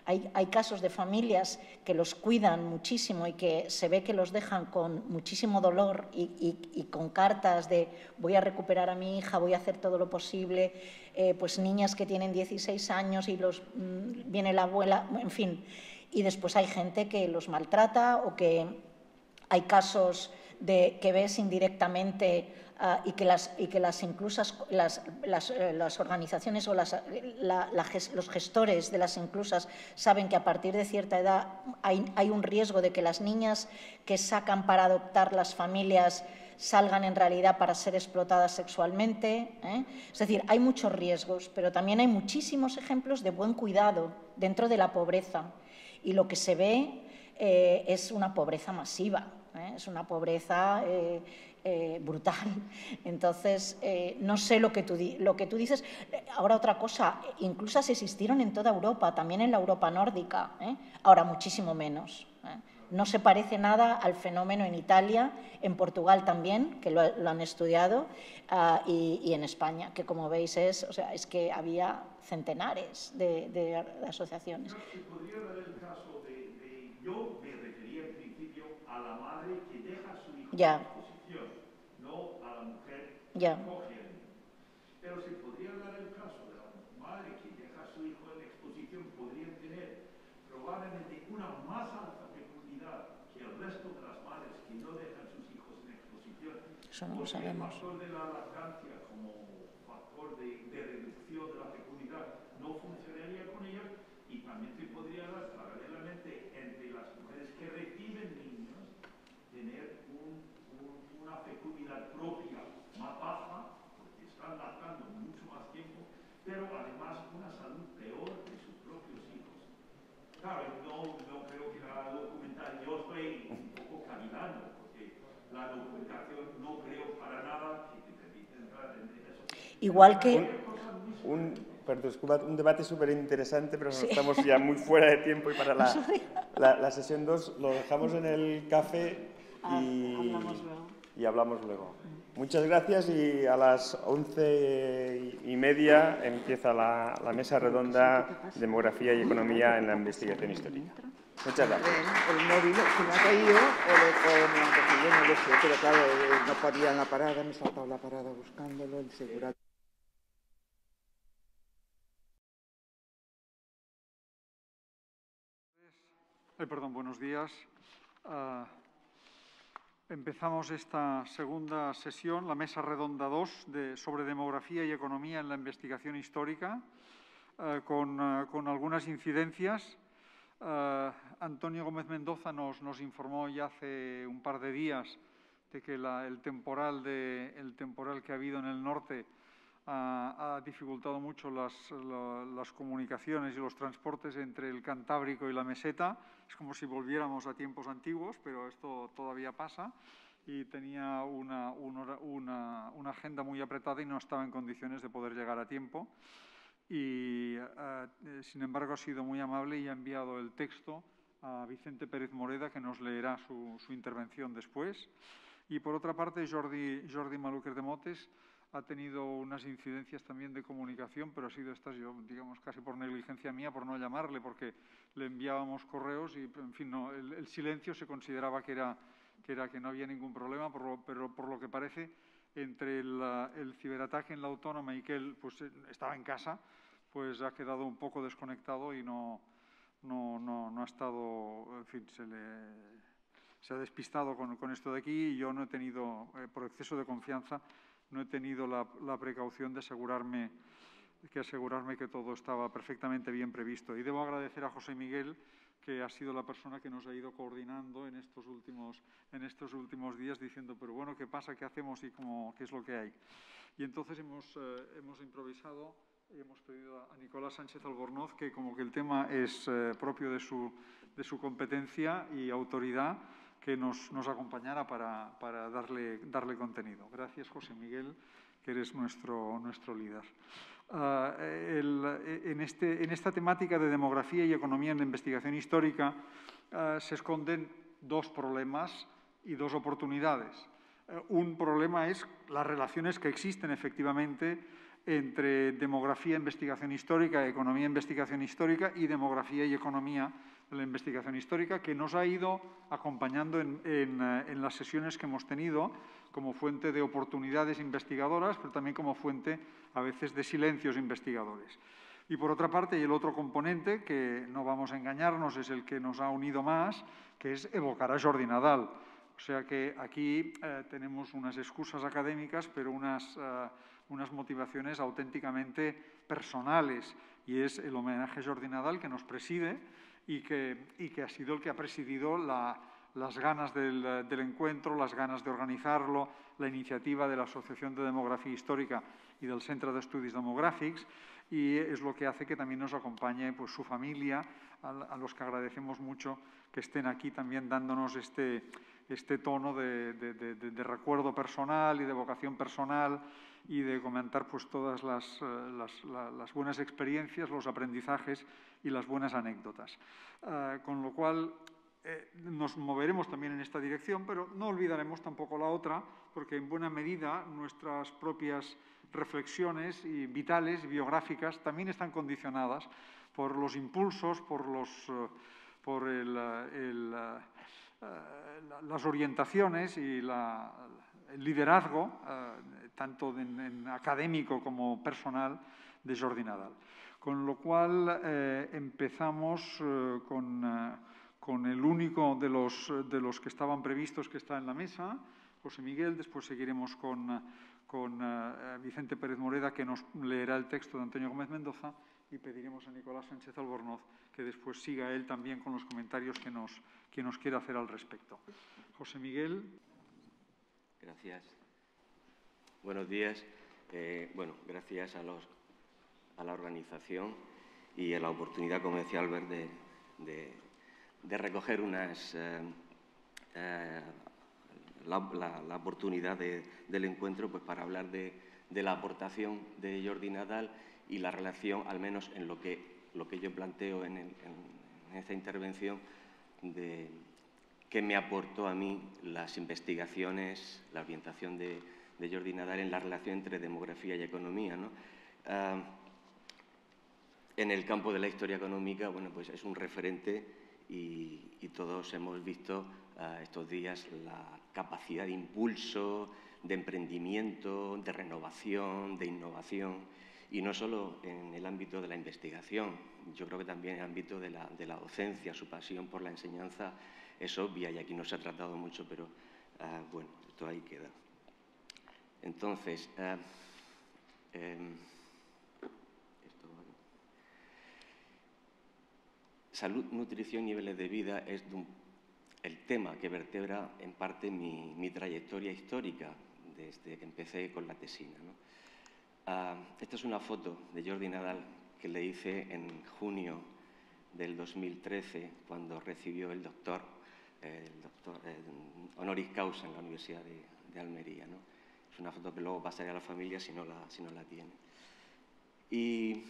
Hay, hay casos de familias que los cuidan muchísimo y que se ve que los dejan con muchísimo dolor y, y, y con cartas de voy a recuperar a mi hija, voy a hacer todo lo posible, eh, pues niñas que tienen dieciséis años y los, mmm, viene la abuela, en fin. Y después hay gente que los maltrata o que hay casos de que ves indirectamente uh, y que las, y que las inclusas, las, las, eh, las organizaciones o las, la, la, los gestores de las inclusas saben que a partir de cierta edad hay, hay un riesgo de que las niñas que sacan para adoptar las familias salgan en realidad para ser explotadas sexualmente, ¿eh? Es decir, hay muchos riesgos, pero también hay muchísimos ejemplos de buen cuidado dentro de la pobreza. Y lo que se ve eh, es una pobreza masiva, ¿eh? Es una pobreza eh, eh, brutal. Entonces, eh, no sé lo que, tú, lo que tú dices. Ahora otra cosa, inclusas existieron en toda Europa, también en la Europa nórdica, ¿eh? Ahora muchísimo menos, ¿eh? No se parece nada al fenómeno en Italia, en Portugal también, que lo, lo han estudiado, uh, y, y en España, que como veis es, o sea, es que había centenares de, de, de asociaciones. Se podría dar el caso de, de, yo me refería en principio a la madre que deja a su hijo ya. en exposición, no a la mujer que ya. coge al niño. Pero se podría dar el caso de la madre que deja a su hijo en exposición, podrían tener probablemente una más alta fecundidad que el resto de las madres que no dejan sus hijos en exposición. Eso no lo sabemos. El factor de la lactancia como factor de, de reducción de la fecundidad no funcionaría con ellas, y también se podría dar paralelamente entre las mujeres que reciben niños tener un, un, una fecundidad propia más baja, porque están lactando mucho más tiempo, pero además una salud peor de sus propios hijos. Claro, no, no creo que la documentación, yo estoy un poco cavilando, porque la documentación no creo para nada que te permita entrar en eso. Igual que... Un, un, perdón, un debate súper interesante, pero sí. estamos ya muy fuera de tiempo y para la, la, la sesión dos lo dejamos en el café y, ah, hablamos luego. y hablamos luego. Muchas gracias, y a las once y media empieza la, la mesa redonda Demografía y Economía en la Investigación Histórica. Muchas gracias. El móvil se me ha caído, o me han cogido, no lo sé, pero claro, no podía en la parada, me he saltado la parada buscándolo, el seguro. Eh, perdón, buenos días. Uh, empezamos esta segunda sesión, la Mesa Redonda dos, de, sobre Demografía y Economía en la Investigación Histórica, uh, con, uh, con algunas incidencias. Uh, Antonio Gómez Mendoza nos, nos informó ya hace un par de días de que la, el, temporal de, el temporal que ha habido en el norte ha, ha dificultado mucho las, la, las comunicaciones y los transportes entre el Cantábrico y la meseta. Es como si volviéramos a tiempos antiguos, pero esto todavía pasa, y tenía una, una, una, una agenda muy apretada y no estaba en condiciones de poder llegar a tiempo. Y, uh, sin embargo, ha sido muy amable y ha enviado el texto a Vicente Pérez Moreda, que nos leerá su, su intervención después. Y, por otra parte, Jordi, Jordi Maluquer de Motes ha tenido unas incidencias también de comunicación, pero ha sido estas, yo, digamos, casi por negligencia mía, por no llamarle, porque le enviábamos correos y, en fin, no, el, el silencio se consideraba que era, que era que no había ningún problema, por lo, pero por lo que parece, entre el, el ciberataque en la Autónoma y que él pues, estaba en casa, pues ha quedado un poco desconectado y no, no, no, no ha estado, en fin, se, le, se ha despistado con, con esto de aquí, y yo no he tenido, eh, por exceso de confianza, no he tenido la, la precaución de asegurarme, que asegurarme que todo estaba perfectamente bien previsto. Y debo agradecer a José Miguel, que ha sido la persona que nos ha ido coordinando en estos últimos, en estos últimos días, diciendo, pero bueno, ¿qué pasa? ¿Qué hacemos? ¿Y cómo, qué es lo que hay? Y entonces hemos, eh, hemos improvisado y hemos pedido a Nicolás Sánchez Albornoz, que como que el tema es eh, propio de su, de su competencia y autoridad, que nos, nos acompañara para, para darle, darle contenido. Gracias, José Miguel, que eres nuestro, nuestro líder. Uh, el, en, este, en esta temática de demografía y economía en la investigación histórica uh, se esconden dos problemas y dos oportunidades. Uh, un problema es las relaciones que existen efectivamente entre demografía, investigación histórica, economía, investigación histórica y demografía y economía de la investigación histórica, que nos ha ido acompañando en, en, en las sesiones que hemos tenido como fuente de oportunidades investigadoras, pero también como fuente a veces de silencios investigadores. Y por otra parte, y el otro componente, que no vamos a engañarnos, es el que nos ha unido más, que es evocar a Jordi Nadal. O sea que aquí eh, tenemos unas excusas académicas, pero unas, eh, unas motivaciones auténticamente personales, y es el homenaje a Jordi Nadal que nos preside y que, y que ha sido el que ha presidido la, las ganas del, del encuentro, las ganas de organizarlo, la iniciativa de la Asociación de Demografía Histórica y del Centre d'Estudis Demogràfics, y es lo que hace que también nos acompañe pues, su familia, a, a los que agradecemos mucho que estén aquí también dándonos este, este tono de, de, de, de recuerdo personal y de vocación personal y de comentar pues, todas las, las, las buenas experiencias, los aprendizajes y las buenas anécdotas. Uh, con lo cual, eh, nos moveremos también en esta dirección, pero no olvidaremos tampoco la otra, porque en buena medida nuestras propias reflexiones y vitales, biográficas, también están condicionadas por los impulsos, por, los, uh, por el, el, uh, uh, las orientaciones y la, el liderazgo, uh, tanto en, en académico como personal, de Jordi Nadal. Con lo cual eh, empezamos uh, con, uh, con el único de los, de los que estaban previstos que está en la mesa, José Miguel. Después seguiremos con, con uh, Vicente Pérez Moreda, que nos leerá el texto de Antonio Gómez Mendoza, y pediremos a Nicolás Sánchez Albornoz que después siga él también con los comentarios que nos, que nos quiera hacer al respecto. José Miguel. Gracias. Buenos días. Eh, bueno, gracias a, los, a la organización y a la oportunidad, como decía Albert, de, de, de recoger unas... Eh, eh, La, la, la oportunidad de, del encuentro pues, para hablar de, de la aportación de Jordi Nadal y la relación, al menos en lo que, lo que yo planteo en, el, en, en esta intervención, de qué me aportó a mí las investigaciones, la orientación de, de Jordi Nadal en la relación entre demografía y economía, ¿no? Uh, en el campo de la historia económica, bueno, pues es un referente y, y todos hemos visto uh, estos días la capacidad de impulso, de emprendimiento, de renovación, de innovación, y no solo en el ámbito de la investigación, yo creo que también en el ámbito de la, de la docencia. Su pasión por la enseñanza es obvia y aquí no se ha tratado mucho, pero uh, bueno, esto ahí queda. Entonces, uh, eh, esto, bueno. Salud, nutrición y niveles de vida es de un, el tema que vertebra en parte mi, mi trayectoria histórica desde que empecé con la tesina, ¿no? Uh, esta es una foto de Jordi Nadal que le hice en junio del dos mil trece, cuando recibió el doctor, eh, el doctor eh, honoris causa en la Universidad de, de Almería, ¿no? Es una foto que luego pasaré a la familia si no la, si no la tiene. Y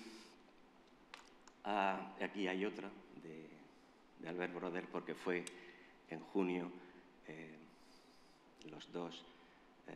uh, aquí hay otra de, de Albert Broder, porque fue en junio, eh, los dos eh,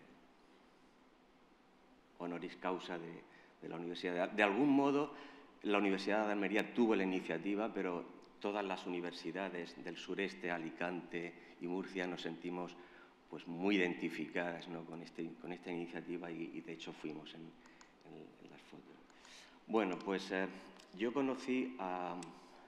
honoris causa de, de la Universidad. De, de algún modo, la Universidad de Almería tuvo la iniciativa, pero todas las universidades del sureste, Alicante y Murcia, nos sentimos pues, muy identificadas, ¿no? con, este, con esta iniciativa y, y, de hecho, fuimos en, en, en las fotos. Bueno, pues eh, yo conocí a,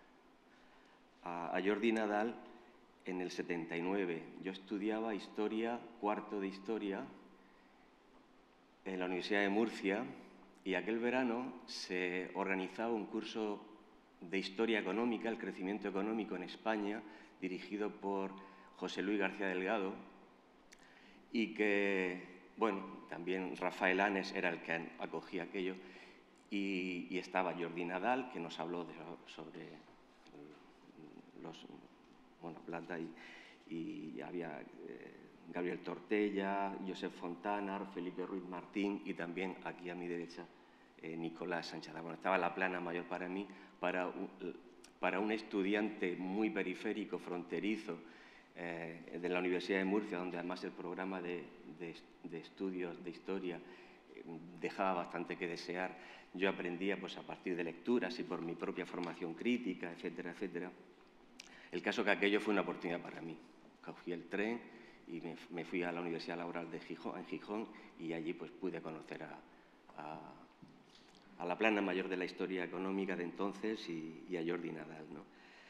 a, a Jordi Nadal en el setenta y nueve. Yo estudiaba Historia, cuarto de Historia, en la Universidad de Murcia, y aquel verano se organizaba un curso de Historia Económica, el crecimiento económico en España, dirigido por José Luis García Delgado, y que, bueno, también Rafael Anes era el que acogía aquello, y, y estaba Jordi Nadal, que nos habló de, sobre los... bueno, plata, y, y había eh, Gabriel Tortella, Josep Fontana, Felipe Ruiz Martín y también aquí a mi derecha eh, Nicolás Sánchez. Bueno, estaba la plana mayor para mí, para un, para un estudiante muy periférico, fronterizo, eh, de la Universidad de Murcia, donde además el programa de, de, de estudios de historia dejaba bastante que desear. Yo aprendía pues, a partir de lecturas y por mi propia formación crítica, etcétera, etcétera. El caso que aquello fue una oportunidad para mí. Cogí el tren y me, me fui a la Universidad Laboral de Gijón, en Gijón, y allí pues, pude conocer a, a, a la plana mayor de la historia económica de entonces y, y a Jordi Nadal, ¿no?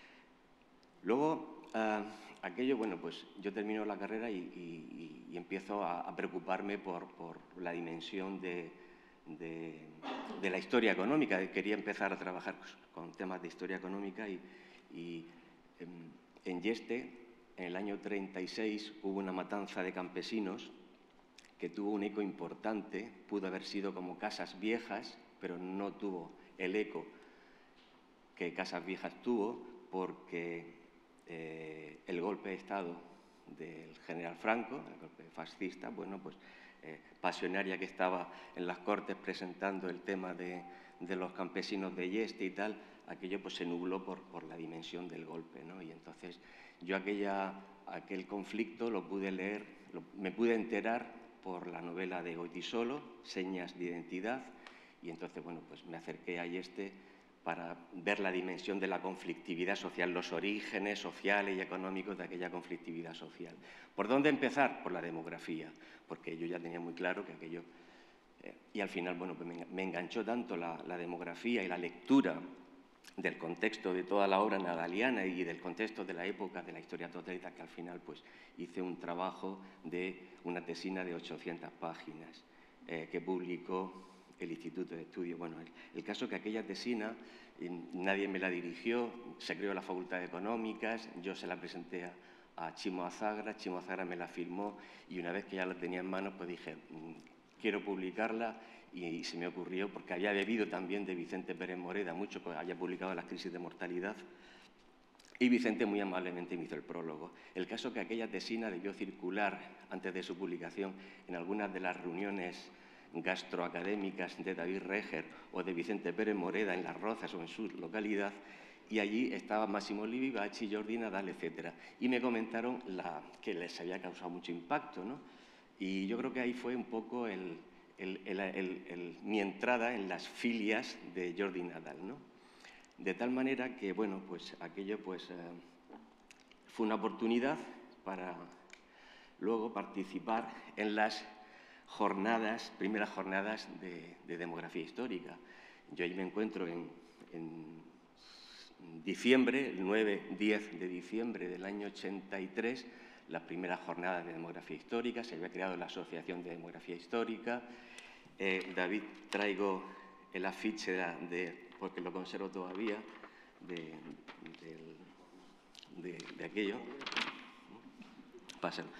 Luego, uh, aquello, bueno, pues yo termino la carrera y, y, y empiezo a, a preocuparme por, por la dimensión de, de, de la historia económica. Quería empezar a trabajar con temas de historia económica y, y en, en Yeste, en el año treinta y seis, hubo una matanza de campesinos que tuvo un eco importante. Pudo haber sido como Casas Viejas, pero no tuvo el eco que Casas Viejas tuvo porque eh, el golpe de Estado del general Franco, el golpe fascista, bueno, pues eh, pasionaria que estaba en las Cortes presentando el tema de, de los campesinos de Yeste y tal, aquello pues se nubló por, por la dimensión del golpe, ¿no? Y entonces yo aquella, aquel conflicto lo pude leer, lo, me pude enterar por la novela de Goytisolo, Señas de Identidad, y entonces, bueno, pues me acerqué a Yeste para ver la dimensión de la conflictividad social, los orígenes sociales y económicos de aquella conflictividad social. ¿Por dónde empezar? Por la demografía, porque yo ya tenía muy claro que aquello... Eh, y al final, bueno, pues me, me enganchó tanto la, la demografía y la lectura del contexto de toda la obra nadaliana y del contexto de la época de la historia totalitaria, que al final pues hice un trabajo de una tesina de ochocientas páginas eh, que publicó el Instituto de Estudios. Bueno, el, el caso es que aquella tesina eh, nadie me la dirigió, se creó la Facultad de Económicas, yo se la presenté a, a Chimo Azagra, Chimo Azagra me la firmó y una vez que ya la tenía en manos pues dije, mmm, quiero publicarla. Y se me ocurrió, porque había bebido también de Vicente Pérez Moreda mucho, pues había publicado Las crisis de mortalidad, y Vicente muy amablemente me hizo el prólogo. El caso es que aquella tesina debió circular antes de su publicación en algunas de las reuniones gastroacadémicas de David Reger o de Vicente Pérez Moreda en Las Rozas o en su localidad, y allí estaba Massimo Livi Bacci, Jordi Nadal, etcétera. Y me comentaron la, que les había causado mucho impacto, ¿no? Y yo creo que ahí fue un poco el... El, el, el, el, mi entrada en las filias de Jordi Nadal, ¿no? De tal manera que, bueno, pues aquello pues, eh, fue una oportunidad para luego participar en las jornadas, primeras jornadas de, de demografía histórica. Yo ahí me encuentro en, en diciembre, el nueve diez de diciembre del año ochenta y tres, las primeras jornadas de demografía histórica, se había creado la Asociación de Demografía Histórica. Eh, David, traigo el afiche de, de, porque lo conservo todavía, de, de, de, de aquello. Pásalo.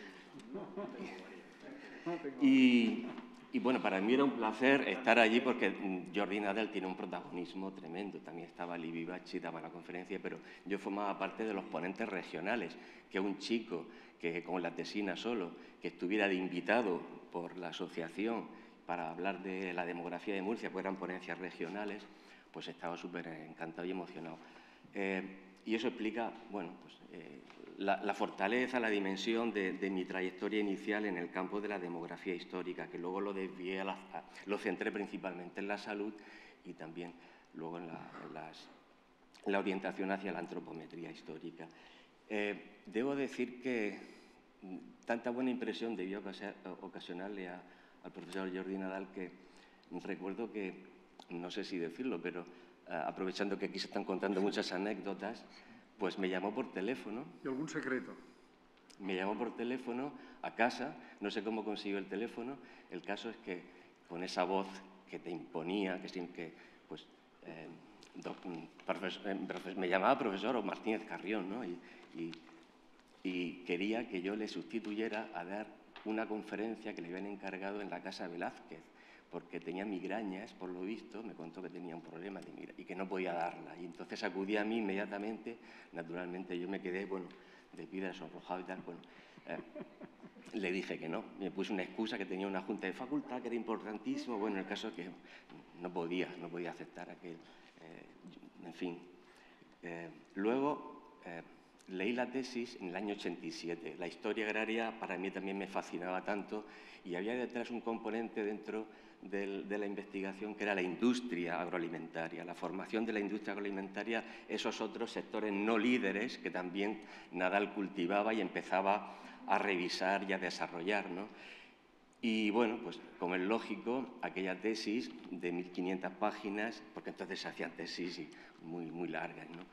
Y, y bueno, para mí era un placer estar allí porque Jordi Nadal tiene un protagonismo tremendo. También estaba Livi Bacci, daba la conferencia, pero yo formaba parte de los ponentes regionales, que un chico que con la tesina solo, que estuviera de invitado por la asociación para hablar de la demografía de Murcia, pues eran ponencias regionales, pues estaba súper encantado y emocionado. Eh, y eso explica, bueno, pues eh, la, la fortaleza, la dimensión de, de mi trayectoria inicial en el campo de la demografía histórica, que luego lo desvié, a la, a, lo centré principalmente en la salud y también luego en la, en las, en la orientación hacia la antropometría histórica. Eh, debo decir que tanta buena impresión debió ocasionarle a, al profesor Jordi Nadal que recuerdo que, no sé si decirlo, pero uh, aprovechando que aquí se están contando muchas anécdotas, pues me llamó por teléfono. ¿Y algún secreto? Me llamó por teléfono a casa, no sé cómo consiguió el teléfono, el caso es que con esa voz que te imponía, que, sin que pues, eh, do, profesor, eh, me llamaba profesor Martínez Carrión, ¿no? Y, y, y quería que yo le sustituyera a dar una conferencia que le habían encargado en la Casa Velázquez, porque tenía migrañas, por lo visto, me contó que tenía un problema de migraña y que no podía darla. Y entonces acudí a mí inmediatamente, naturalmente yo me quedé, bueno, de piedra sonrojado y tal, bueno, eh, le dije que no, me puse una excusa que tenía una junta de facultad, que era importantísimo, bueno, el caso es que no podía, no podía aceptar aquel, eh, en fin. Eh, luego eh, leí la tesis en el año ochenta y siete, la historia agraria para mí también me fascinaba tanto y había detrás un componente dentro de, de la investigación, que era la industria agroalimentaria, la formación de la industria agroalimentaria, esos otros sectores no líderes que también Nadal cultivaba y empezaba a revisar y a desarrollar, ¿no? Y bueno, pues como es lógico, aquella tesis de mil quinientas páginas, porque entonces se hacían tesis muy, muy largas, ¿no?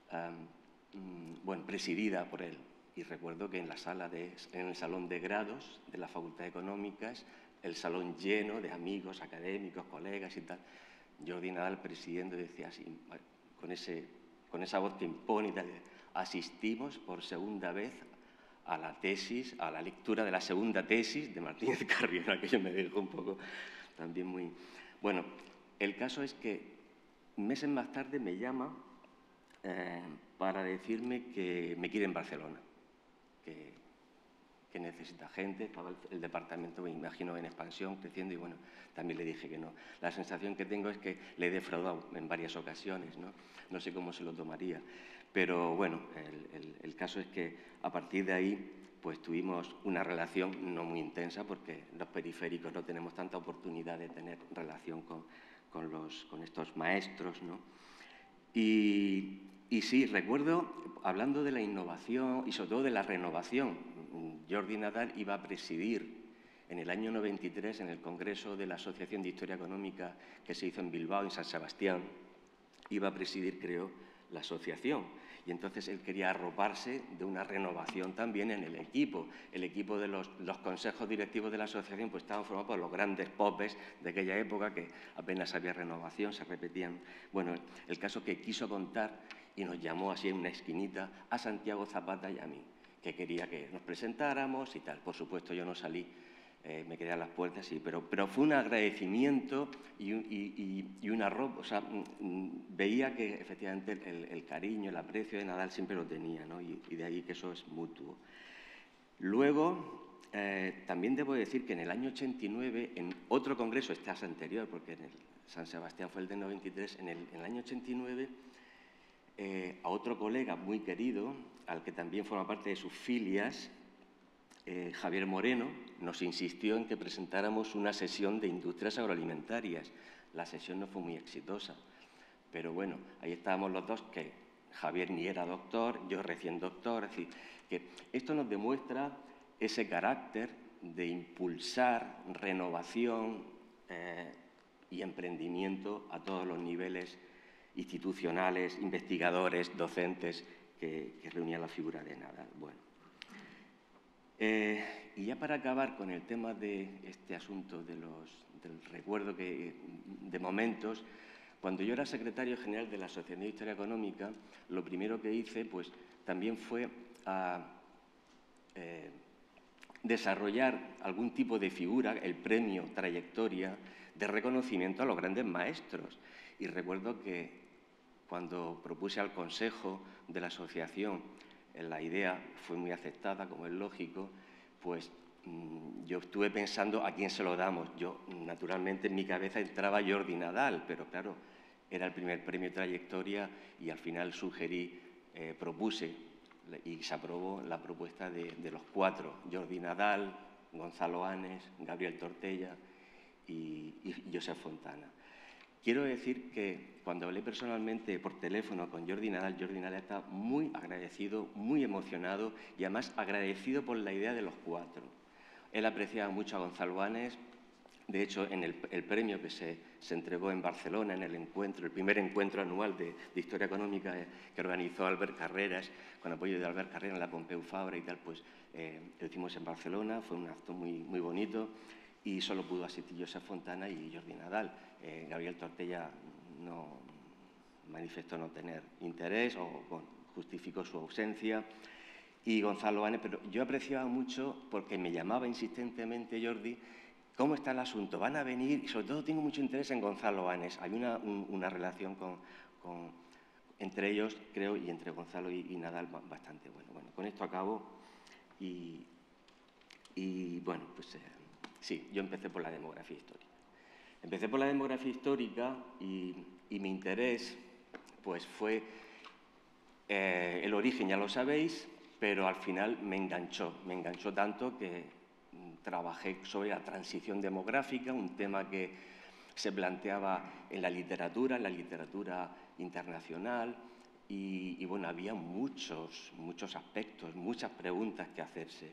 Um, bueno, presidida por él. Y recuerdo que en la sala de, en el salón de grados de la Facultad de Económicas, el salón lleno de amigos, académicos, colegas y tal, Jordi Nadal presidiendo decía así, con, ese, con esa voz que impone y tal, asistimos por segunda vez a la tesis, a la lectura de la segunda tesis de Martínez Carrión, aquello me dejó un poco también muy... Bueno, el caso es que meses más tarde me llama eh, para decirme que me quiere en Barcelona, que, que necesita gente, estaba el, el departamento, me imagino, en expansión, creciendo, y bueno, también le dije que no. La sensación que tengo es que le he defraudado en varias ocasiones, ¿no? No sé cómo se lo tomaría. Pero bueno, el, el, el caso es que a partir de ahí pues tuvimos una relación no muy intensa, porque los periféricos no tenemos tanta oportunidad de tener relación con, con, los, con estos maestros, ¿no? Y, y sí, recuerdo, hablando de la innovación y sobre todo de la renovación, Jordi Nadal iba a presidir en el año noventa y tres, en el Congreso de la Asociación de Historia Económica que se hizo en Bilbao, en San Sebastián, iba a presidir, creo, la asociación. Y entonces él quería arroparse de una renovación también en el equipo. El equipo de los, los consejos directivos de la asociación pues estaban formados por los grandes popes de aquella época, que apenas había renovación, se repetían. Bueno, el caso que quiso contar y nos llamó así en una esquinita a Santiago Zapata y a mí, que quería que nos presentáramos y tal. Por supuesto, yo no salí. Eh, me quedé a las puertas, sí, pero, pero fue un agradecimiento y, un, y, y, y una ropa, o sea, m, veía que efectivamente el, el cariño, el aprecio de Nadal siempre lo tenía, ¿no? Y, y de ahí que eso es mutuo. Luego, eh, también debo decir que en el año ochenta y nueve, en otro congreso, este es anterior, porque en el San Sebastián fue el de noventa y tres, en el, en el año ochenta y nueve, eh, a otro colega muy querido, al que también forma parte de sus filias, Eh, Javier Moreno, nos insistió en que presentáramos una sesión de industrias agroalimentarias. La sesión no fue muy exitosa, pero bueno, ahí estábamos los dos, que Javier ni era doctor, yo recién doctor, es decir, que esto nos demuestra ese carácter de impulsar renovación eh, y emprendimiento a todos los niveles institucionales, investigadores, docentes, que, que reunía la figura de Nadal. Bueno. Eh, y ya para acabar con el tema de este asunto de los, del recuerdo que, de momentos, cuando yo era secretario general de la Asociación de Historia Económica, lo primero que hice pues, también fue a, eh, desarrollar algún tipo de figura, el premio Trayectoria, de reconocimiento a los grandes maestros. Y recuerdo que cuando propuse al Consejo de la Asociación, la idea fue muy aceptada, como es lógico, pues mmm, yo estuve pensando a quién se lo damos. Yo, naturalmente, en mi cabeza entraba Jordi Nadal, pero claro, era el primer premio Trayectoria y al final sugerí, eh, propuse y se aprobó la propuesta de, de los cuatro, Jordi Nadal, Gonzalo Anes, Gabriel Tortella y, y Josep Fontana. Quiero decir que cuando hablé personalmente por teléfono con Jordi Nadal, Jordi Nadal está muy agradecido, muy emocionado y además agradecido por la idea de los cuatro. Él apreciaba mucho a Gonzalo Anes. De hecho, en el, el premio que se, se entregó en Barcelona, en el encuentro, el primer encuentro anual de, de Historia Económica eh, que organizó Albert Carreras, con apoyo de Albert Carreras en la Pompeu Fabra y tal, pues eh, lo hicimos en Barcelona, fue un acto muy, muy bonito. Y solo pudo asistir Josep Fontana y Jordi Nadal. Eh, Gabriel Tortella no manifestó no tener interés o bueno, justificó su ausencia. Y Gonzalo Anes, pero yo apreciaba mucho porque me llamaba insistentemente Jordi, ¿cómo está el asunto? ¿Van a venir? Y sobre todo tengo mucho interés en Gonzalo Anes. Hay una, un, una relación con, con, entre ellos, creo, y entre Gonzalo y, y Nadal bastante buena. Bueno, con esto acabo y, y bueno, pues... Eh, Sí, yo empecé por la demografía histórica. Empecé por la demografía histórica y, y mi interés pues, fue eh, el origen, ya lo sabéis, pero al final me enganchó. Me enganchó tanto que trabajé sobre la transición demográfica, un tema que se planteaba en la literatura, en la literatura internacional, y, y bueno, había muchos, muchos aspectos, muchas preguntas que hacerse.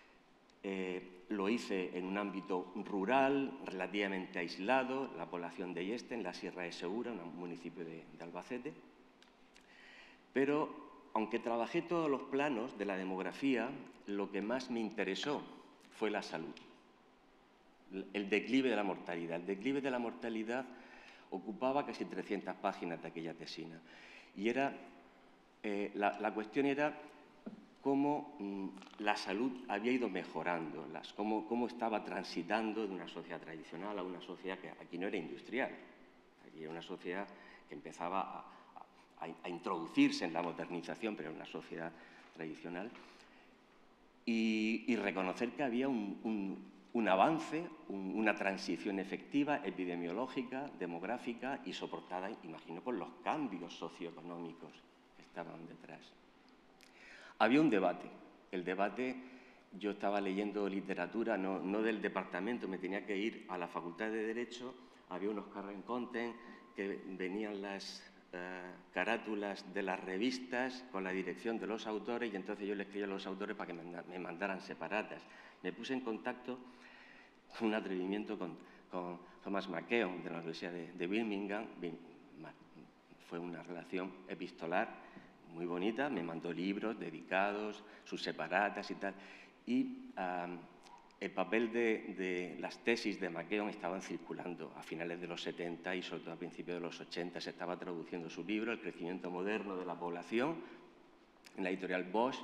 Eh, lo hice en un ámbito rural, relativamente aislado, la población de Yeste, en la Sierra de Segura, un municipio de, de Albacete. Pero, aunque trabajé todos los planos de la demografía, lo que más me interesó fue la salud, el declive de la mortalidad. El declive de la mortalidad ocupaba casi trescientas páginas de aquella tesina. Y era, eh, la, la cuestión era cómo mmm, la salud había ido mejorando, las, cómo, cómo estaba transitando de una sociedad tradicional a una sociedad que aquí no era industrial, aquí era una sociedad que empezaba a, a, a introducirse en la modernización, pero era una sociedad tradicional, y, y reconocer que había un, un, un avance, un, una transición efectiva, epidemiológica, demográfica y soportada, imagino, por los cambios socioeconómicos que estaban detrás. Había un debate. El debate, yo estaba leyendo literatura, no, no del departamento, me tenía que ir a la Facultad de Derecho, había unos current content que venían las eh, carátulas de las revistas con la dirección de los autores y entonces yo le escribía a los autores para que me mandaran separatas. Me puse en contacto con un atrevimiento con, con Thomas McKeown de la Universidad de, de Birmingham. Fue una relación epistolar muy bonita, me mandó libros dedicados, sus separatas y tal. Y um, el papel de, de las tesis de McKeown estaban circulando a finales de los setenta y sobre todo a principios de los ochenta. Se estaba traduciendo su libro, El crecimiento moderno de la población, en la editorial Bosch.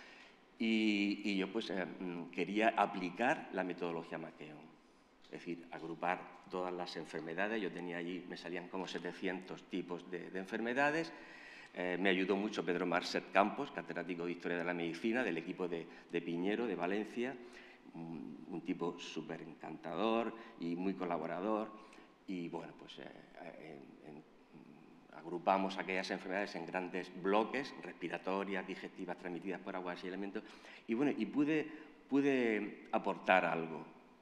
Y, y yo pues eh, quería aplicar la metodología McKeown. Es decir, agrupar todas las enfermedades. Yo tenía allí, me salían como setecientos tipos de, de enfermedades. Eh, me ayudó mucho Pedro Marcet Campos, catedrático de Historia de la Medicina, del equipo de, de Piñero, de Valencia, un, un tipo súper encantador y muy colaborador. Y bueno, pues eh, en, en, agrupamos aquellas enfermedades en grandes bloques, respiratorias, digestivas, transmitidas por aguas y elementos. Y bueno, y pude, pude aportar algo.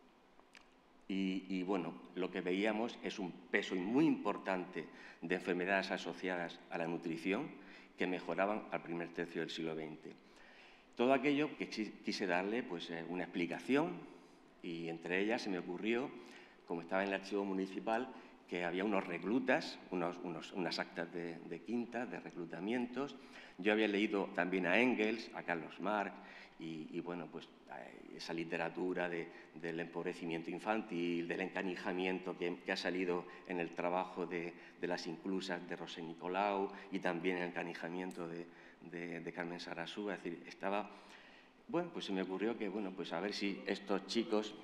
Y, y bueno, lo que veíamos es un peso muy importante de enfermedades asociadas a la nutrición que mejoraban al primer tercio del siglo veinte. Todo aquello que quise darle pues, eh, una explicación y entre ellas se me ocurrió, como estaba en el archivo municipal, que había unos reclutas, unos, unos, unas actas de, de quinta, de reclutamientos. Yo había leído también a Engels, a Carlos Marx y, y bueno, pues esa literatura de, del empobrecimiento infantil, del encanijamiento que, que ha salido en el trabajo de, de las inclusas de Rosé Nicolau y también el encanijamiento de, de, de Carmen Sarasúa. Es decir, estaba... Bueno, pues se me ocurrió que, bueno, pues a ver si estos chicos...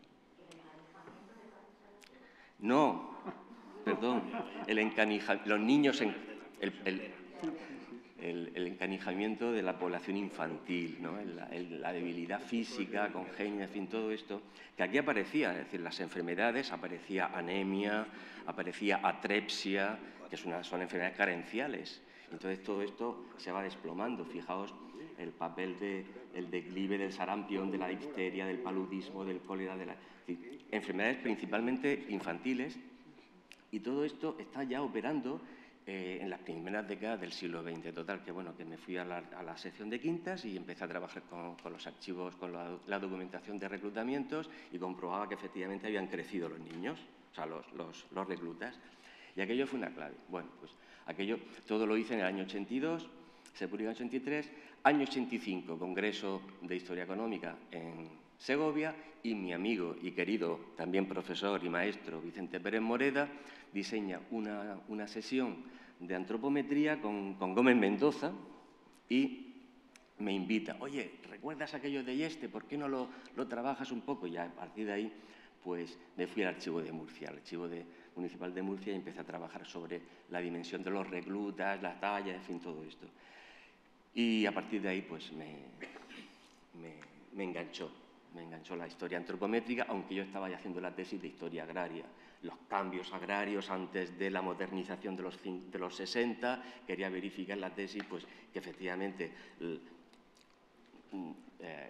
No, perdón, el encanijamiento... Los niños... En, el, el, El, el encanijamiento de la población infantil, ¿no? el, el, la debilidad física, congénita, en fin, todo esto, que aquí aparecía, es decir, las enfermedades, aparecía anemia, aparecía atrepsia, que es una, son enfermedades carenciales. Entonces todo esto se va desplomando. Fijaos el papel del de, declive del sarampión, de la difteria, del paludismo, del cólera, de la, es decir, enfermedades principalmente infantiles, y todo esto está ya operando Eh, en las primeras décadas del siglo veinte. Total, que bueno, que me fui a la, a la sección de quintas y empecé a trabajar con, con los archivos, con la, la documentación de reclutamientos y comprobaba que efectivamente habían crecido los niños, o sea, los, los, los reclutas. Y aquello fue una clave. Bueno, pues aquello todo lo hice en el año ochenta y dos, se publicó en ochenta y tres, año ochenta y cinco, Congreso de Historia Económica en Segovia, y mi amigo y querido también profesor y maestro Vicente Pérez Moreda diseña una, una sesión de antropometría con, con Gómez Mendoza y me invita, oye, ¿recuerdas aquello de Yeste? ¿Por qué no lo, lo trabajas un poco? Y a partir de ahí pues me fui al archivo de Murcia, al archivo de, municipal de Murcia, y empecé a trabajar sobre la dimensión de los reclutas, la talla, en fin, todo esto. Y a partir de ahí pues me, me, me enganchó. Me enganchó la historia antropométrica, aunque yo estaba ya haciendo la tesis de historia agraria. Los cambios agrarios antes de la modernización de los, de los sesenta, quería verificar la tesis pues, que efectivamente eh,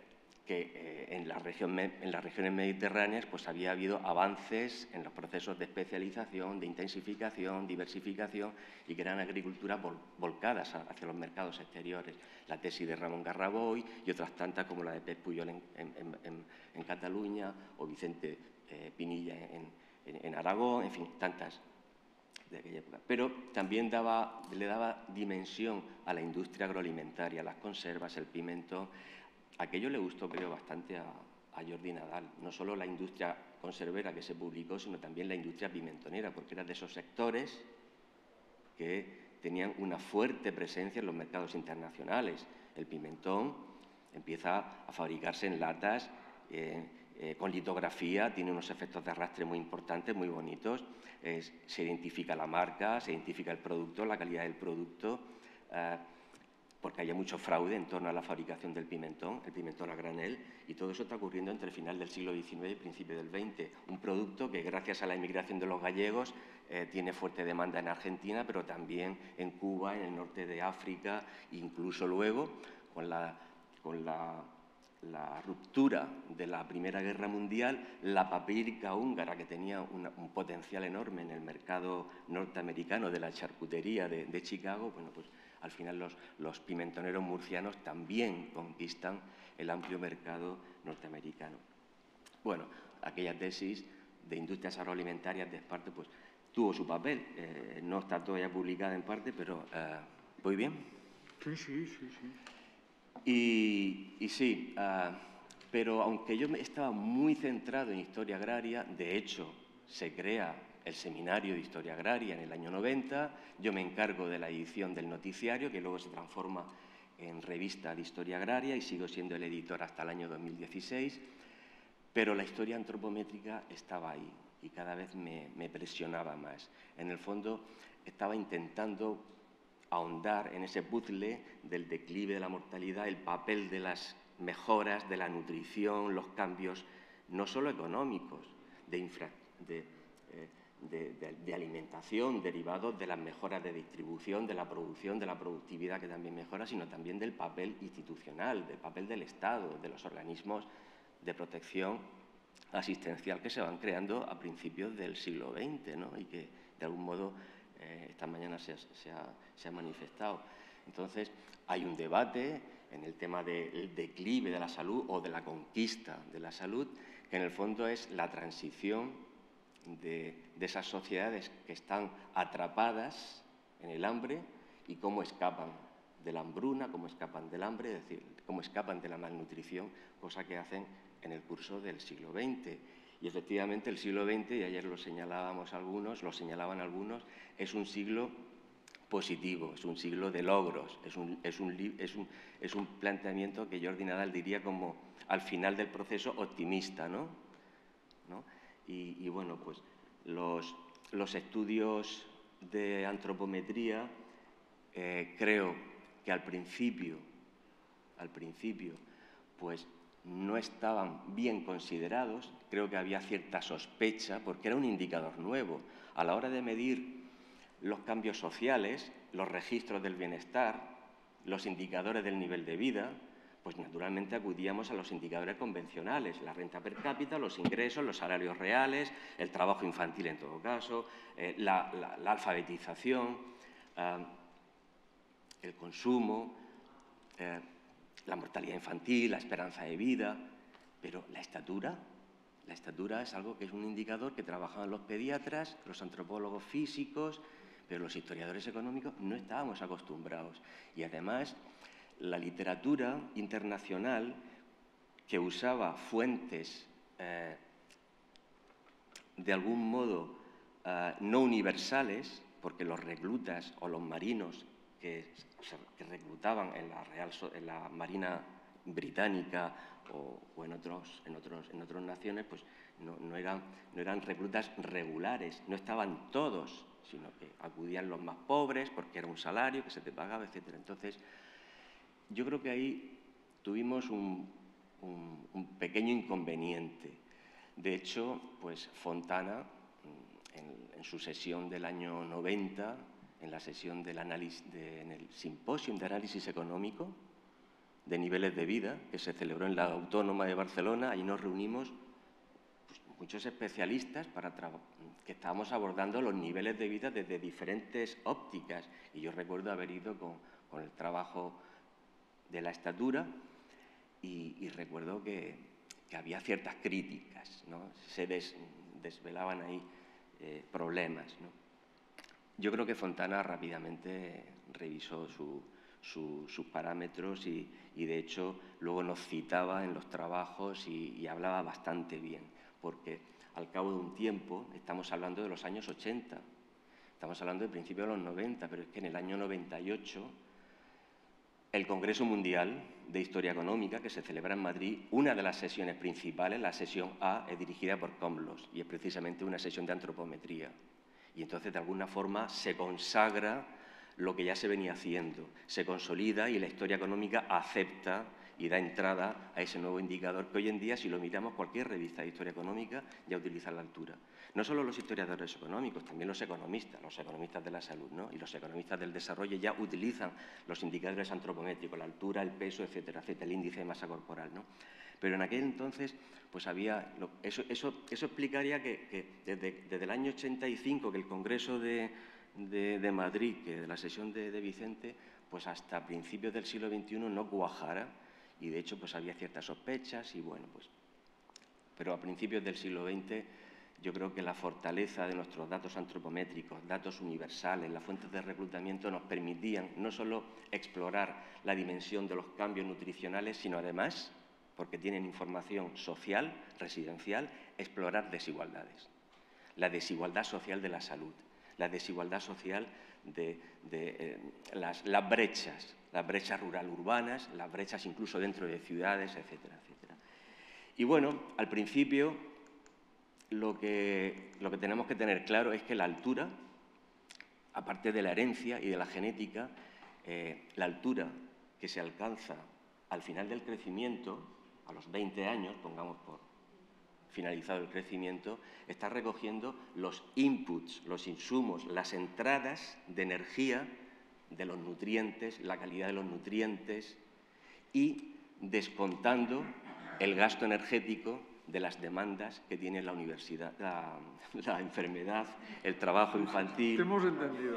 que eh, en, la región, en las regiones mediterráneas pues, había habido avances en los procesos de especialización, de intensificación, diversificación y que eran agriculturas vol volcadas hacia los mercados exteriores. La tesis de Ramón Garraboy y otras tantas como la de Pep Puyol en, en, en, en Cataluña o Vicente eh, Pinilla en, en, en Aragón, en fin, tantas de aquella época. Pero también daba, le daba dimensión a la industria agroalimentaria, las conservas, el pimentón. Aquello le gustó, creo, bastante a, a Jordi Nadal. No solo la industria conservera que se publicó, sino también la industria pimentonera, porque era de esos sectores que tenían una fuerte presencia en los mercados internacionales. El pimentón empieza a fabricarse en latas, eh, eh, con litografía, tiene unos efectos de arrastre muy importantes, muy bonitos. Eh, se identifica la marca, se identifica el producto, la calidad del producto, eh, porque había mucho fraude en torno a la fabricación del pimentón, el pimentón a granel, y todo eso está ocurriendo entre el final del siglo diecinueve y principio del veinte. Un producto que, gracias a la emigración de los gallegos, eh, tiene fuerte demanda en Argentina, pero también en Cuba, en el norte de África, incluso luego, con la, con la, la ruptura de la Primera Guerra Mundial, la papírica húngara, que tenía una, un potencial enorme en el mercado norteamericano de la charcutería de, de Chicago, bueno, pues al final los, los pimentoneros murcianos también conquistan el amplio mercado norteamericano. Bueno, aquella tesis de industrias agroalimentarias de Esparto pues, tuvo su papel. Eh, no está todavía publicada en parte, pero eh, ¿voy bien? Sí, sí, sí, sí. Y, y sí, uh, pero aunque yo estaba muy centrado en historia agraria, de hecho se crea el Seminario de Historia Agraria en el año noventa, yo me encargo de la edición del noticiario, que luego se transforma en revista de Historia Agraria y sigo siendo el editor hasta el año dos mil dieciséis, pero la historia antropométrica estaba ahí y cada vez me, me presionaba más. En el fondo estaba intentando ahondar en ese puzzle del declive de la mortalidad, el papel de las mejoras, de la nutrición, los cambios no solo económicos, de, infra, de, eh, de, de, de alimentación derivados de las mejoras de distribución, de la producción, de la productividad que también mejora, sino también del papel institucional, del papel del Estado, de los organismos de protección asistencial que se van creando a principios del siglo veinte, ¿no? Y que de algún modo eh, esta mañana se, se, ha, se ha manifestado. Entonces hay un debate en el tema del declive de la salud o de la conquista de la salud, que en el fondo es la transición de, de esas sociedades que están atrapadas en el hambre y cómo escapan de la hambruna, cómo escapan del hambre, es decir, cómo escapan de la malnutrición, cosa que hacen en el curso del siglo veinte. Y efectivamente el siglo veinte, y ayer lo señalábamos algunos, lo señalaban algunos, es un siglo positivo, es un siglo de logros, es un, es un, es un, es un planteamiento que Jordi Nadal diría como al final del proceso optimista, ¿no? ¿No? Y, y bueno, pues los, los estudios de antropometría eh, creo que al principio, al principio, pues no estaban bien considerados, creo que había cierta sospecha, porque era un indicador nuevo. A la hora de medir los cambios sociales, los registros del bienestar, los indicadores del nivel de vida, pues naturalmente acudíamos a los indicadores convencionales, la renta per cápita, los ingresos, los salarios reales, el trabajo infantil en todo caso, eh, la, la, la alfabetización, eh, el consumo, eh, la mortalidad infantil, la esperanza de vida, pero la estatura, la estatura es algo que es un indicador que trabajaban los pediatras, los antropólogos físicos, pero los historiadores económicos no estábamos acostumbrados. Y además, la literatura internacional que usaba fuentes eh, de algún modo eh, no universales, porque los reclutas o los marinos que, que reclutaban en la, Real, en la Marina británica o, o en, otros, en, otros, en otras naciones, pues no, no, eran, no eran reclutas regulares, no estaban todos, sino que acudían los más pobres porque era un salario que se te pagaba, etcétera. Entonces, yo creo que ahí tuvimos un, un, un pequeño inconveniente. De hecho, pues Fontana, en, en su sesión del año noventa, en la sesión del análisis, de, en el simposio de análisis económico, de niveles de vida que se celebró en la Autónoma de Barcelona. Allí nos reunimos pues, muchos especialistas para que estábamos abordando los niveles de vida desde diferentes ópticas. Y yo recuerdo haber ido con, con el trabajo de la estatura y, y recuerdo que, que había ciertas críticas, ¿no? Se des, desvelaban ahí eh, problemas, ¿no? Yo creo que Fontana rápidamente revisó su, su, sus parámetros y, y, de hecho, luego nos citaba en los trabajos y, y hablaba bastante bien, porque al cabo de un tiempo, estamos hablando de los años ochenta, estamos hablando de principios de los noventa, pero es que en el año noventa y ocho, el Congreso Mundial de Historia Económica, que se celebra en Madrid, una de las sesiones principales, la sesión A, es dirigida por Komlos y es precisamente una sesión de antropometría. Y entonces, de alguna forma, se consagra lo que ya se venía haciendo, se consolida y la historia económica acepta y da entrada a ese nuevo indicador que hoy en día, si lo miramos, cualquier revista de historia económica ya utiliza la altura. No solo los historiadores económicos, también los economistas, los economistas de la salud, ¿no? Y los economistas del desarrollo ya utilizan los indicadores antropométricos, la altura, el peso, etcétera, etcétera, el índice de masa corporal, ¿no? Pero en aquel entonces, pues había… Eso, eso, eso explicaría que, que desde, desde el año ochenta y cinco, que el Congreso de, de, de Madrid, que de la sesión de, de Vicente, pues hasta principios del siglo veintiuno no cuajara, y de hecho pues había ciertas sospechas y bueno, pues… Pero a principios del siglo veinte yo creo que la fortaleza de nuestros datos antropométricos, datos universales, las fuentes de reclutamiento nos permitían no solo explorar la dimensión de los cambios nutricionales, sino además, porque tienen información social, residencial, explorar desigualdades. La desigualdad social de la salud, la desigualdad social de, de eh, las, las brechas, las brechas rural-urbanas, las brechas incluso dentro de ciudades, etcétera, etcétera. Y bueno, al principio lo que, lo que tenemos que tener claro es que la altura, aparte de la herencia y de la genética, eh, la altura que se alcanza al final del crecimiento, a los veinte años, pongamos por finalizado el crecimiento, está recogiendo los inputs, los insumos, las entradas de energía de los nutrientes, la calidad de los nutrientes y descontando el gasto energético de las demandas que tiene la universidad, la, la enfermedad, el trabajo infantil. Te hemos entendido.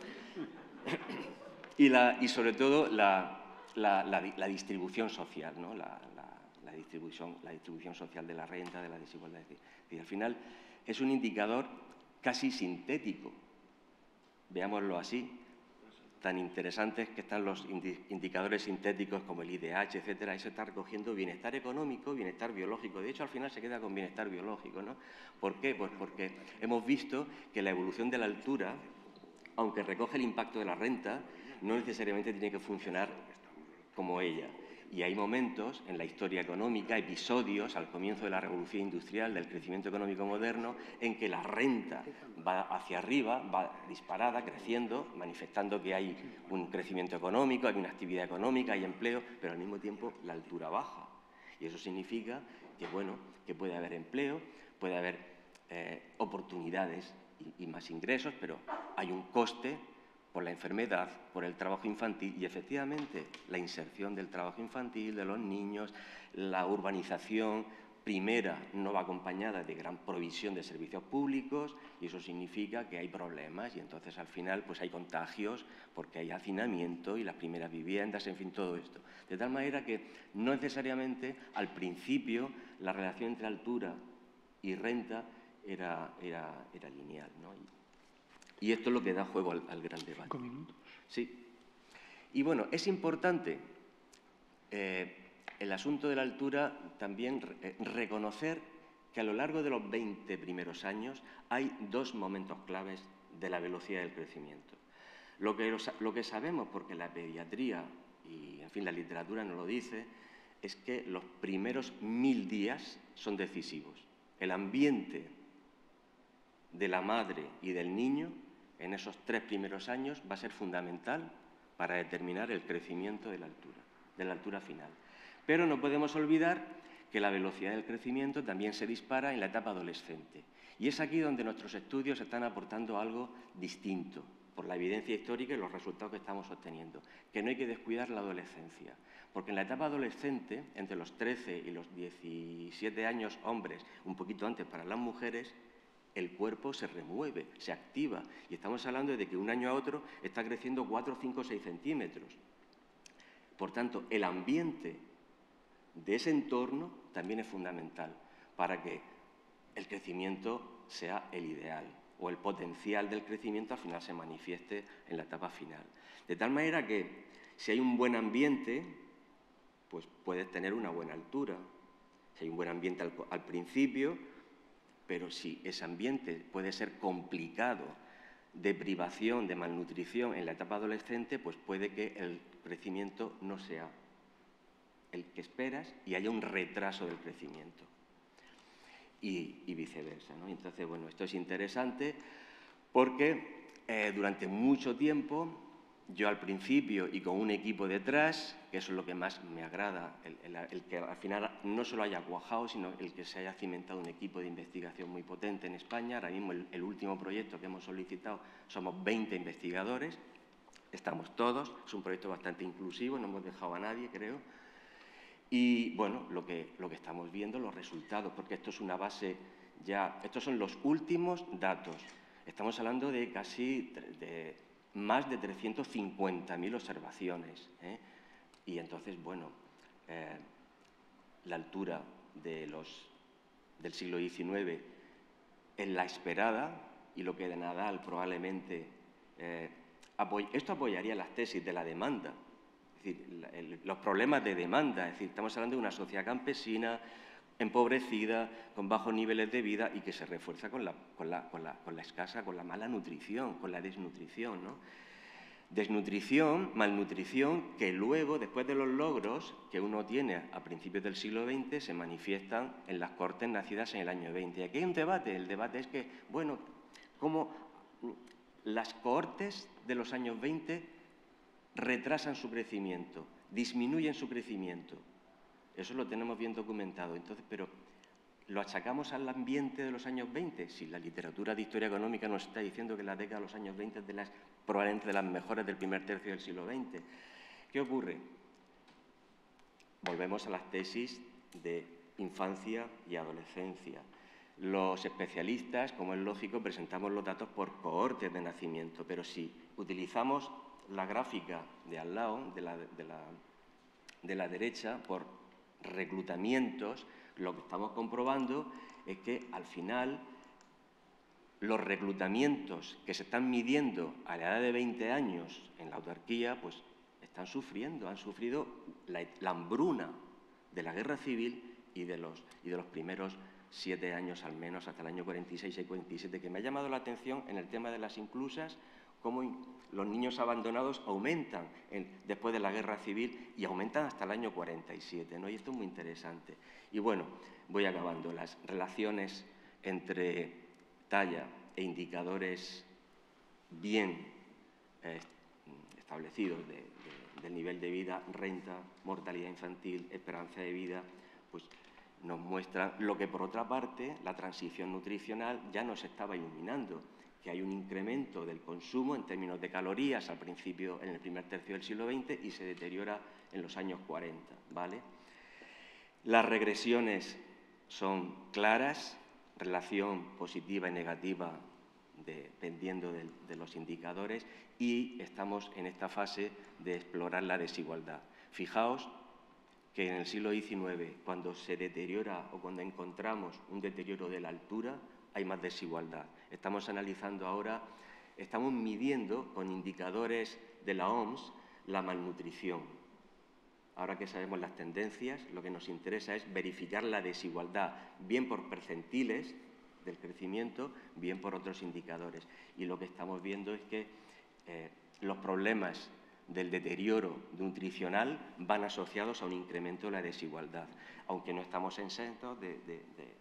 Y, la, y sobre todo la, la, la, la distribución social, ¿no? La, la, la, distribución, la distribución social de la renta, de la desigualdad. Y al final es un indicador casi sintético, veámoslo así. Tan interesantes que están los indicadores sintéticos como el I D H, etcétera, eso está recogiendo bienestar económico, bienestar biológico. De hecho, al final se queda con bienestar biológico, ¿no? ¿Por qué? Pues porque hemos visto que la evolución de la altura, aunque recoge el impacto de la renta, no necesariamente tiene que funcionar como ella. Y hay momentos en la historia económica, episodios al comienzo de la revolución industrial, del crecimiento económico moderno, en que la renta va hacia arriba, va disparada, creciendo, manifestando que hay un crecimiento económico, hay una actividad económica, hay empleo, pero al mismo tiempo la altura baja. Y eso significa que, bueno, que puede haber empleo, puede haber eh, oportunidades y, y más ingresos, pero hay un coste por la enfermedad, por el trabajo infantil y, efectivamente, la inserción del trabajo infantil, de los niños, la urbanización primera no va acompañada de gran provisión de servicios públicos y eso significa que hay problemas y entonces, al final, pues hay contagios porque hay hacinamiento y las primeras viviendas, en fin, todo esto. De tal manera que no necesariamente al principio la relación entre altura y renta era, era, era lineal, ¿no? Y esto es lo que da juego al, al gran debate. Cinco minutos. Sí. Y bueno, es importante eh, el asunto de la altura también eh, reconocer que a lo largo de los veinte primeros años hay dos momentos claves de la velocidad del crecimiento. Lo que, lo que sabemos, porque la pediatría y, en fin, la literatura nos lo dice, es que los primeros mil días son decisivos. El ambiente de la madre y del niño en esos tres primeros años va a ser fundamental para determinar el crecimiento de la altura, de la altura final. Pero no podemos olvidar que la velocidad del crecimiento también se dispara en la etapa adolescente. Y es aquí donde nuestros estudios están aportando algo distinto. por la evidencia histórica y los resultados que estamos obteniendo, que no hay que descuidar la adolescencia, porque en la etapa adolescente, entre los trece y los diecisiete años hombres, un poquito antes para las mujeres, el cuerpo se remueve, se activa, y estamos hablando de que un año a otro está creciendo cuatro, cinco, seis centímetros. Por tanto, el ambiente de ese entorno también es fundamental para que el crecimiento sea el ideal o el potencial del crecimiento al final se manifieste en la etapa final. De tal manera que si hay un buen ambiente, pues puedes tener una buena altura. Si hay un buen ambiente al, al principio, pero si ese ambiente puede ser complicado, de privación, de malnutrición en la etapa adolescente, pues puede que el crecimiento no sea el que esperas y haya un retraso del crecimiento. Y, y viceversa, ¿no? Entonces, bueno, esto es interesante porque eh, durante mucho tiempo, yo al principio y con un equipo detrás, que eso es lo que más me agrada, el, el, el que al final no solo haya cuajado, sino el que se haya cimentado un equipo de investigación muy potente en España. Ahora mismo el, el último proyecto que hemos solicitado somos veinte investigadores, estamos todos, es un proyecto bastante inclusivo, no hemos dejado a nadie, creo. Y, bueno, lo que, lo que estamos viendo, los resultados, porque esto es una base ya, estos son los últimos datos. Estamos hablando de casi de más de trescientas cincuenta mil observaciones, ¿eh? Y entonces, bueno, eh, la altura de los, del siglo diecinueve es la esperada y lo que de Nadal probablemente, eh, apoy esto apoyaría las tesis de la demanda. Es decir, el, los problemas de demanda, es decir, estamos hablando de una sociedad campesina, empobrecida, con bajos niveles de vida y que se refuerza con la, con la, con la, con la escasa, con la mala nutrición, con la desnutrición, ¿no? Desnutrición, malnutrición, que luego, después de los logros que uno tiene a principios del siglo veinte, se manifiestan en las cortes nacidas en el año veinte. Y aquí hay un debate, el debate es que, bueno, cómo las cohortes de los años veinte retrasan su crecimiento, disminuyen su crecimiento. Eso lo tenemos bien documentado. Entonces, pero ¿lo achacamos al ambiente de los años veinte? Si la literatura de historia económica nos está diciendo que la década de los años veinte es de las, probablemente de las mejores del primer tercio del siglo veinte. ¿Qué ocurre? Volvemos a las tesis de infancia y adolescencia. Los especialistas, como es lógico, presentamos los datos por cohortes de nacimiento, pero si utilizamos la gráfica de al lado, de la, de la, de la derecha, por reclutamientos, lo que estamos comprobando es que al final los reclutamientos que se están midiendo a la edad de veinte años en la autarquía, pues están sufriendo, han sufrido la, la hambruna de la guerra civil y de los, y de los primeros siete años al menos, hasta el año cuarenta y seis y cuarenta y siete, que me ha llamado la atención en el tema de las inclusas, cómo los niños abandonados aumentan en, después de la guerra civil y aumentan hasta el año cuarenta y siete, ¿no? Y esto es muy interesante. Y bueno, voy acabando. Las relaciones entre talla e indicadores bien eh, establecidos de, de, del nivel de vida, renta, mortalidad infantil, esperanza de vida, pues nos muestran lo que, por otra parte, la transición nutricional ya nos estaba iluminando, que hay un incremento del consumo en términos de calorías al principio, en el primer tercio del siglo veinte, y se deteriora en los años cuarenta, ¿vale? Las regresiones son claras, relación positiva y negativa dependiendo de, de los indicadores, y estamos en esta fase de explorar la desigualdad. Fijaos que en el siglo diecinueve, cuando se deteriora o cuando encontramos un deterioro de la altura, hay más desigualdad. Estamos analizando ahora, estamos midiendo con indicadores de la O M S la malnutrición. Ahora que sabemos las tendencias, lo que nos interesa es verificar la desigualdad, bien por percentiles del crecimiento, bien por otros indicadores. Y lo que estamos viendo es que eh, los problemas del deterioro nutricional van asociados a un incremento de la desigualdad, aunque no estamos exentos de, de, de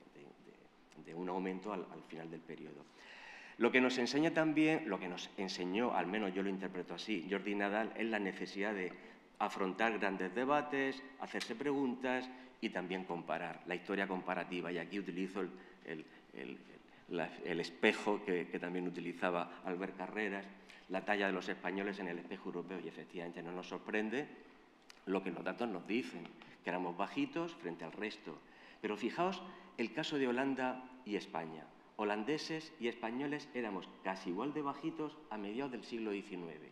de un aumento al, al final del periodo. Lo que nos enseña también, lo que nos enseñó, al menos yo lo interpreto así, Jordi Nadal, es la necesidad de afrontar grandes debates, hacerse preguntas y también comparar, la historia comparativa. Y aquí utilizo el, el, el, la, el espejo que, que también utilizaba Albert Carreras, la talla de los españoles en el espejo europeo, y efectivamente no nos sorprende lo que los datos nos dicen, que éramos bajitos frente al resto. Pero fijaos el caso de Holanda y España. Holandeses y españoles éramos casi igual de bajitos a mediados del siglo diecinueve.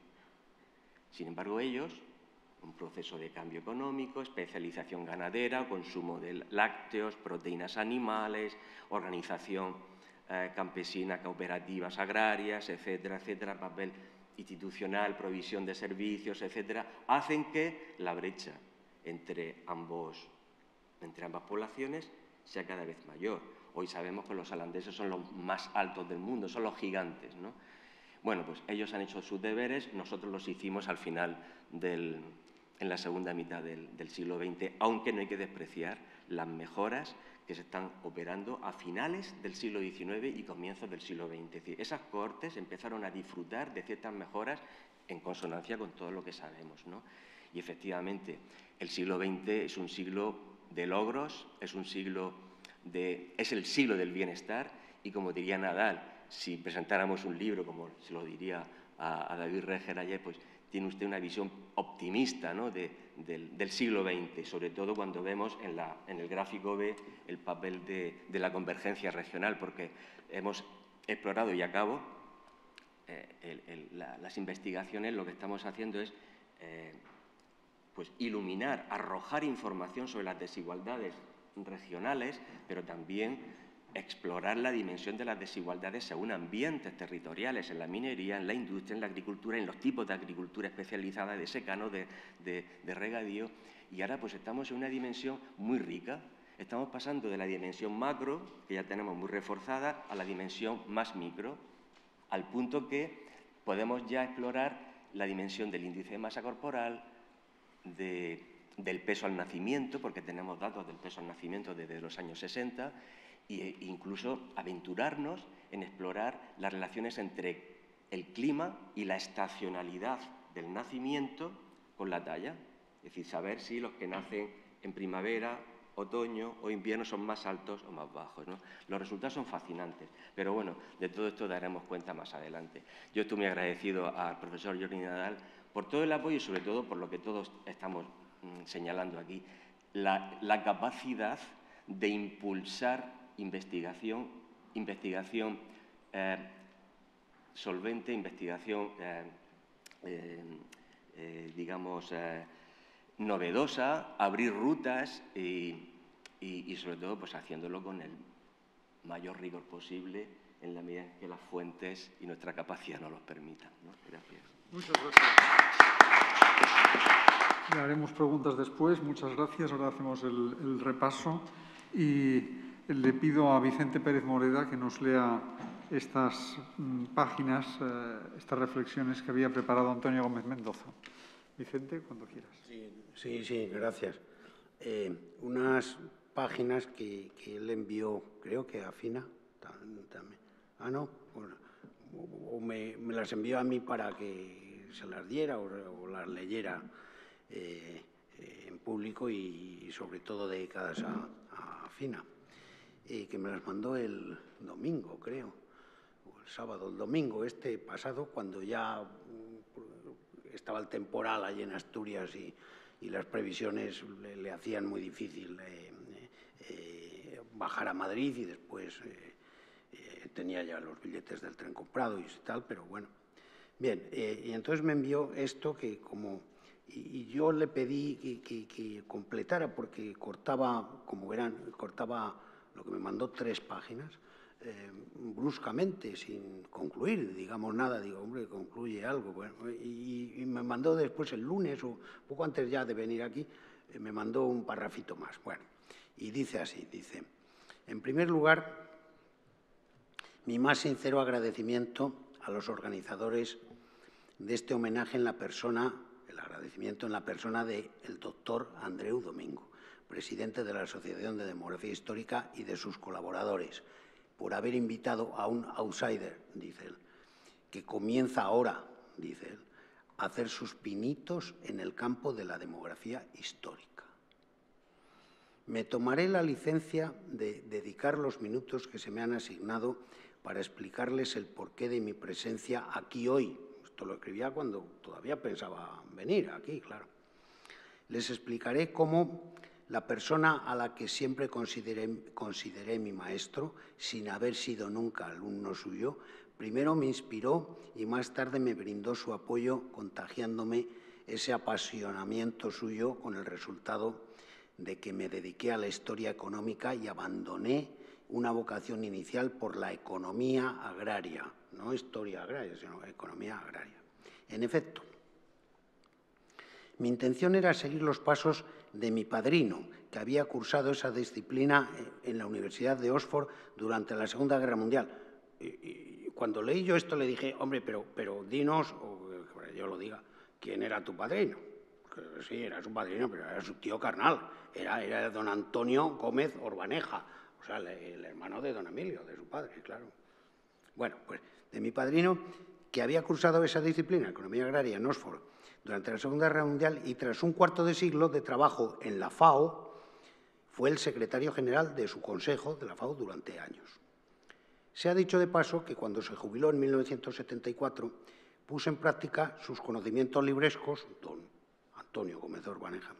Sin embargo, ellos, un proceso de cambio económico, especialización ganadera, consumo de lácteos, proteínas animales, organización eh, campesina, cooperativas agrarias, etcétera, etcétera, papel institucional, provisión de servicios, etcétera, hacen que la brecha entre, ambos, entre ambas poblaciones sea cada vez mayor. Hoy sabemos que los holandeses son los más altos del mundo, son los gigantes, ¿no? Bueno, pues ellos han hecho sus deberes, nosotros los hicimos al final del, en la segunda mitad del, del siglo veinte, aunque no hay que despreciar las mejoras que se están operando a finales del siglo diecinueve y comienzos del siglo veinte. Es decir, esas cohortes empezaron a disfrutar de ciertas mejoras en consonancia con todo lo que sabemos, ¿no? Y efectivamente, el siglo veinte es un siglo de logros, es un siglo de, es el siglo del bienestar, y como diría Nadal, si presentáramos un libro, como se lo diría a, a David Reger ayer, pues tiene usted una visión optimista, ¿no?, de, del, del siglo veinte, sobre todo cuando vemos en, la, en el gráfico B el papel de, de la convergencia regional, porque hemos explorado, y acabo, eh, el, el, la, las investigaciones, lo que estamos haciendo es eh, pues iluminar, arrojar información sobre las desigualdades regionales, pero también explorar la dimensión de las desigualdades según ambientes territoriales, en la minería, en la industria, en la agricultura, en los tipos de agricultura especializada, de secano, de, de, de regadío. Y ahora pues estamos en una dimensión muy rica. Estamos pasando de la dimensión macro, que ya tenemos muy reforzada, a la dimensión más micro, al punto que podemos ya explorar la dimensión del índice de masa corporal, de, del peso al nacimiento, porque tenemos datos del peso al nacimiento desde los años sesenta, e incluso aventurarnos en explorar las relaciones entre el clima y la estacionalidad del nacimiento con la talla. Es decir, saber si los que nacen en primavera, otoño o invierno son más altos o más bajos, ¿no? Los resultados son fascinantes, pero bueno, de todo esto daremos cuenta más adelante. Yo estoy muy agradecido al profesor Jordi Nadal por todo el apoyo y sobre todo por lo que todos estamos mmm, señalando aquí, la, la capacidad de impulsar investigación, investigación eh, solvente, investigación, eh, eh, eh, digamos, eh, novedosa, abrir rutas y, y, y sobre todo pues haciéndolo con el mayor rigor posible en la medida que las fuentes y nuestra capacidad nos los permitan, ¿no? Gracias. Muchas gracias. Le haremos preguntas después. Muchas gracias. Ahora hacemos el, el repaso y le pido a Vicente Pérez Moreda que nos lea estas mm, páginas, eh, estas reflexiones que había preparado Antonio Gómez Mendoza. Vicente, cuando quieras. Sí, sí, sí, gracias. Eh, unas páginas que, que él envió, creo que a Fina también. Ah, no, bueno, o me, me las envió a mí para que se las diera o, o las leyera eh, eh, en público y, y sobre todo dedicadas a, a Fina. Eh, que me las mandó el domingo, creo, o el sábado, el domingo este pasado, cuando ya estaba el temporal allí en Asturias y, y las previsiones le, le hacían muy difícil eh, eh, bajar a Madrid y después eh, eh, tenía ya los billetes del tren comprado y tal, pero bueno. Bien, eh, y entonces me envió esto que como... Y, y yo le pedí que, que, que completara porque cortaba, como verán, cortaba... lo que me mandó tres páginas, eh, bruscamente, sin concluir, digamos nada, digo, hombre, concluye algo. Bueno, y, y me mandó después el lunes, o poco antes ya de venir aquí, eh, me mandó un parrafito más. Bueno, y dice así, dice, en primer lugar, mi más sincero agradecimiento a los organizadores de este homenaje en la persona, el agradecimiento en la persona del doctor Andreu Domingo, presidente de la Asociación de Demografía Histórica y de sus colaboradores, por haber invitado a un outsider, dice él, que comienza ahora, dice él, a hacer sus pinitos en el campo de la demografía histórica. Me tomaré la licencia de dedicar los minutos que se me han asignado para explicarles el porqué de mi presencia aquí hoy. Esto lo escribía cuando todavía pensaba venir aquí, claro. Les explicaré cómo la persona a la que siempre consideré, consideré mi maestro, sin haber sido nunca alumno suyo, primero me inspiró y más tarde me brindó su apoyo, contagiándome ese apasionamiento suyo, con el resultado de que me dediqué a la historia económica y abandoné una vocación inicial por la economía agraria, no historia agraria, sino economía agraria. En efecto, mi intención era seguir los pasos de mi padrino, que había cursado esa disciplina en la Universidad de Oxford durante la Segunda Guerra Mundial. Y, y cuando leí yo esto le dije, hombre, pero, pero dinos, o que yo lo diga, ¿quién era tu padrino? Que sí, era su padrino, pero era su tío carnal, era, era don Antonio Gómez Orbaneja, o sea, el, el hermano de don Emilio, de su padre, claro. Bueno, pues de mi padrino, que había cursado esa disciplina, economía agraria, en Oxford, durante la Segunda Guerra Mundial, y tras un cuarto de siglo de trabajo en la FAO, fue el secretario general de su consejo de la FAO durante años. Se ha dicho de paso que cuando se jubiló en mil novecientos setenta y cuatro, puso en práctica sus conocimientos librescos, don Antonio Gómez Orbaneja,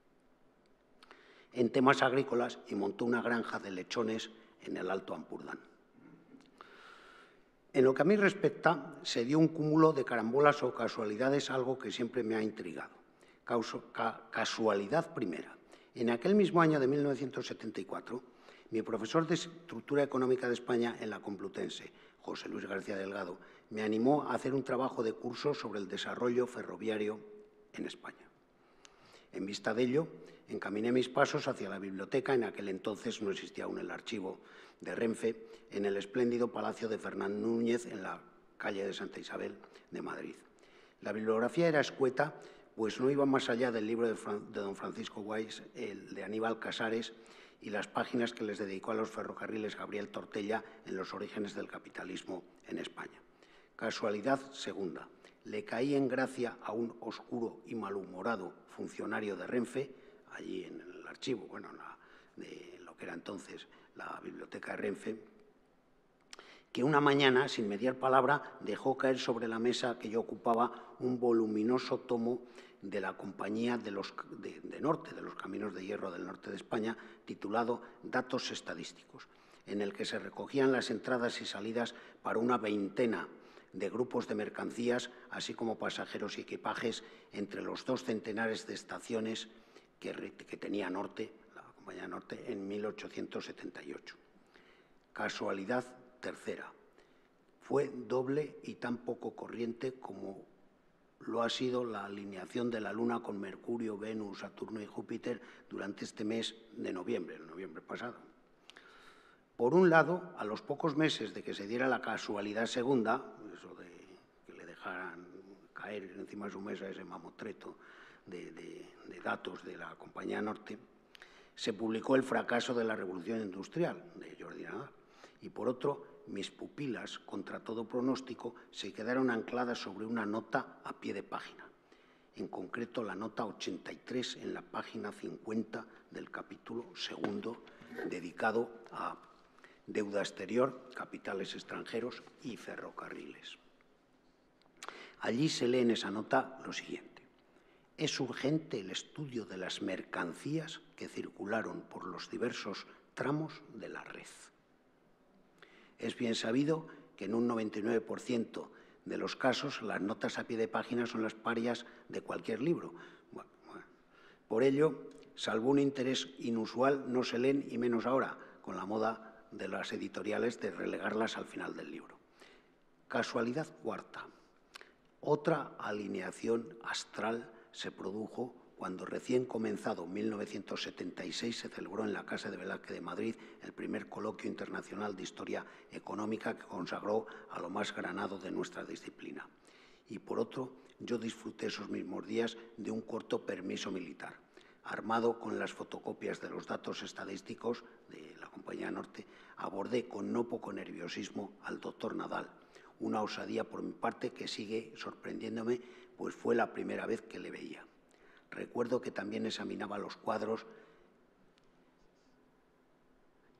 en temas agrícolas y montó una granja de lechones en el Alto Ampurdán. En lo que a mí respecta, se dio un cúmulo de carambolas o casualidades, algo que siempre me ha intrigado. Causo, ca, casualidad primera. En aquel mismo año de mil novecientos setenta y cuatro, mi profesor de Estructura Económica de España en la Complutense, José Luis García Delgado, me animó a hacer un trabajo de curso sobre el desarrollo ferroviario en España. En vista de ello, encaminé mis pasos hacia la biblioteca. En aquel entonces no existía aún el archivo de Renfe, en el espléndido Palacio de Fernán Núñez, en la calle de Santa Isabel de Madrid. La bibliografía era escueta, pues no iba más allá del libro de, Fran de don Francisco Weiss, el de Aníbal Casares, y las páginas que les dedicó a los ferrocarriles Gabriel Tortella en los orígenes del capitalismo en España. Casualidad segunda. Le caí en gracia a un oscuro y malhumorado funcionario de Renfe, allí en el archivo, bueno, la, de lo que era entonces la biblioteca de Renfe, que una mañana, sin mediar palabra, dejó caer sobre la mesa que yo ocupaba un voluminoso tomo de la Compañía de, los, de, de Norte, de los Caminos de Hierro del Norte de España, titulado Datos Estadísticos, en el que se recogían las entradas y salidas para una veintena de grupos de mercancías, así como pasajeros y equipajes, entre los dos centenares de estaciones que, que tenía Norte, la Compañía Norte, en mil ochocientos setenta y ocho. Casualidad tercera. Fue doble y tan poco corriente como lo ha sido la alineación de la Luna con Mercurio, Venus, Saturno y Júpiter durante este mes de noviembre, el noviembre pasado. Por un lado, a los pocos meses de que se diera la casualidad segunda, eso de que le dejaran caer encima de su mesa ese mamotreto de, de, de datos de la Compañía Norte, se publicó El fracaso de la Revolución Industrial, de Jordi Nadal. Y por otro, mis pupilas, contra todo pronóstico, se quedaron ancladas sobre una nota a pie de página. En concreto, la nota ochenta y tres en la página cincuenta del capítulo segundo, dedicado a deuda exterior, capitales extranjeros y ferrocarriles. Allí se lee en esa nota lo siguiente. Es urgente el estudio de las mercancías que circularon por los diversos tramos de la red. Es bien sabido que en un noventa y nueve por ciento de los casos las notas a pie de página son las parias de cualquier libro. Bueno, bueno. Por ello, salvo un interés inusual, no se leen, y menos ahora, con la moda de las editoriales de relegarlas al final del libro. Casualidad cuarta. Otra alineación astral se produjo cuando recién comenzado mil novecientos setenta y seis se celebró en la Casa de Velázquez de Madrid el primer coloquio internacional de historia económica que consagró a lo más granado de nuestra disciplina. Y por otro, yo disfruté esos mismos días de un corto permiso militar. Armado con las fotocopias de los datos estadísticos de la Compañía Norte, abordé con no poco nerviosismo al doctor Nadal, una osadía por mi parte que sigue sorprendiéndome, pues fue la primera vez que le veía. Recuerdo que también examinaba los cuadros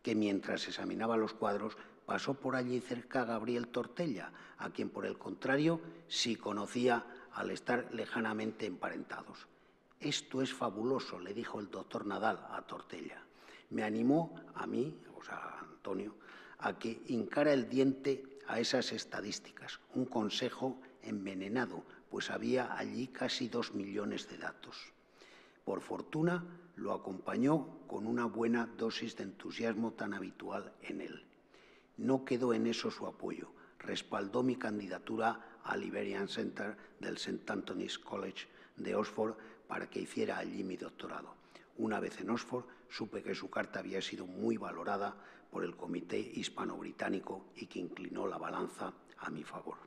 que mientras examinaba los cuadros pasó por allí cerca a Gabriel Tortella, a quien por el contrario sí conocía al estar lejanamente emparentados. «Esto es fabuloso», le dijo el doctor Nadal a Tortella. Me animó a mí, o sea, a Antonio, a que hincara el diente a esas estadísticas, un consejo envenenado, pues había allí casi dos millones de datos. Por fortuna, lo acompañó con una buena dosis de entusiasmo tan habitual en él. No quedó en eso su apoyo. Respaldó mi candidatura al Iberian Center del Saint Anthony's College de Oxford para que hiciera allí mi doctorado. Una vez en Oxford, supe que su carta había sido muy valorada por el Comité Hispano-Británico y que inclinó la balanza a mi favor.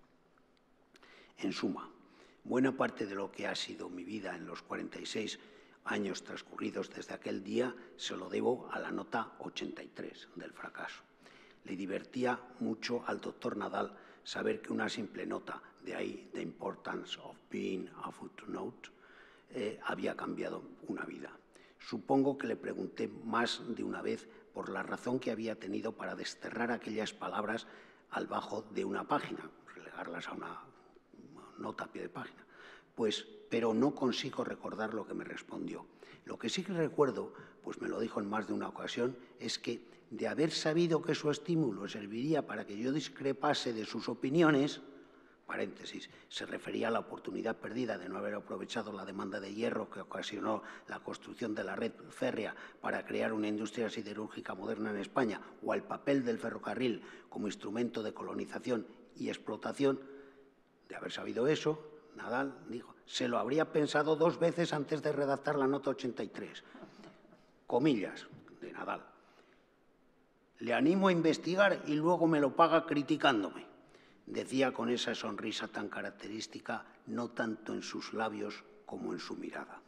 En suma, buena parte de lo que ha sido mi vida en los cuarenta y seis años transcurridos desde aquel día se lo debo a la nota ochenta y tres del fracaso. Le divertía mucho al doctor Nadal saber que una simple nota, de ahí The Importance of Being a Footnote, eh, había cambiado una vida. Supongo que le pregunté más de una vez por la razón que había tenido para desterrar aquellas palabras al bajo de una página, relegarlas a una nota a pie de página. Pues, pero no consigo recordar lo que me respondió. Lo que sí que recuerdo, pues me lo dijo en más de una ocasión, es que de haber sabido que su estímulo serviría para que yo discrepase de sus opiniones, paréntesis, se refería a la oportunidad perdida de no haber aprovechado la demanda de hierro que ocasionó la construcción de la red férrea para crear una industria siderúrgica moderna en España, o al papel del ferrocarril como instrumento de colonización y explotación. De haber sabido eso, Nadal dijo, se lo habría pensado dos veces antes de redactar la nota ochenta y tres. Comillas de Nadal. Le animo a investigar y luego me lo paga criticándome. Decía con esa sonrisa tan característica, no tanto en sus labios como en su mirada.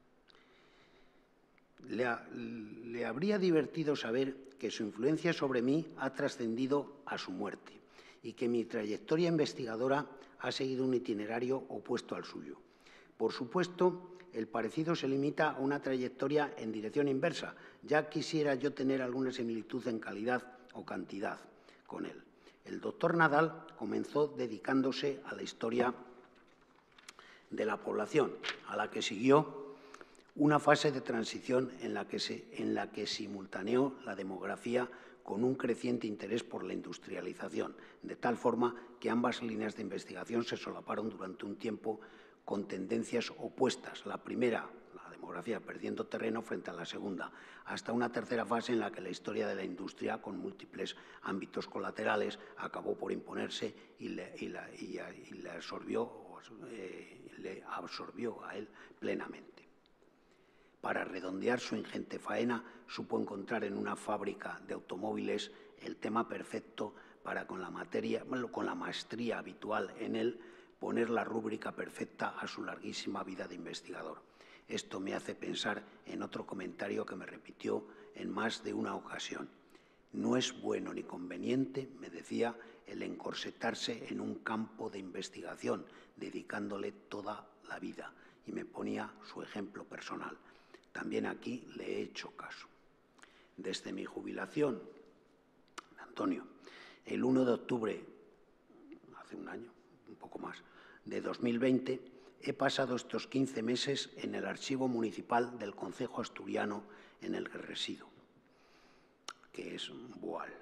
Le, ha, le habría divertido saber que su influencia sobre mí ha trascendido a su muerte y que mi trayectoria investigadora ha seguido un itinerario opuesto al suyo. Por supuesto, el parecido se limita a una trayectoria en dirección inversa. Ya quisiera yo tener alguna similitud en calidad o cantidad con él. El doctor Nadal comenzó dedicándose a la historia de la población, a la que siguió una fase de transición en la que, se, en la que simultaneó la demografía con un creciente interés por la industrialización, de tal forma que ambas líneas de investigación se solaparon durante un tiempo con tendencias opuestas. La primera, la demografía, perdiendo terreno frente a la segunda, hasta una tercera fase en la que la historia de la industria, con múltiples ámbitos colaterales, acabó por imponerse y le, y la, y, y le, absorbió, eh, le absorbió a él plenamente. Para redondear su ingente faena, supo encontrar en una fábrica de automóviles el tema perfecto para, con la, materia, con la maestría habitual en él, poner la rúbrica perfecta a su larguísima vida de investigador. Esto me hace pensar en otro comentario que me repitió en más de una ocasión. No es bueno ni conveniente, me decía, el encorsetarse en un campo de investigación, dedicándole toda la vida. Y me ponía su ejemplo personal. También aquí le he hecho caso. Desde mi jubilación, Antonio, el uno de octubre, hace un año, un poco más, de dos mil veinte, he pasado estos quince meses en el archivo municipal del concejo asturiano en el que resido, que es Boal.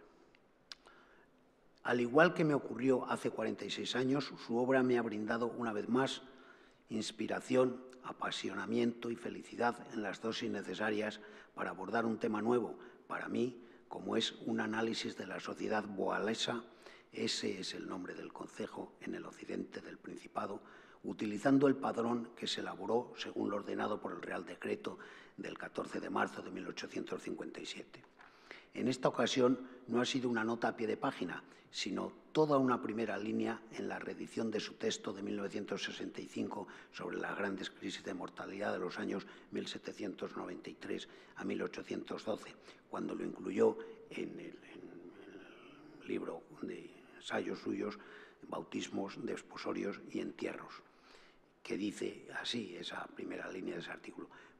Al igual que me ocurrió hace cuarenta y seis años, su obra me ha brindado una vez más inspiración, apasionamiento y felicidad en las dosis necesarias para abordar un tema nuevo para mí, como es un análisis de la sociedad boalesa. Ese es el nombre del concejo en el occidente del Principado, utilizando el padrón que se elaboró según lo ordenado por el Real Decreto del catorce de marzo de mil ochocientos cincuenta y siete. En esta ocasión no ha sido una nota a pie de página, sino toda una primera línea en la reedición de su texto de mil novecientos sesenta y cinco sobre las grandes crisis de mortalidad de los años mil setecientos noventa y tres a mil ochocientos doce, cuando lo incluyó en el, en el libro de ensayos suyos, Bautismos, Desposorios y Entierros, que dice así esa primera línea de ese artículo.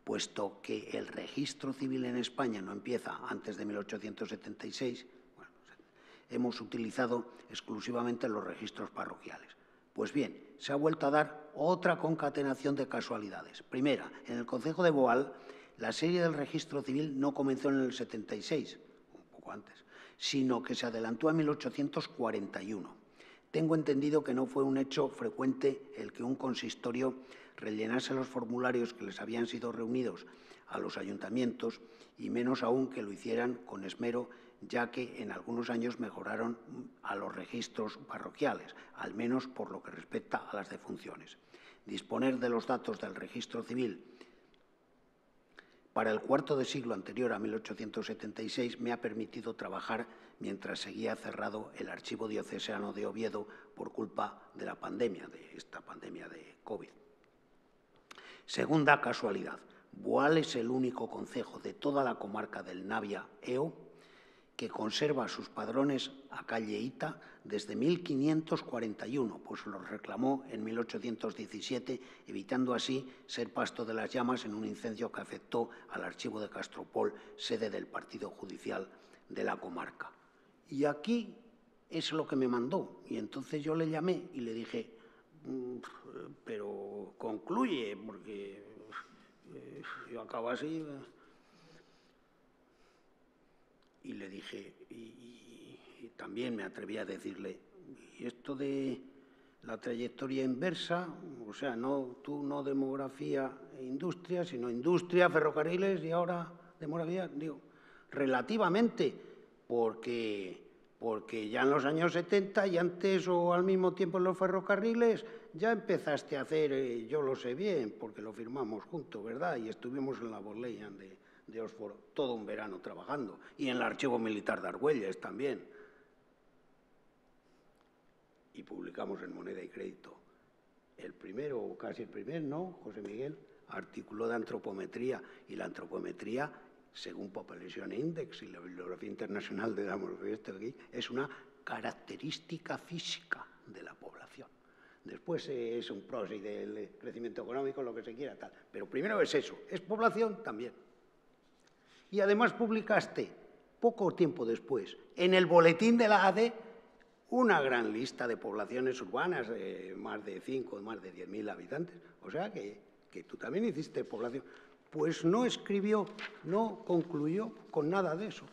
puesto que el registro civil en España no empieza antes de mil ochocientos setenta y seis, bueno, hemos utilizado exclusivamente los registros parroquiales. Pues bien, se ha vuelto a dar otra concatenación de casualidades. Primera, en el concejo de Boal, la serie del registro civil no comenzó en el setenta y seis, un poco antes, sino que se adelantó a mil ochocientos cuarenta y uno. Tengo entendido que no fue un hecho frecuente el que un consistorio rellenase los formularios que les habían sido reunidos a los ayuntamientos y menos aún que lo hicieran con esmero, ya que en algunos años mejoraron a los registros parroquiales, al menos por lo que respecta a las defunciones. Disponer de los datos del registro civil para el cuarto de siglo anterior a mil ochocientos setenta y seis me ha permitido trabajar mientras seguía cerrado el archivo diocesano de Oviedo por culpa de la pandemia, de esta pandemia de COVID. Segunda casualidad, Boal es el único concejo de toda la comarca del Navia-Eo que conserva sus padrones a calleíta desde mil quinientos cuarenta y uno, pues los reclamó en mil ochocientos diecisiete, evitando así ser pasto de las llamas en un incendio que afectó al archivo de Castropol, sede del partido judicial de la comarca. Y aquí es lo que me mandó, y entonces yo le llamé y le dije, pero concluye, porque eh, yo acabo así. Y le dije, y, y, y también me atreví a decirle, y esto de la trayectoria inversa, o sea, no tú no demografía e industria, sino industria, ferrocarriles y ahora demografía, digo, relativamente, porque, porque ya en los años setenta y antes o al mismo tiempo en los ferrocarriles ya empezaste a hacer, eh, yo lo sé bien, porque lo firmamos juntos, ¿verdad? Y estuvimos en la Bodleian de... de Oxford todo un verano trabajando, y en el Archivo Militar de Argüelles también. Y publicamos en Moneda y Crédito el primero, o casi el primer, ¿no, José Miguel? Artículo de antropometría, y la antropometría, según Population Index y la Bibliografía Internacional de esto aquí, es una característica física de la población. Después es un proxy del crecimiento económico, lo que se quiera, tal. Pero primero es eso, es población también. Y además publicaste, poco tiempo después, en el boletín de la A D, una gran lista de poblaciones urbanas, de más de cinco, más de diez mil habitantes. O sea que, que tú también hiciste población. Pues no escribió, no concluyó con nada de eso,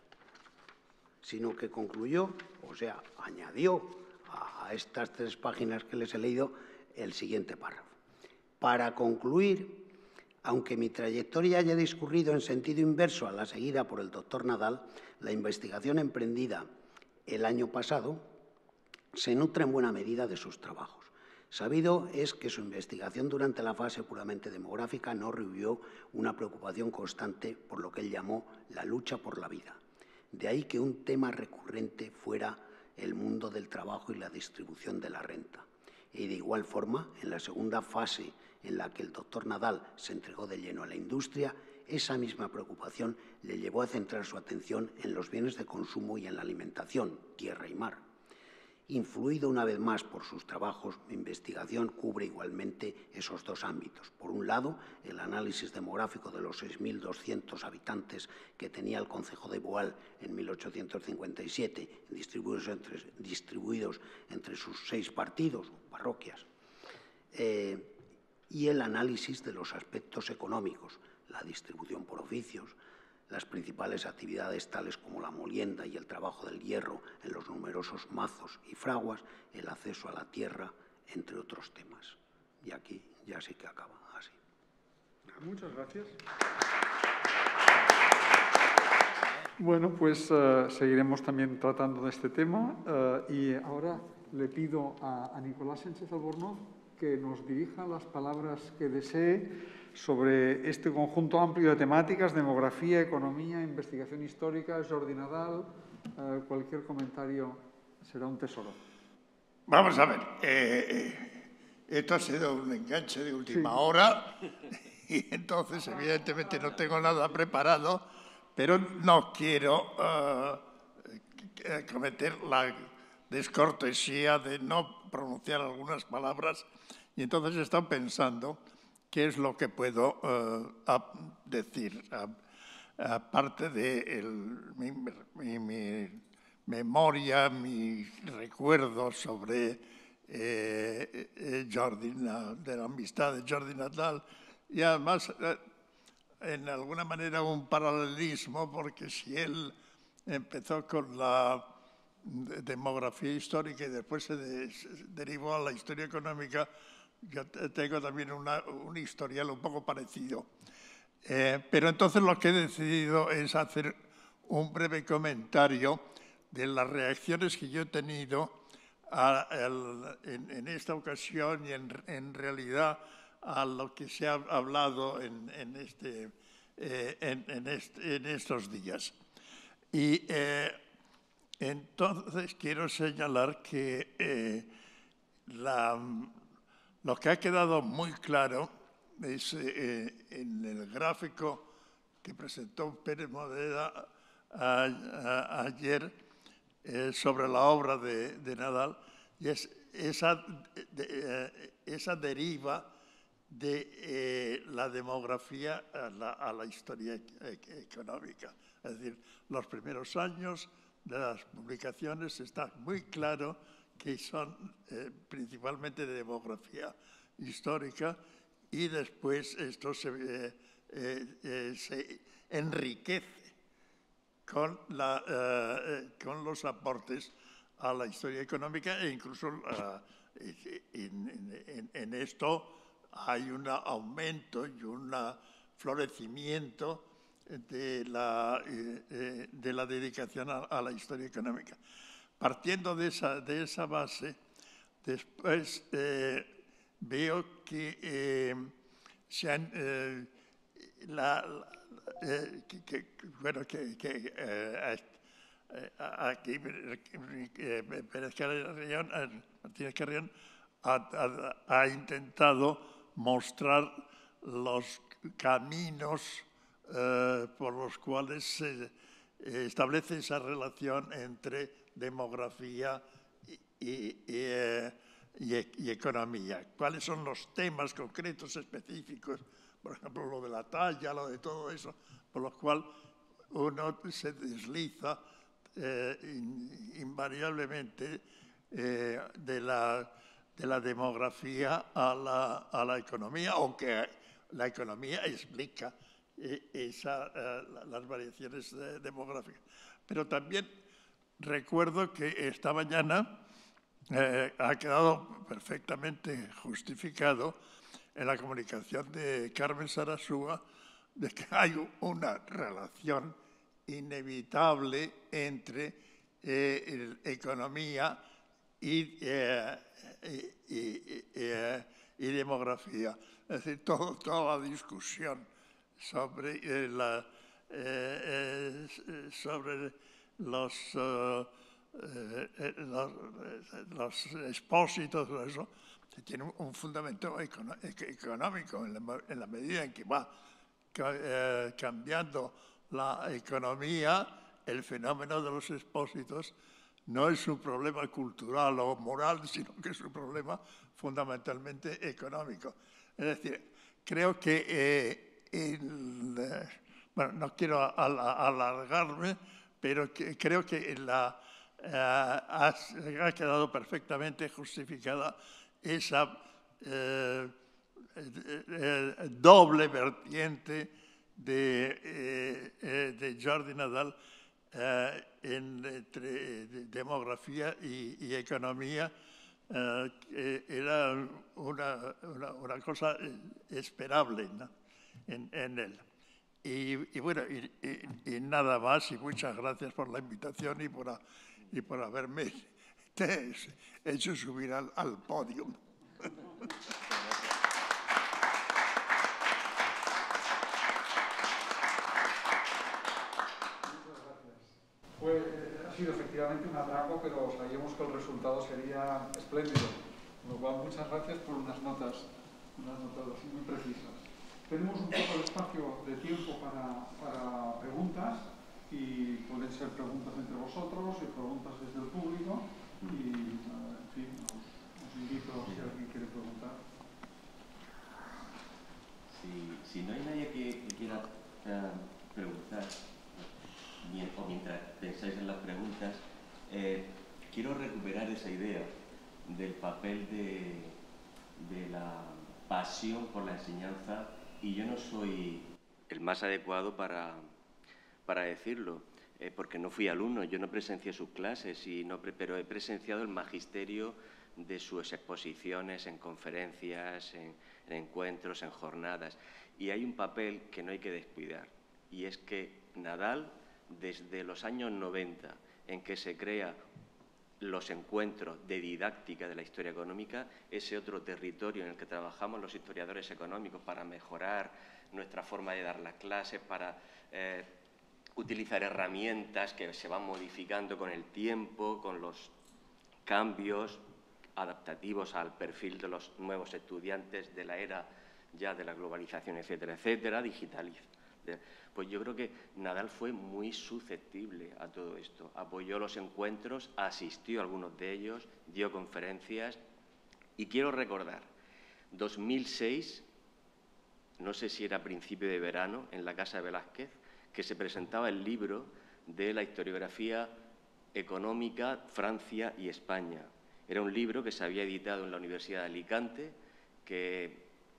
sino que concluyó, o sea, añadió a estas tres páginas que les he leído el siguiente párrafo. Para concluir, aunque mi trayectoria haya discurrido en sentido inverso a la seguida por el doctor Nadal, la investigación emprendida el año pasado se nutre en buena medida de sus trabajos. Sabido es que su investigación durante la fase puramente demográfica no rehubió una preocupación constante por lo que él llamó la lucha por la vida. De ahí que un tema recurrente fuera el mundo del trabajo y la distribución de la renta. Y de igual forma, en la segunda fase en la que el doctor Nadal se entregó de lleno a la industria, esa misma preocupación le llevó a centrar su atención en los bienes de consumo y en la alimentación, tierra y mar. Influido una vez más por sus trabajos, mi investigación cubre igualmente esos dos ámbitos. Por un lado, el análisis demográfico de los seis mil doscientos habitantes que tenía el concejo de Boal en mil ochocientos cincuenta y siete, distribuidos entre, distribuidos entre sus seis partidos, parroquias, eh, y el análisis de los aspectos económicos, la distribución por oficios, las principales actividades tales como la molienda y el trabajo del hierro en los numerosos mazos y fraguas, el acceso a la tierra, entre otros temas. Y aquí ya sí que acaba así. Muchas gracias. Bueno, pues uh, seguiremos también tratando de este tema uh, y ahora le pido a, a Nicolás Sánchez Albornoz que nos dirija las palabras que desee sobre este conjunto amplio de temáticas, demografía, economía, investigación histórica. Jordi Nadal, eh, cualquier comentario será un tesoro. Vamos a ver, eh, esto ha sido un enganche de última sí. hora y entonces evidentemente no tengo nada preparado, pero no quiero uh, cometer la descortesía de no pronunciar algunas palabras y entonces he estado pensando ¿qué es lo que puedo uh, decir? Aparte de el, mi, mi, mi memoria, mis recuerdos sobre eh, eh, Jordi, de la amistad de Jordi Nadal, y además, eh, en alguna manera, un paralelismo, porque si él empezó con la demografía histórica y después se, de, se derivó a la historia económica, yo tengo también una, un historial un poco parecido. Eh, pero entonces lo que he decidido es hacer un breve comentario de las reacciones que yo he tenido a, a, en, en esta ocasión y en, en realidad a lo que se ha hablado en, en, este, eh, en, en, este, en estos días. Y eh, entonces quiero señalar que eh, la, lo que ha quedado muy claro es eh, en el gráfico que presentó Pérez Modera a, a, ayer eh, sobre la obra de, de Nadal, y es esa, de, eh, esa deriva de eh, la demografía a la, a la historia e económica. Es decir, los primeros años de las publicaciones está muy claro que son eh, principalmente de demografía histórica, y después esto se, eh, eh, eh, se enriquece con, la, eh, con los aportes a la historia económica, e incluso uh, en, en, en esto hay un aumento y un florecimiento de la, eh, de la dedicación a, a la historia económica. Partiendo de esa, de esa base, después eh, veo que, eh, se han, eh, la, la, eh, que, que, bueno, que, que eh, aquí Pérez Carrión, Martínez Carrión ha, ha, ha intentado mostrar los caminos eh, por los cuales se eh, establece esa relación entre demografía y, y, y, eh, y, y economía. ¿Cuáles son los temas concretos, específicos? Por ejemplo, lo de la talla, lo de todo eso, por lo cual uno se desliza eh, in, invariablemente eh, de, la, de la demografía a la, a la economía, aunque la economía explica eh, esa, eh, las variaciones eh, demográficas. Pero también recuerdo que esta mañana eh, ha quedado perfectamente justificado en la comunicación de Carmen Sarasúa de que hay una relación inevitable entre eh, el, economía y, eh, y, y, eh, y demografía. Es decir, todo, toda la discusión sobre, eh, la, eh, eh, sobre los, uh, eh, los, los expósitos, eso, tiene un fundamento econo económico en la, en la medida en que va eh, cambiando la economía. El fenómeno de los expósitos no es un problema cultural o moral, sino que es un problema fundamentalmente económico. Es decir, creo que eh, el, eh, bueno, no quiero al, alargarme, pero que, creo que la, eh, ha, ha quedado perfectamente justificada esa eh, eh, doble vertiente de, eh, de Jordi Nadal eh, en, entre demografía y, y economía, eh, que era una, una, una cosa esperable, ¿no? en, en él. Y, y bueno, y, y, y nada más, y muchas gracias por la invitación y por, a, y por haberme hecho subir al, al podio. Pues ha sido efectivamente un atraco, pero sabíamos que el resultado sería espléndido. Con lo cual, muchas gracias por unas notas, unas notas así muy precisas. Tenemos un poco de espacio de tiempo para, para preguntas, y pueden ser preguntas entre vosotros y preguntas desde el público. Y, en fin, os, os invito si alguien quiere preguntar. si, si no hay nadie que, que quiera uh, preguntar, o mientras pensáis en las preguntas, eh, quiero recuperar esa idea del papel de, de la pasión por la enseñanza, y yo no soy el más adecuado para, para decirlo, eh, porque no fui alumno, yo no presencié sus clases, y no, pero he presenciado el magisterio de sus exposiciones en conferencias, en, en encuentros, en jornadas, y hay un papel que no hay que descuidar, y es que Nadal, desde los años noventa, en que se crea los encuentros de didáctica de la historia económica, ese otro territorio en el que trabajamos los historiadores económicos para mejorar nuestra forma de dar las clases, para eh, utilizar herramientas que se van modificando con el tiempo, con los cambios adaptativos al perfil de los nuevos estudiantes de la era ya de la globalización, etcétera, etcétera, digitalización. Pues yo creo que Nadal fue muy susceptible a todo esto. Apoyó los encuentros, asistió a algunos de ellos, dio conferencias. Y quiero recordar, dos mil seis, no sé si era a principio de verano, en la Casa de Velázquez, que se presentaba el libro de la historiografía económica Francia y España. Era un libro que se había editado en la Universidad de Alicante, que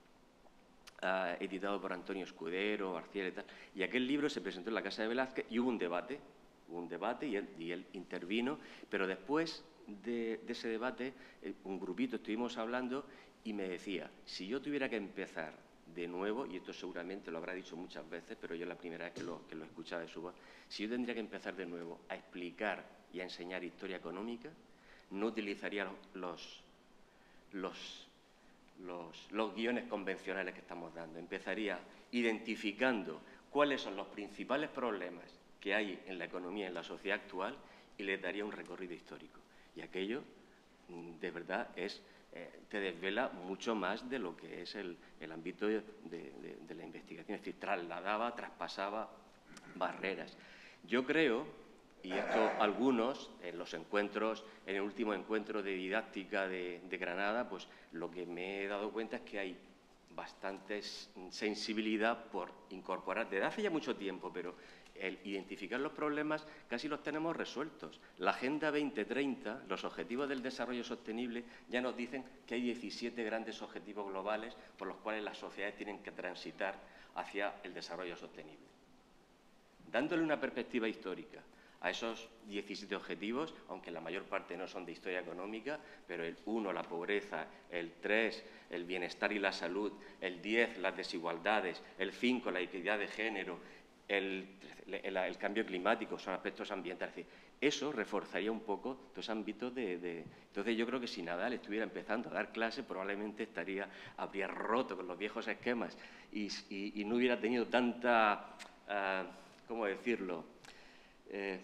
Uh, editado por Antonio Escudero, García y tal, y aquel libro se presentó en la Casa de Velázquez y hubo un debate, hubo un debate y él, y él intervino, pero después de, de ese debate, un grupito estuvimos hablando y me decía, si yo tuviera que empezar de nuevo, y esto seguramente lo habrá dicho muchas veces, pero yo es la primera vez que lo, que lo escuchaba de su voz, si yo tendría que empezar de nuevo a explicar y a enseñar historia económica, no utilizaría los... los Los, los guiones convencionales que estamos dando. Empezaría identificando cuáles son los principales problemas que hay en la economía y en la sociedad actual y les daría un recorrido histórico. Y aquello, de verdad, es, eh, te desvela mucho más de lo que es el, el ámbito de, de, de la investigación. Es decir, trasladaba, traspasaba barreras. Yo creo... Y esto algunos, en los encuentros, en el último encuentro de didáctica de, de Granada, pues lo que me he dado cuenta es que hay bastante sensibilidad por incorporar, desde hace ya mucho tiempo, pero el identificar los problemas casi los tenemos resueltos. La Agenda veinte treinta, los Objetivos del Desarrollo Sostenible, ya nos dicen que hay diecisiete grandes objetivos globales por los cuales las sociedades tienen que transitar hacia el desarrollo sostenible. Dándole una perspectiva histórica a esos diecisiete objetivos, aunque la mayor parte no son de historia económica, pero el uno, la pobreza, el tres, el bienestar y la salud, el diez, las desigualdades, el cinco, la equidad de género, el, el, el cambio climático, son aspectos ambientales. Es decir, eso reforzaría un poco los ámbitos de, de... Entonces, yo creo que si Nadal estuviera empezando a dar clases, probablemente estaría, habría roto con los viejos esquemas y, y, y no hubiera tenido tanta, uh, ¿cómo decirlo?, Eh,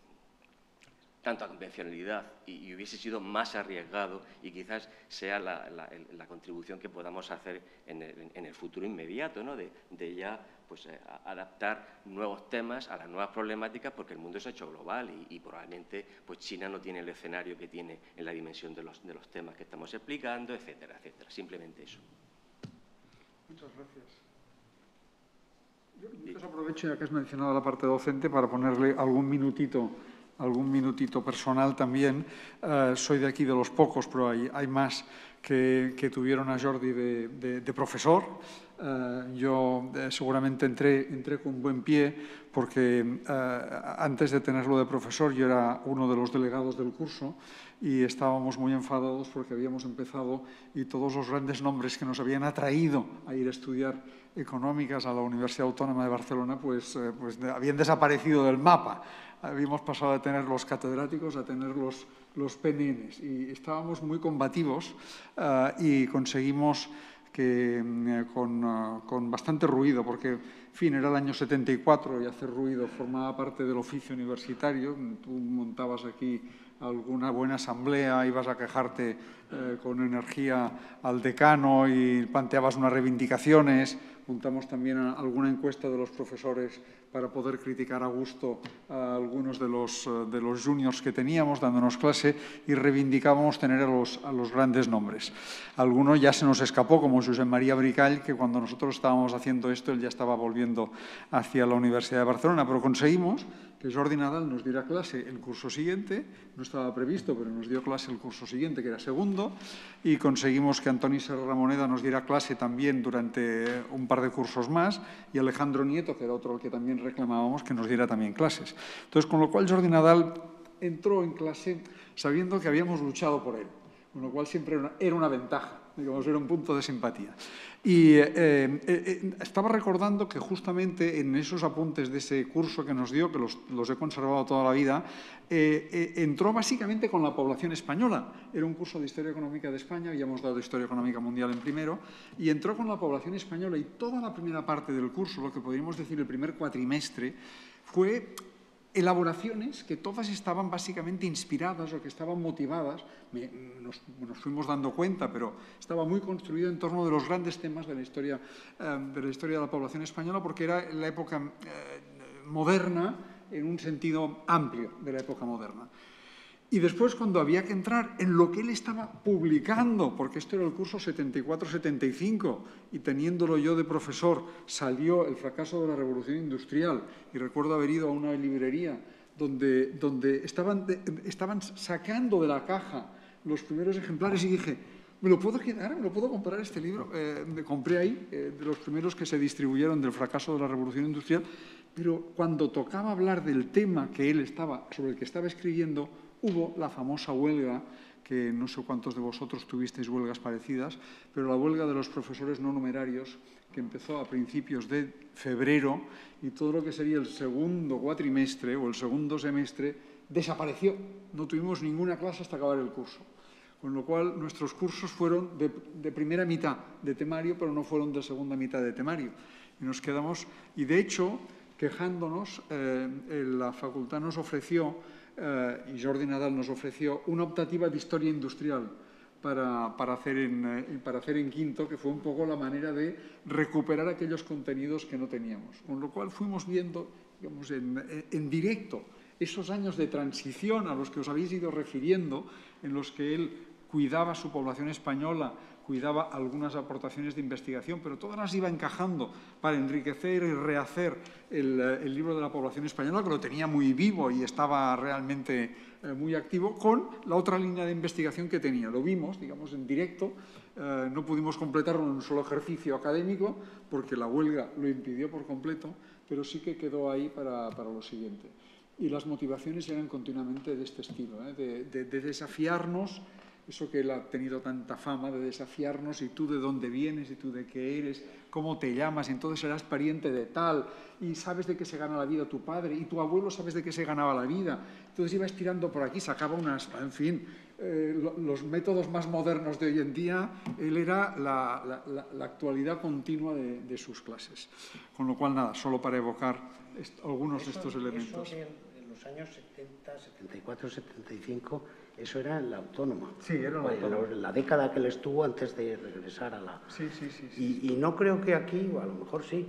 tanta convencionalidad y, y hubiese sido más arriesgado y quizás sea la, la, la contribución que podamos hacer en el, en el futuro inmediato, ¿no? de, de ya pues, eh, adaptar nuevos temas a las nuevas problemáticas, porque el mundo se ha hecho global y, y probablemente pues, China no tiene el escenario que tiene en la dimensión de los, de los temas que estamos explicando, etcétera, etcétera. Simplemente eso. Muchas gracias. Yo entonces aprovecho, ya que has mencionado la parte docente, para ponerle algún minutito, algún minutito personal también. Uh, soy de aquí de los pocos, pero hay, hay más que, que tuvieron a Jordi de, de, de profesor. Uh, yo eh, seguramente entré, entré con buen pie porque uh, antes de tenerlo de profesor yo era uno de los delegados del curso y estábamos muy enfadados porque habíamos empezado y todos los grandes nombres que nos habían atraído a ir a estudiar económicas a la Universidad Autónoma de Barcelona pues, eh, pues de, habían desaparecido del mapa. Habíamos pasado de tener los catedráticos a tener los, los P N Ns y estábamos muy combativos uh, y conseguimos que eh, con, uh, con bastante ruido, porque en fin, era el año setenta y cuatro y hacer ruido formaba parte del oficio universitario. Tú montabas aquí alguna buena asamblea, ibas a quejarte eh, con energía al decano y planteabas unas reivindicaciones. Juntamos también a alguna encuesta de los profesores para poder criticar a gusto a algunos de los, de los juniors que teníamos dándonos clase y reivindicábamos tener a los, a los grandes nombres. Alguno ya se nos escapó, como Josep María Bricall, que cuando nosotros estábamos haciendo esto, él ya estaba volviendo hacia la Universidad de Barcelona, pero conseguimos que Jordi Nadal nos diera clase el curso siguiente, no estaba previsto, pero nos dio clase el curso siguiente, que era segundo, y conseguimos que Antoni Serra Moneda nos diera clase también durante un par de cursos más, y Alejandro Nieto, que era otro al que también reclamábamos, que nos diera también clases. Entonces, con lo cual Jordi Nadal entró en clase sabiendo que habíamos luchado por él, con lo cual siempre era una, era una ventaja, digamos, era un punto de simpatía. Y eh, eh, estaba recordando que justamente en esos apuntes de ese curso que nos dio, que los, los he conservado toda la vida, eh, eh, entró básicamente con la población española. Era un curso de Historia Económica de España, habíamos dado Historia Económica Mundial en primero, y entró con la población española, y toda la primera parte del curso, lo que podríamos decir el primer cuatrimestre, fue elaboraciones que todas estaban básicamente inspiradas o que estaban motivadas, me, nos, nos fuimos dando cuenta, pero estaba muy construido en torno de los grandes temas de la historia, eh, de la historia de la población española, porque era la época eh, moderna en un sentido amplio de la época moderna. Y después, cuando había que entrar en lo que él estaba publicando, porque esto era el curso setenta y cuatro setenta y cinco, y teniéndolo yo de profesor, salió El fracaso de la revolución industrial, y recuerdo haber ido a una librería donde, donde estaban, de, estaban sacando de la caja los primeros ejemplares, y dije, ¿me lo puedo quedar? ¿Me lo puedo comprar este libro? Eh, me compré ahí, eh, de los primeros que se distribuyeron del fracaso de la revolución industrial, pero cuando tocaba hablar del tema que él estaba, sobre el que estaba escribiendo, hubo la famosa huelga, que no sé cuántos de vosotros tuvisteis huelgas parecidas, pero la huelga de los profesores no numerarios, que empezó a principios de febrero, y todo lo que sería el segundo cuatrimestre o el segundo semestre desapareció. No tuvimos ninguna clase hasta acabar el curso. Con lo cual, nuestros cursos fueron de, de primera mitad de temario, pero no fueron de segunda mitad de temario. Y nos quedamos, y de hecho, quejándonos, eh, la facultad nos ofreció, Uh, y Jordi Nadal nos ofreció una optativa de historia industrial para, para, hacer en, eh, para hacer en quinto, que fue un poco la manera de recuperar aquellos contenidos que no teníamos. Con lo cual fuimos viendo, digamos, en, en directo esos años de transición a los que os habéis ido refiriendo, en los que él cuidaba su población española, cuidaba algunas aportaciones de investigación, pero todas las iba encajando para enriquecer y rehacer el, el libro de la población española, que lo tenía muy vivo y estaba realmente eh, muy activo, con la otra línea de investigación que tenía. Lo vimos, digamos, en directo, eh, no pudimos completarlo en un solo ejercicio académico, porque la huelga lo impidió por completo, pero sí que quedó ahí para, para lo siguiente. Y las motivaciones eran continuamente de este estilo, ¿eh? de, de, de desafiarnos, eso que él ha tenido tanta fama, de desafiarnos, y tú de dónde vienes, y tú de qué eres, cómo te llamas, y entonces serás pariente de tal, y sabes de qué se gana la vida tu padre, y tu abuelo sabes de qué se ganaba la vida. Entonces iba estirando por aquí, sacaba unas, en fin, eh, los métodos más modernos de hoy en día, él era la, la, la, la actualidad continua de, de sus clases. Con lo cual, nada, solo para evocar est algunos eso, de estos elementos. Eso de, de los años setenta, setenta y cuatro, setenta y cinco... Eso era en la Autónoma. Sí, era la Autónoma. En la década que él estuvo antes de regresar a la... Sí, sí, sí. sí. Y, y no creo que aquí, o a lo mejor sí,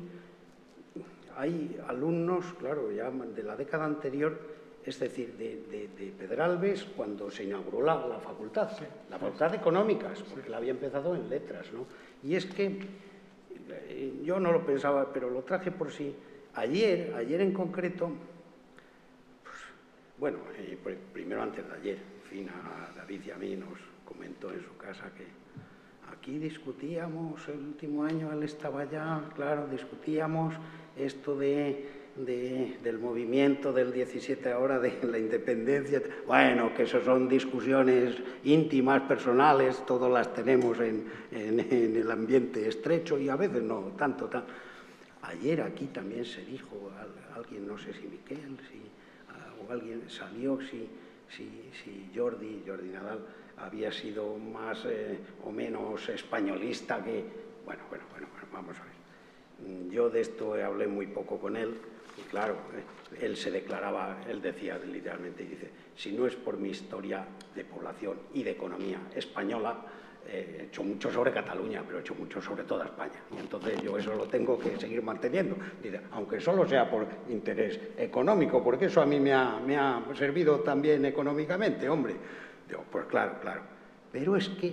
hay alumnos, claro, ya de la década anterior, es decir, de, de, de Pedralbes, cuando se inauguró la, la facultad, sí, la facultad de Económicas, porque sí. La había empezado en Letras, ¿no? Y es que, eh, yo no lo pensaba, pero lo traje por sí. Ayer, ayer en concreto, pues, bueno, eh, primero antes de ayer, a David y a mí nos comentó en su casa que aquí discutíamos, el último año él estaba allá, claro, discutíamos esto de, de, del movimiento del diecisiete ahora, de la independencia. Bueno, que eso son discusiones íntimas, personales, todas las tenemos en, en, en el ambiente estrecho y a veces no tanto. Tan. Ayer aquí también se dijo, alguien, no sé si Miquel, si, o alguien salió, si... Si, si Jordi, Jordi Nadal había sido más eh, o menos españolista que... Bueno, bueno, bueno, bueno, vamos a ver. Yo de esto hablé muy poco con él y claro, eh, él se declaraba, él decía literalmente, dice, si no es por mi historia de población y de economía española, he hecho mucho sobre Cataluña, pero he hecho mucho sobre toda España. Y entonces yo eso lo tengo que seguir manteniendo, aunque solo sea por interés económico, porque eso a mí me ha, me ha servido también económicamente, hombre. Digo, pues claro, claro. Pero es que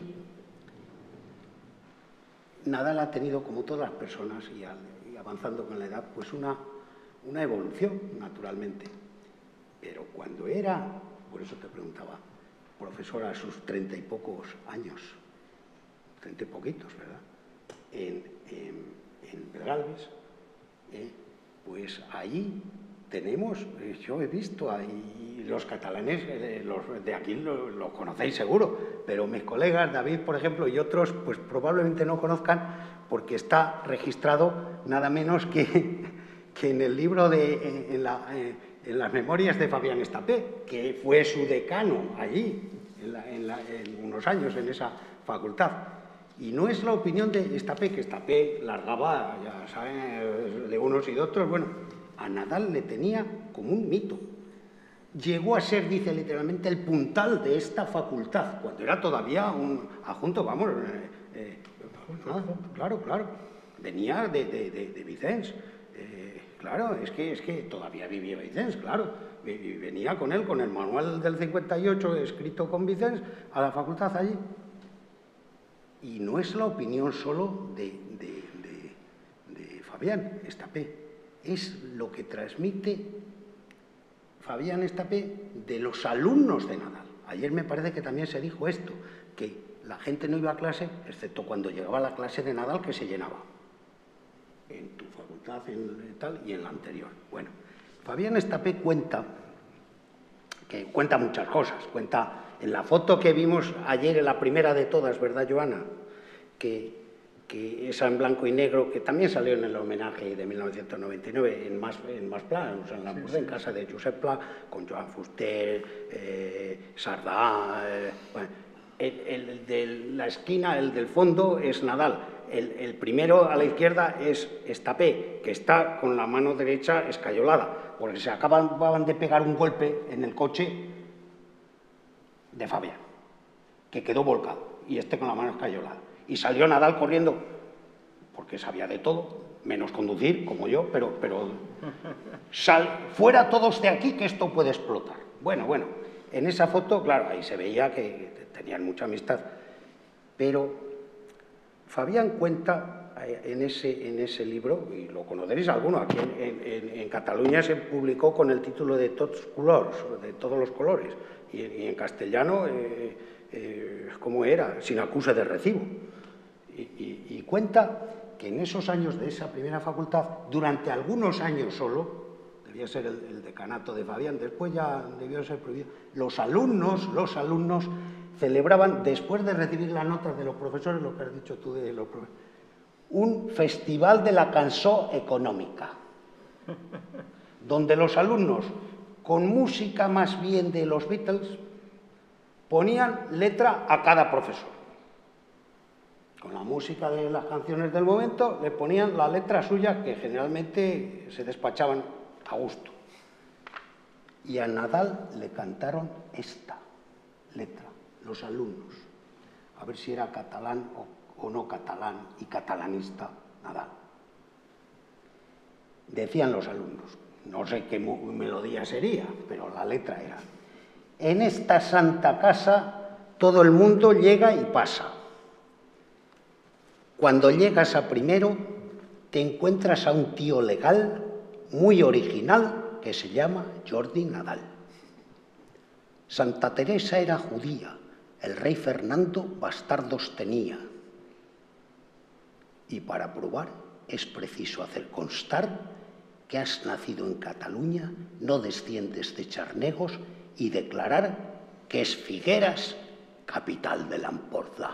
Nadal ha tenido, como todas las personas, y, al, y avanzando con la edad, pues una, una evolución, naturalmente. Pero cuando era, por eso te preguntaba, profesor a sus treinta y pocos años, treinta y poquitos, ¿verdad?, en, en, en Pedralbes, eh, pues allí tenemos, eh, yo he visto ahí los catalanes, eh, los de aquí lo, lo conocéis seguro, pero mis colegas, David, por ejemplo, y otros, pues probablemente no conozcan, porque está registrado nada menos que, que en el libro de, en, en, la, eh, en las memorias de Fabián Estapé, que fue su decano allí, en, la, en, la, en unos años, en esa facultad. Y no es la opinión de Estapé, que Estapé largaba, ya saben, de unos y de otros. Bueno, a Nadal le tenía como un mito. Llegó a ser, dice literalmente, el puntal de esta facultad, cuando era todavía un adjunto, vamos, eh, eh, ah, claro, claro, venía de, de, de, de Vicens, eh, claro, es que, es que todavía vivía Vicens, claro, y venía con él, con el manual del cincuenta y ocho escrito con Vicens, a la facultad allí. Y no es la opinión solo de, de, de, de Fabián Estapé, es lo que transmite Fabián Estapé de los alumnos de Nadal. Ayer me parece que también se dijo esto, que la gente no iba a clase, excepto cuando llegaba a la clase de Nadal, que se llenaba. En tu facultad, en tal, y en la anterior. Bueno, Fabián Estapé cuenta, que cuenta muchas cosas, cuenta... En la foto que vimos ayer, en la primera de todas, ¿verdad, Joana? Que, que esa en blanco y negro, que también salió en el homenaje de mil novecientos noventa y nueve en Mas, en Mas Pla, o sea, en, la, sí, sí. en casa de Josep Pla, con Joan Fuster, eh, Sardá... Eh, bueno, el, el de la esquina, el del fondo, es Nadal. El, el primero a la izquierda es Estapé, que está con la mano derecha escayolada, porque se acababan de pegar un golpe en el coche de Fabián, que quedó volcado, y este con la mano escayolada. Y salió Nadal corriendo, porque sabía de todo, menos conducir, como yo, pero, pero sal, fuera todos de aquí, que esto puede explotar. Bueno, bueno, en esa foto, claro, ahí se veía que tenían mucha amistad, pero Fabián cuenta en ese, en ese libro, y lo conoceréis alguno, aquí en, en, en Cataluña se publicó con el título de Tots colors, de todos los colores, y, y en castellano, eh, eh, ¿cómo era? Sin acuse de recibo. Y, y, y cuenta que en esos años de esa primera facultad, durante algunos años solo, debía ser el, el decanato de Fabián, después ya debió ser prohibido, los alumnos, los alumnos celebraban, después de recibir las notas de los profesores, lo que has dicho tú de los profesores, un festival de la cançó económica, donde los alumnos, con música más bien de los Beatles, ponían letra a cada profesor. Con la música de las canciones del momento, le ponían la letra suya, que generalmente se despachaban a gusto. Y a Nadal le cantaron esta letra, los alumnos, a ver si era catalán o o no catalán y catalanista, Nadal. Decían los alumnos, no sé qué melodía sería, pero la letra era: en esta santa casa todo el mundo llega y pasa. Cuando llegas a primero, te encuentras a un tío legal muy original que se llama Jordi Nadal. Santa Teresa era judía, el rey Fernando bastardos tenía. Y para probar es preciso hacer constar que has nacido en Cataluña, no desciendes de charnegos, y declarar que es Figueras, capital de l'Empordà.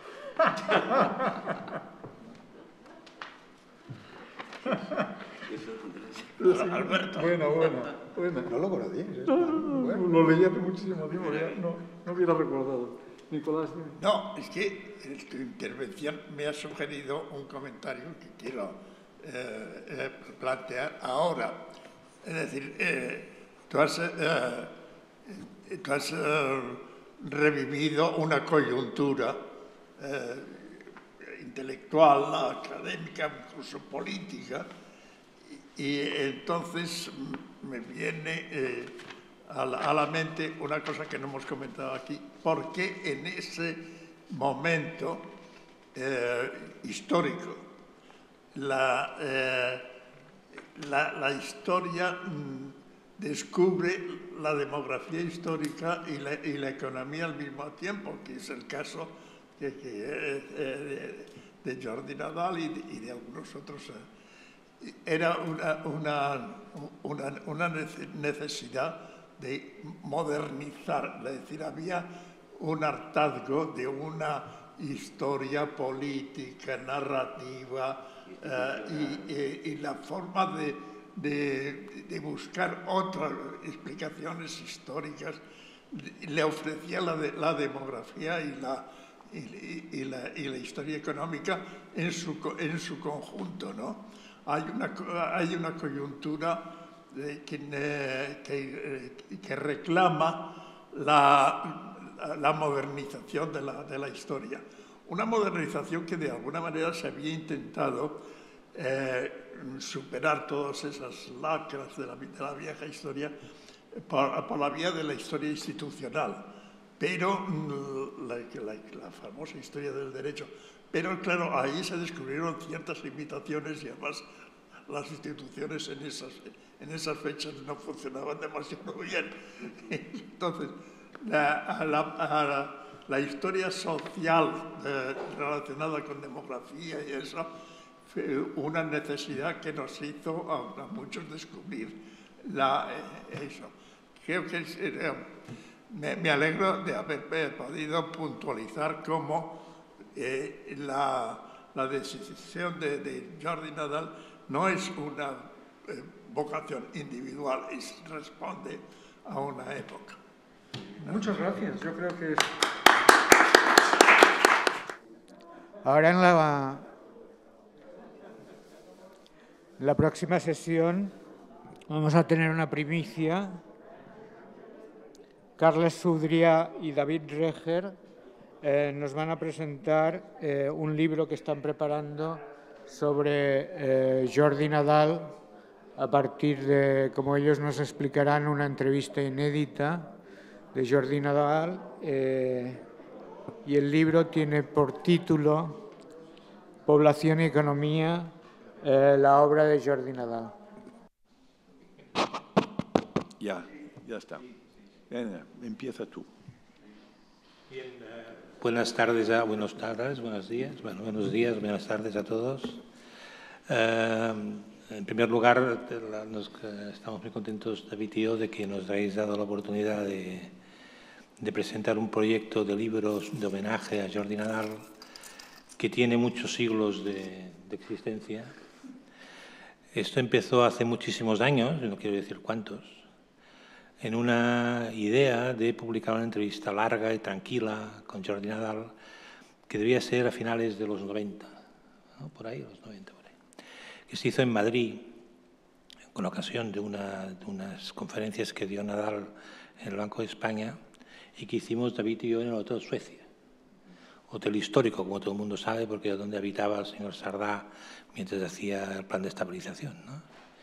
Alberto. Buena, buena, buena. No lo conocíais. No, no, bueno. Lo leí hace muchísimo tiempo, ya no, no hubiera recordado. Nicolás. No, es que en tu intervención me ha sugerido un comentario que quiero eh, eh, plantear ahora. Es decir, eh, tú has, eh, tú has eh, revivido una coyuntura eh, intelectual, académica, incluso política, y, y entonces me viene eh, a, la, a la mente una cosa que no hemos comentado aquí, porque en ese momento eh, histórico la, eh, la, la historia mmm, descubre la demografía histórica y la, y la economía al mismo tiempo, que es el caso que, que, eh, de, de Jordi Nadal y de, y de algunos otros. Era una, una, una, una necesidad de modernizar, es decir, había un hartazgo de una historia política, narrativa, eh, y, y, y la forma de De, de buscar otras explicaciones históricas, le ofrecía la, de, la demografía y la, y, y, la, y la historia económica en su, en su conjunto, ¿no? Hay una, hay una coyuntura de, que, que, que reclama la, la modernización de la, de la historia. Una modernización que de alguna manera se había intentado eh, superar todas esas lacras de la, de la vieja historia por, por la vía de la historia institucional, pero la, la, la famosa historia del derecho. Pero claro, ahí se descubrieron ciertas limitaciones y además las instituciones en esas, en esas fechas no funcionaban demasiado bien. Entonces, la, la, la, la historia social eh, relacionada con demografía y eso, una necesidad que nos hizo a, a muchos descubrir la, eh, eso. Creo que eh, me, me alegro de haber podido puntualizar cómo eh, la, la decisión de, de Jordi Nadal no es una eh, vocación individual, es, responde a una época. Muchas gracias. Yo creo que es... Ahora en la... La próxima sesión vamos a tener una primicia. Carles Sudrià y David Reger eh, nos van a presentar eh, un libro que están preparando sobre eh, Jordi Nadal a partir de, como ellos nos explicarán, una entrevista inédita de Jordi Nadal. Eh, y el libro tiene por título Población y Economía, Eh, la obra de Jordi Nadal. Ya, ya está. Venga, empieza tú. Bien, eh, buenas tardes, a, buenas tardes, buenos días, bueno, buenos días, buenas tardes a todos. Eh, en primer lugar, nos, estamos muy contentos, David y yo, de que nos hayáis dado la oportunidad de, de presentar un proyecto de libros de homenaje a Jordi Nadal que tiene muchos siglos de, de existencia. Esto empezó hace muchísimos años, no quiero decir cuántos, en una idea de publicar una entrevista larga y tranquila con Jordi Nadal, que debía ser a finales de los noventa, ¿no? Por ahí, los noventa, por ahí, que se hizo en Madrid, con ocasión de, una, de unas conferencias que dio Nadal en el Banco de España y que hicimos David y yo en el Hotel Suecia. Hotel histórico, como todo el mundo sabe, porque es donde habitaba el señor Sardá mientras hacía el plan de estabilización, ¿no?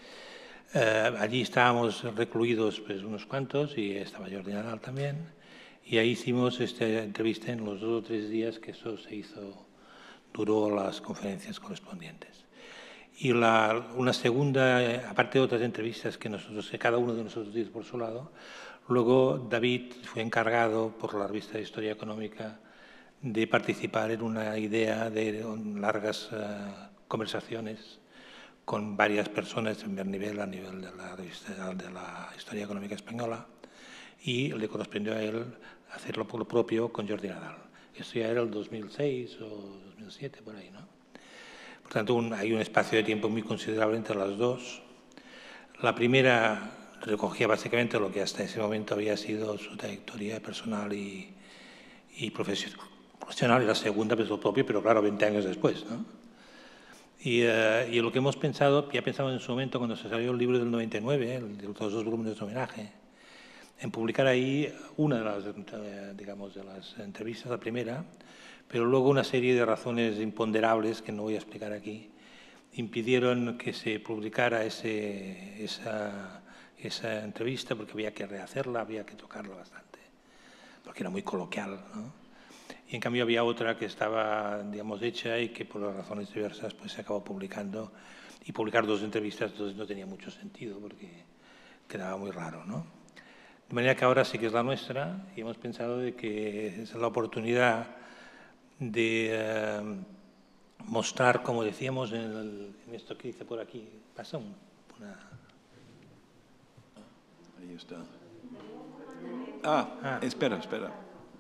Eh, allí estábamos recluidos pues, unos cuantos y estaba Jordi Nadal también, y ahí hicimos esta entrevista en los dos o tres días que eso se hizo, duró las conferencias correspondientes. Y la, una segunda, aparte de otras entrevistas que nosotros, que cada uno de nosotros hizo por su lado, luego David fue encargado por la revista de Historia Económica de participar en una idea de largas uh, conversaciones con varias personas de primer nivel a nivel de la revista de la Historia Económica Española, y le correspondió a él hacerlo por lo propio con Jordi Nadal. Esto ya era el dos mil seis o dos mil siete, por ahí, ¿no? Por tanto, un, hay un espacio de tiempo muy considerable entre las dos. La primera recogía básicamente lo que hasta ese momento había sido su trayectoria personal y, y profesional. Y la segunda, pues lo propio, pero claro, veinte años después, ¿no? Y, uh, y lo que hemos pensado, ya pensamos en su momento cuando se salió el libro del noventa y nueve, el de los dos volúmenes de homenaje, en publicar ahí una de las, eh, digamos, de las entrevistas, la primera, pero luego una serie de razones imponderables, que no voy a explicar aquí, impidieron que se publicara ese, esa, esa entrevista, porque había que rehacerla, había que tocarla bastante, porque era muy coloquial, ¿no? Y en cambio había otra que estaba, digamos, hecha y que por razones diversas pues, se acabó publicando. Y publicar dos entrevistas entonces no tenía mucho sentido, porque quedaba muy raro, ¿no? De manera que ahora sí que es la nuestra y hemos pensado de que es la oportunidad de eh, mostrar, como decíamos en, el, en esto que dice por aquí, pasa un, una... Ahí está. Ah, ah, espera, espera.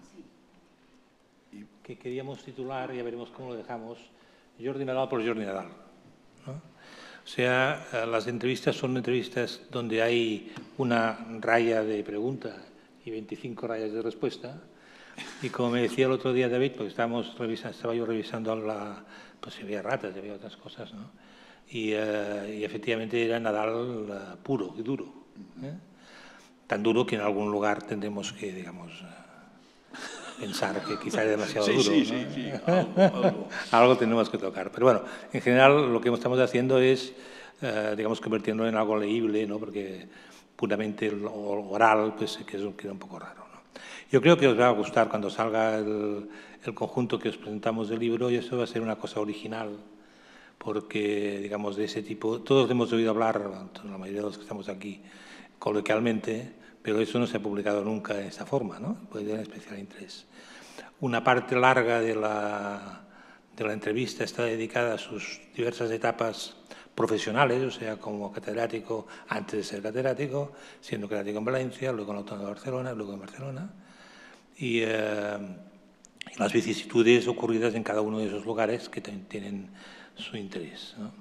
Que queríamos titular, ya veremos cómo lo dejamos, Jordi Nadal por Jordi Nadal, ¿no? O sea, las entrevistas son entrevistas donde hay una raya de pregunta y veinticinco rayas de respuesta. Y como me decía el otro día David, porque estábamos revisando, estaba yo revisando la, pues si había ratas, había otras cosas, ¿no? Y, uh, y efectivamente era Nadal uh, puro y duro, ¿eh? Tan duro que en algún lugar tendremos que, digamos, uh, pensar que quizá es demasiado sí, duro. Sí, ¿no? sí, sí, algo, algo. Algo tenemos que tocar. Pero bueno, en general lo que estamos haciendo es, uh, digamos, convertirlo en algo leíble, ¿no? Porque puramente el oral, pues que es, queda un poco raro. Yo creo que os va a gustar cuando salga el, el conjunto que os presentamos del libro, y eso va a ser una cosa original, porque, digamos, de ese tipo, todos hemos oído hablar, la mayoría de los que estamos aquí, coloquialmente, pero eso no se ha publicado nunca de esta forma, ¿no? Puede tener especial interés. Una parte larga de la, de la entrevista está dedicada a sus diversas etapas profesionales, o sea, como catedrático, antes de ser catedrático, siendo catedrático en Valencia, luego en la Autónoma de Barcelona, luego en Barcelona, y, eh, y las vicisitudes ocurridas en cada uno de esos lugares que tienen su interés, ¿no?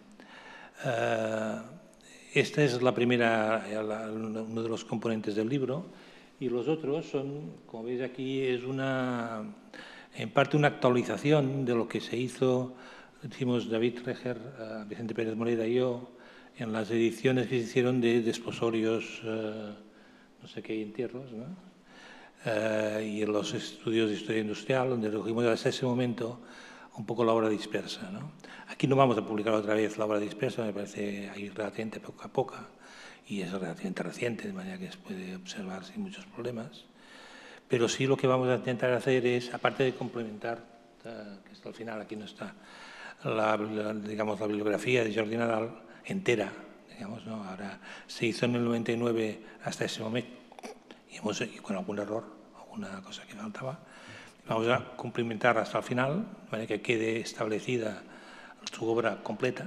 Eh, esta es la primera, la, uno de los componentes del libro, y los otros son, como veis aquí, es una, en parte una actualización de lo que se hizo, decimos David Reger, uh, Vicente Pérez Moreda y yo, en las ediciones que se hicieron de desposorios, uh, no sé qué, entierros, ¿no? Uh, y en los estudios de historia industrial, donde recogimos hasta ese momento un poco la obra dispersa, ¿no? Aquí no vamos a publicar otra vez la obra dispersa, me parece ahí relativamente poco a poco, y es relativamente reciente, de manera que se puede observar sin muchos problemas. Pero sí lo que vamos a intentar hacer es, aparte de complementar, uh, que hasta el final aquí no está, La, la, digamos, la bibliografía de Jordi Nadal entera, digamos, ¿no? Ahora se hizo en el noventa y nueve hasta ese momento, y, hemos, y con algún error, alguna cosa que faltaba. Vamos a complementar hasta el final, de manera que quede establecida su obra completa,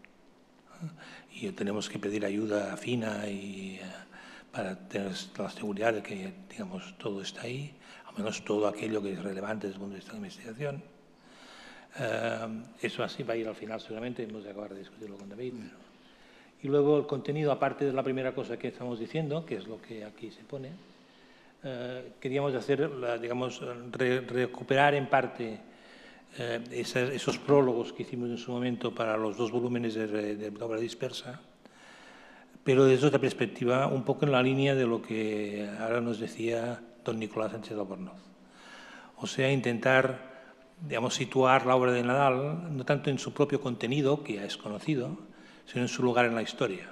¿eh? Y tenemos que pedir ayuda fina y, uh, para tener la seguridad de que, digamos, todo está ahí, al menos todo aquello que es relevante desde el punto de vista de la investigación. Uh, eso así va a ir al final seguramente, hemos de acabar de discutirlo con David. Pero... Y luego el contenido, aparte de la primera cosa que estamos diciendo, que es lo que aquí se pone, uh, queríamos hacer, la, digamos, re recuperar en parte uh, esas, esos prólogos que hicimos en su momento para los dos volúmenes de, de, de obra dispersa, pero desde otra perspectiva, un poco en la línea de lo que ahora nos decía don Nicolás Sánchez Albornoz. O sea, intentar, digamos, situar la obra de Nadal no tanto en su propio contenido, que ya es conocido, sino en su lugar en la historia.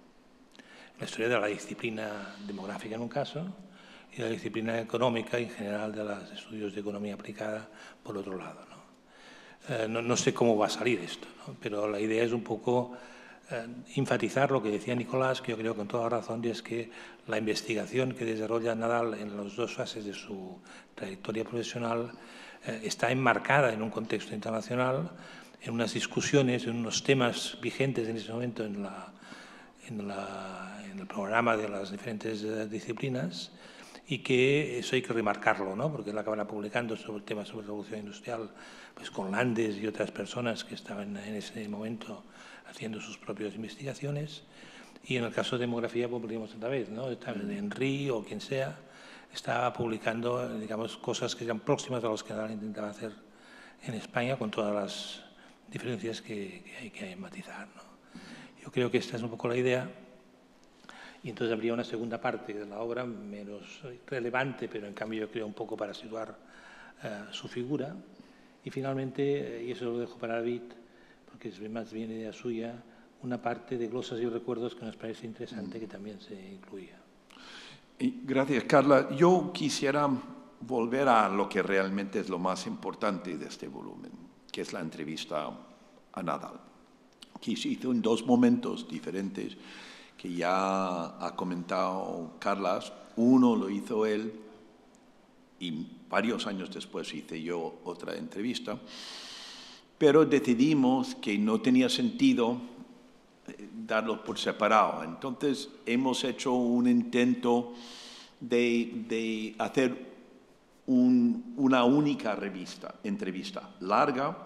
La historia de la disciplina demográfica en un caso y la disciplina económica y en general de los estudios de economía aplicada por otro lado, ¿no? Eh, no, no sé cómo va a salir esto, ¿no? Pero la idea es un poco eh, enfatizar lo que decía Nicolás, que yo creo con toda razón, y es que la investigación que desarrolla Nadal en las dos fases de su trayectoria profesional está enmarcada en un contexto internacional, en unas discusiones, en unos temas vigentes en ese momento en, la, en, la, en el programa de las diferentes uh, disciplinas, y que eso hay que remarcarlo, ¿no? Porque él acabará publicando sobre el tema sobre la revolución industrial, pues con Landes y otras personas que estaban en ese momento haciendo sus propias investigaciones, y en el caso de demografía publicamos otra vez, ¿no? De Henry o quien sea, estaba publicando, digamos, cosas que eran próximas a las que Nadal intentaba hacer en España, con todas las diferencias que, que hay que matizar, ¿no? Yo creo que esta es un poco la idea. y entonces habría una segunda parte de la obra menos relevante, pero en cambio yo creo un poco para situar uh, su figura. Y finalmente, y eso lo dejo para David, porque es más bien idea suya, una parte de glosas y recuerdos que nos parece interesante que también se incluya. Gracias, Carla. Yo quisiera volver a lo que realmente es lo más importante de este volumen, que es la entrevista a Nadal, que se hizo en dos momentos diferentes, que ya ha comentado Carlas. Uno lo hizo él y varios años después hice yo otra entrevista, pero decidimos que no tenía sentido darlos por separado. Entonces hemos hecho un intento de, de hacer un, una única revista, entrevista larga,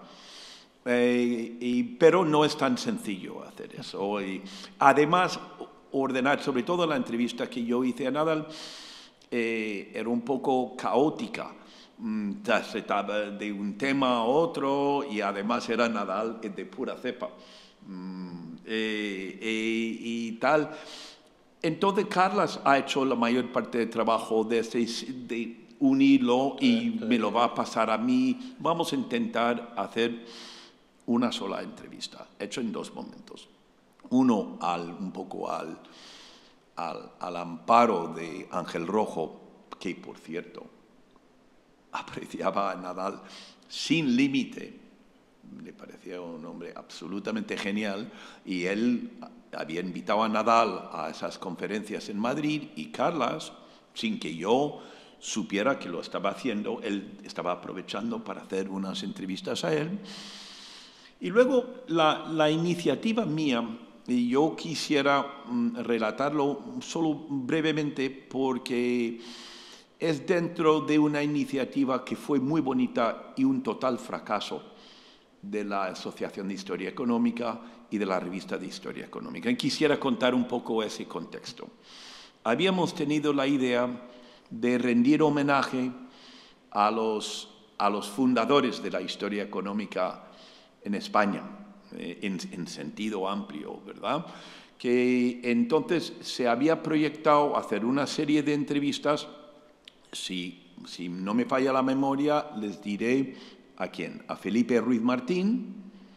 eh, y, pero no es tan sencillo hacer eso. Y además, ordenar, sobre todo la entrevista que yo hice a Nadal, eh, era un poco caótica. Mm, se trataba de un tema a otro y además era Nadal de pura cepa. Mm, eh, eh, y tal. Entonces Carlas ha hecho la mayor parte del trabajo de, de unirlo y me lo va a pasar a mí. Vamos a intentar hacer una sola entrevista, hecho en dos momentos. Uno al, un poco al, al, al amparo de Ángel Rojo, que por cierto apreciaba a Nadal sin límite. Le parecía un hombre absolutamente genial y él había invitado a Nadal a esas conferencias en Madrid y Carlas, sin que yo supiera que lo estaba haciendo, él estaba aprovechando para hacer unas entrevistas a él. Y luego la, la iniciativa mía, y yo quisiera mm, relatarlo solo brevemente porque es dentro de una iniciativa que fue muy bonita y un total fracaso de la Asociación de Historia Económica y de la Revista de Historia Económica. Y quisiera contar un poco ese contexto. Habíamos tenido la idea de rendir homenaje a los, a los fundadores de la historia económica en España, eh, en, en sentido amplio, ¿verdad? Que entonces se había proyectado hacer una serie de entrevistas. Si, si no me falla la memoria, les diré a quién. A Felipe Ruiz Martín,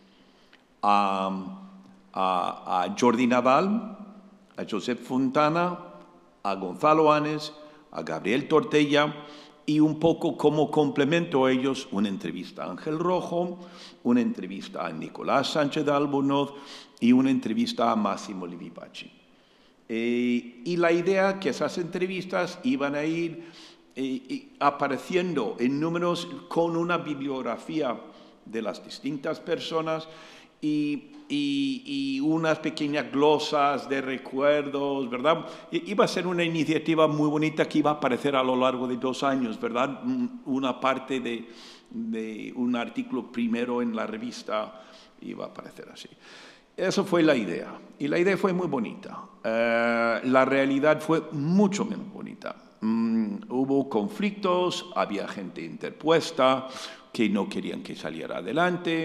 a, a, a Jordi Nadal, a Josep Fontana, a Gonzalo Anes, a Gabriel Tortella y un poco como complemento a ellos una entrevista a Ángel Rojo, una entrevista a Nicolás Sánchez de Albornoz y una entrevista a Massimo Livi Bacci. Eh, y la idea que esas entrevistas iban a ir eh, apareciendo en números con una bibliografía de las distintas personas y, y, y unas pequeñas glosas de recuerdos, ¿verdad? Iba a ser una iniciativa muy bonita que iba a aparecer a lo largo de dos años, ¿verdad? Una parte de, de un artículo primero en la revista iba a aparecer así. Eso fue la idea, y la idea fue muy bonita. Uh, la realidad fue mucho menos bonita. Um, hubo conflictos, había gente interpuesta que no querían que saliera adelante.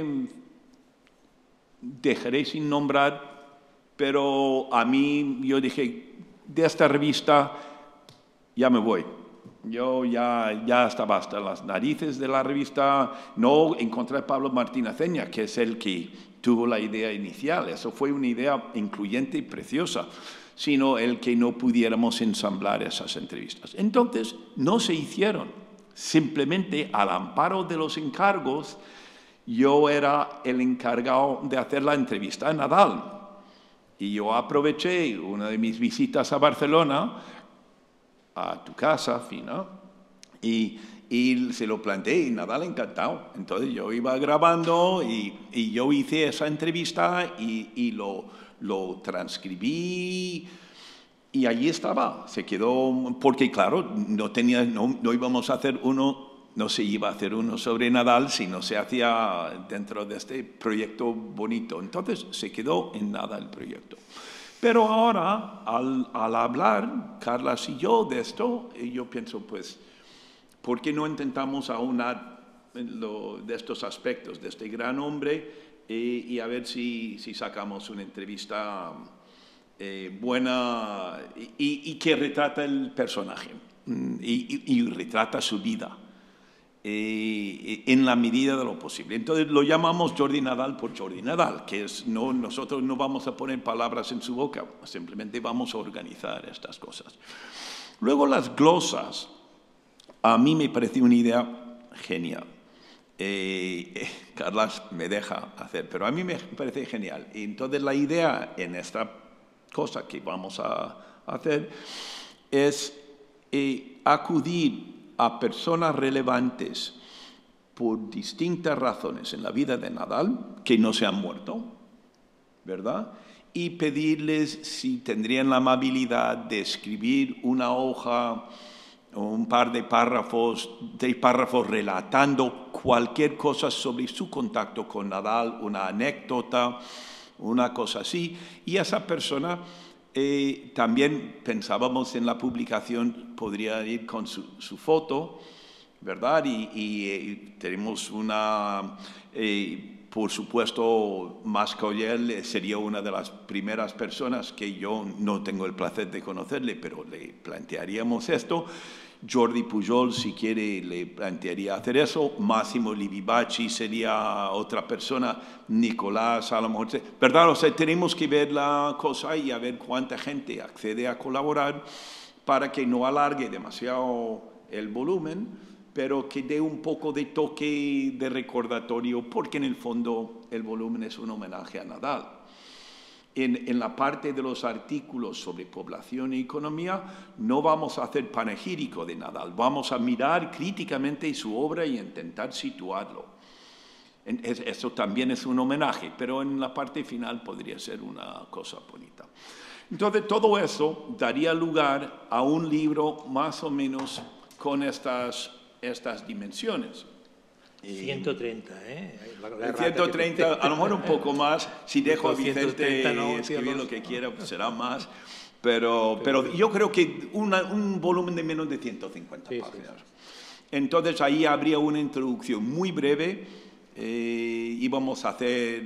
Dejaré sin nombrar, pero a mí, yo dije, de esta revista ya me voy. Yo ya, ya estaba hasta las narices de la revista. No encontré a Pablo Martín Aceña, que es el que tuvo la idea inicial. Eso fue una idea incluyente y preciosa, sino el que no pudiéramos ensamblar esas entrevistas. Entonces, no se hicieron. Simplemente, al amparo de los encargos, yo era el encargado de hacer la entrevista a Nadal. Y yo aproveché una de mis visitas a Barcelona, a tu casa, Fina, y, y se lo planteé y Nadal encantado. Entonces yo iba grabando y, y yo hice esa entrevista y, y lo, lo transcribí y allí estaba. Se quedó, porque claro, no, tenía, no, no íbamos a hacer uno, no se iba a hacer uno sobre Nadal si no se hacía dentro de este proyecto bonito. Entonces se quedó en nada el proyecto. Pero ahora, al, al hablar, Carlas y yo de esto, yo pienso, pues, ¿por qué no intentamos aunar lo, de estos aspectos de este gran hombre y, y a ver si, si sacamos una entrevista eh, buena y, y que retrata el personaje y, y, y retrata su vida eh, en la medida de lo posible. Entonces lo llamamos Jordi Nadal por Jordi Nadal, que es, no, nosotros no vamos a poner palabras en su boca, simplemente vamos a organizar estas cosas. Luego las glosas, a mí me parece una idea genial. Eh, eh, Carlas me deja hacer, pero a mí me parece genial. Y entonces la idea en esta cosa que vamos a hacer es eh, acudir a personas relevantes por distintas razones en la vida de Nadal, que no se han muerto, ¿verdad? Y pedirles si tendrían la amabilidad de escribir una hoja, un par de párrafos, de párrafos relatando cualquier cosa sobre su contacto con Nadal, una anécdota, una cosa así. Y esa persona eh, también pensábamos en la publicación, podría ir con su, su foto, ¿verdad? Y, y, y tenemos una... Eh, Por supuesto, Mascollel sería una de las primeras personas que yo no tengo el placer de conocerle, pero le plantearíamos esto. Jordi Pujol, si quiere, le plantearía hacer eso. Massimo Livi-Bacci sería otra persona. Nicolás, a lo mejor, ¿verdad? O sea, tenemos que ver la cosa y a ver cuánta gente accede a colaborar para que no alargue demasiado el volumen, pero que dé un poco de toque de recordatorio, porque en el fondo el volumen es un homenaje a Nadal. En, en la parte de los artículos sobre población y economía no vamos a hacer panegírico de Nadal, vamos a mirar críticamente su obra y intentar situarlo. En, es, eso también es un homenaje, pero en la parte final podría ser una cosa bonita. Entonces todo eso daría lugar a un libro más o menos con estas... estas dimensiones. ciento treinta, ¿eh? La, la ciento treinta, a lo mejor un poco más. Si dejo a Vicente no, escribir lo que quiera, pues será más. Pero, pero yo creo que una, un volumen de menos de ciento cincuenta sí, páginas. Sí, sí. Entonces ahí habría una introducción muy breve. Eh, íbamos a hacer,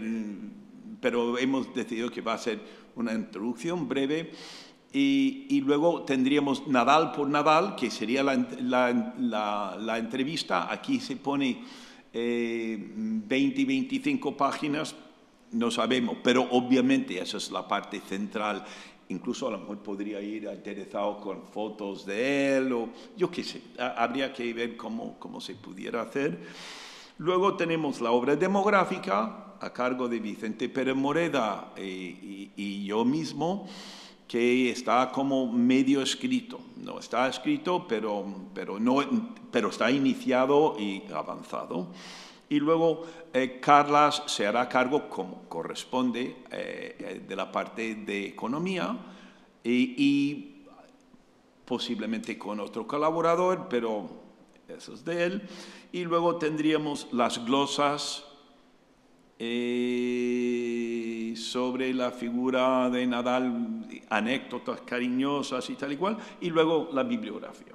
pero hemos decidido que va a ser una introducción breve. Y, y luego tendríamos Nadal por Nadal, que sería la, la, la, la entrevista. Aquí se pone eh, veinte y veinticinco páginas, no sabemos, pero obviamente esa es la parte central. Incluso a lo mejor podría ir interesado con fotos de él, o yo qué sé, habría que ver cómo, cómo se pudiera hacer. Luego tenemos la obra demográfica, a cargo de Vicente Pérez Moreda eh, y, y yo mismo, que está como medio escrito. No está escrito, pero, pero, no, pero está iniciado y avanzado. Y luego eh, Carlas se hará cargo, como corresponde, eh, de la parte de economía y, y posiblemente con otro colaborador, pero eso es de él. Y luego tendríamos las glosas Eh, sobre la figura de Nadal, anécdotas cariñosas y tal y cual, y luego la bibliografía.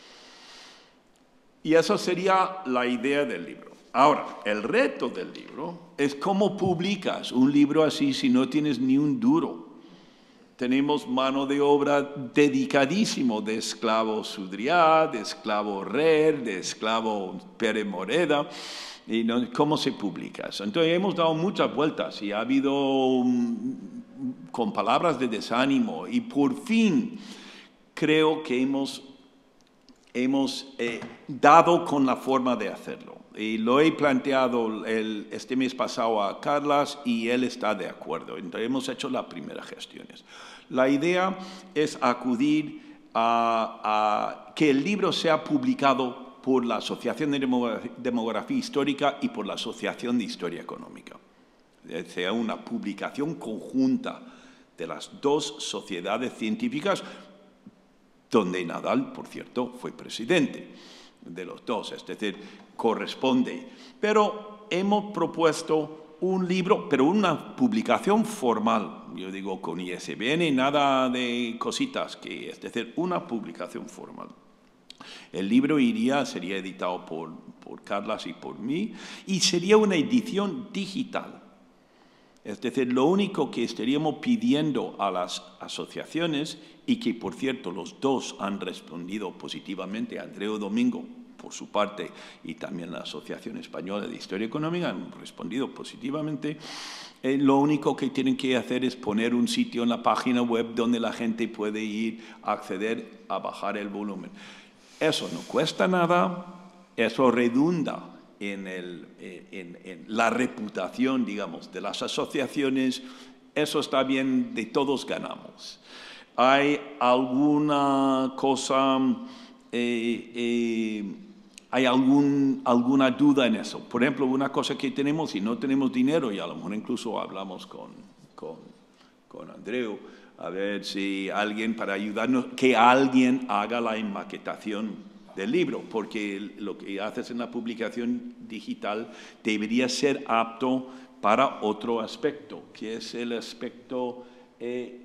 Y esa sería la idea del libro. Ahora, el reto del libro es cómo publicas un libro así si no tienes ni un duro. Tenemos mano de obra dedicadísimo de esclavo Sudriá, de esclavo Rer, de esclavo Pérez Moreda. Y no, ¿cómo se publica eso? Entonces hemos dado muchas vueltas y ha habido um, con palabras de desánimo y por fin creo que hemos, hemos eh, dado con la forma de hacerlo. Y lo he planteado el, este mes pasado a Carlas y él está de acuerdo. Entonces hemos hecho las primeras gestiones. La idea es acudir a, a que el libro sea publicado por la Asociación de Demografía Histórica y por la Asociación de Historia Económica. Sea una publicación conjunta de las dos sociedades científicas, donde Nadal, por cierto, fue presidente de los dos, es decir, corresponde. Pero hemos propuesto un libro, pero una publicación formal, yo digo con I S B N, nada de cositas, que, es decir, una publicación formal. El libro iría, sería editado por, por Carlas y por mí, y sería una edición digital. Es decir, lo único que estaríamos pidiendo a las asociaciones, y que por cierto los dos han respondido positivamente, Andreu Domingo por su parte y también la Asociación Española de Historia Económica han respondido positivamente, eh, lo único que tienen que hacer es poner un sitio en la página web donde la gente puede ir a acceder a bajar el volumen. Eso no cuesta nada, eso redunda en, el, en, en la reputación, digamos, de las asociaciones. Eso está bien, de todos ganamos. ¿Hay alguna cosa, eh, eh, hay algún, alguna duda en eso? Por ejemplo, una cosa que tenemos, si no tenemos dinero, y a lo mejor incluso hablamos con, con, con Andreu, a ver si alguien para ayudarnos, que alguien haga la enmaquetación del libro, porque lo que haces en la publicación digital debería ser apto para otro aspecto, que es el aspecto eh,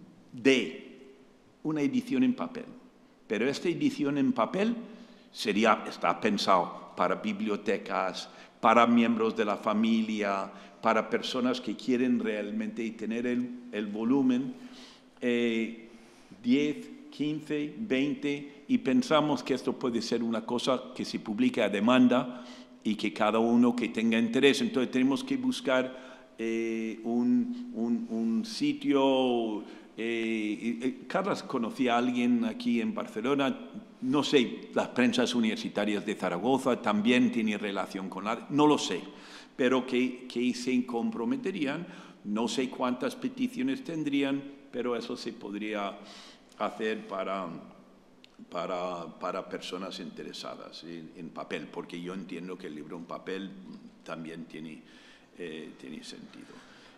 de una edición en papel. Pero esta edición en papel sería, está pensado para bibliotecas, para miembros de la familia, para personas que quieren realmente tener el, el volumen, eh, diez, quince, veinte, y pensamos que esto puede ser una cosa que se publique a demanda y que cada uno que tenga interés. Entonces tenemos que buscar eh, un, un, un sitio. Eh, eh, Carlos conocía a alguien aquí en Barcelona, no sé, las prensas universitarias de Zaragoza también tienen relación con la, no lo sé, pero que, que se comprometerían, no sé cuántas peticiones tendrían, pero eso se podría hacer para, para, para personas interesadas en, en papel, porque yo entiendo que el libro en papel también tiene, eh, tiene sentido.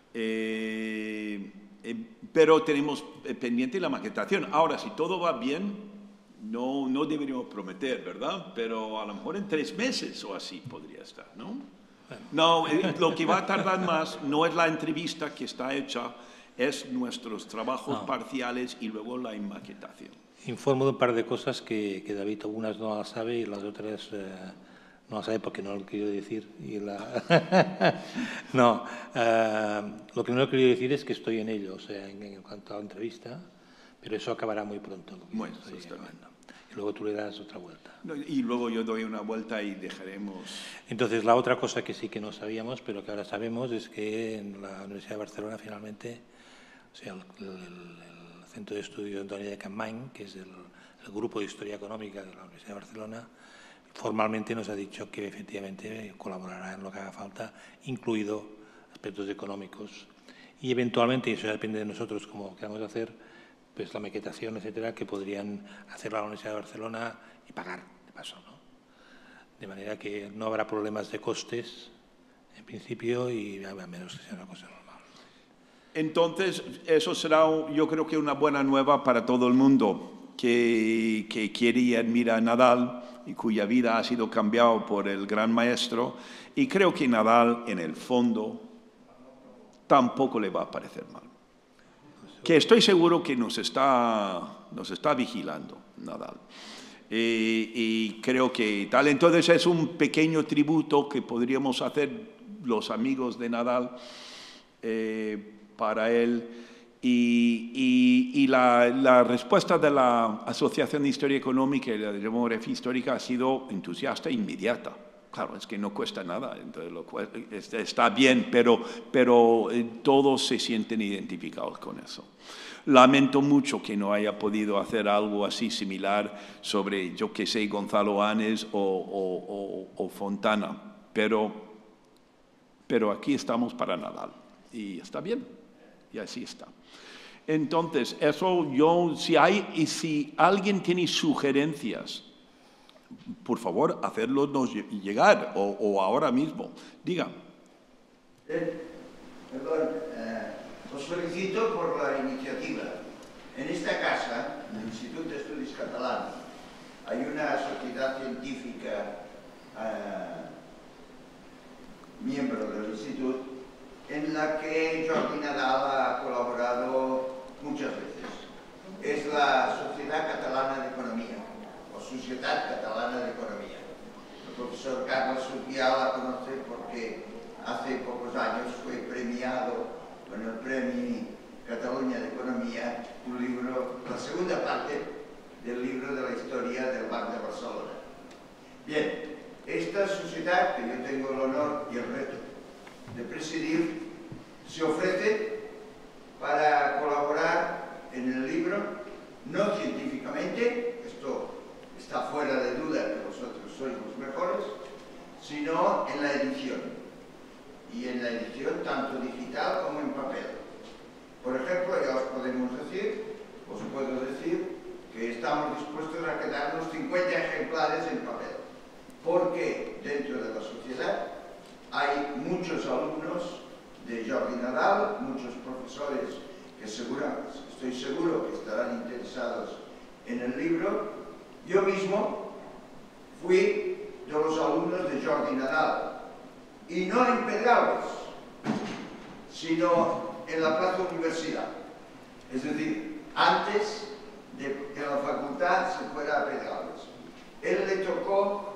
Eh, eh, pero tenemos pendiente la maquetación. Ahora, si todo va bien, no, no deberíamos prometer, ¿verdad? Pero a lo mejor en tres meses o así podría estar, ¿no? No, eh, lo que va a tardar más no es la entrevista que está hecha, es nuestros trabajos no. parciales y luego la maquetación. Informo de un par de cosas que, que David algunas no las sabe y las otras eh, no las sabe porque no lo he querido decir. Y la... no, eh, lo que no he querido decir es que estoy en ello, o sea, en, en cuanto a la entrevista, pero eso acabará muy pronto. Bueno, eso está bien. Y luego tú le das otra vuelta. No, y luego yo doy una vuelta y dejaremos... Entonces, la otra cosa que sí que no sabíamos, pero que ahora sabemos, es que en la Universidad de Barcelona finalmente, o sea, el, el, el Centro de Estudios Antoni de Capmany, que es el, el grupo de Historia Económica de la Universidad de Barcelona, formalmente nos ha dicho que efectivamente colaborará en lo que haga falta, incluido aspectos económicos. Y eventualmente, y eso ya depende de nosotros cómo queramos hacer, pues la maquetación, etcétera, que podrían hacer la Universidad de Barcelona y pagar de paso, ¿no? De manera que no habrá problemas de costes, en principio, y a menos que sea una cosa normal. Entonces, eso será, yo creo que una buena nueva para todo el mundo que, que quiere y admira a Nadal y cuya vida ha sido cambiada por el gran maestro, y creo que Nadal, en el fondo, tampoco le va a parecer mal. Que estoy seguro que nos está, nos está vigilando Nadal. Eh, y creo que tal. Entonces es un pequeño tributo que podríamos hacer los amigos de Nadal eh, para él. Y, y, y la, la respuesta de la Asociación de Historia Económica y la de Demografía Histórica ha sido entusiasta e inmediata. Claro, es que no cuesta nada, entonces lo, está bien, pero, pero eh, todos se sienten identificados con eso. Lamento mucho que no haya podido hacer algo así similar sobre, yo que sé, Gonzalo Áñez o, o, o, o Fontana, pero, pero aquí estamos para Nadal y está bien, y así está. Entonces, eso yo, si hay, y si alguien tiene sugerencias, por favor, hacerlos llegar, o, o ahora mismo. Diga. Eh, perdón, eh, os felicito por la iniciativa. En esta casa, en el Instituto de Estudios Catalanes, hay una sociedad científica, eh, miembro del instituto, en la que Jordi Nadal ha colaborado muchas veces. Es la Sociedad Catalana de Economía. Sociedad Catalana de Economía. El profesor Carlos Urquial la conoce porque hace pocos años fue premiado con el Premi Cataluña de Economía, un libro, la segunda parte del libro de la historia del Banc de Barcelona. Bien, esta sociedad que yo tengo el honor y el reto de presidir se ofrece para colaborar en el libro, no científicamente, esto está fuera de duda que vosotros sois los mejores, sino en la edición, y en la edición tanto digital como en papel. Por ejemplo, ya os podemos decir, os puedo decir, que estamos dispuestos a quedarnos cincuenta ejemplares en papel, porque dentro de la sociedad hay muchos alumnos de Jordi Nadal, muchos profesores que seguro, estoy seguro que estarán interesados en el libro. Yo mismo fui de los alumnos de Jordi Nadal, y no en Pedralbes, sino en la Plaza Universidad. Es decir, antes de que la facultad se fuera a Pedralbes. Él le tocó,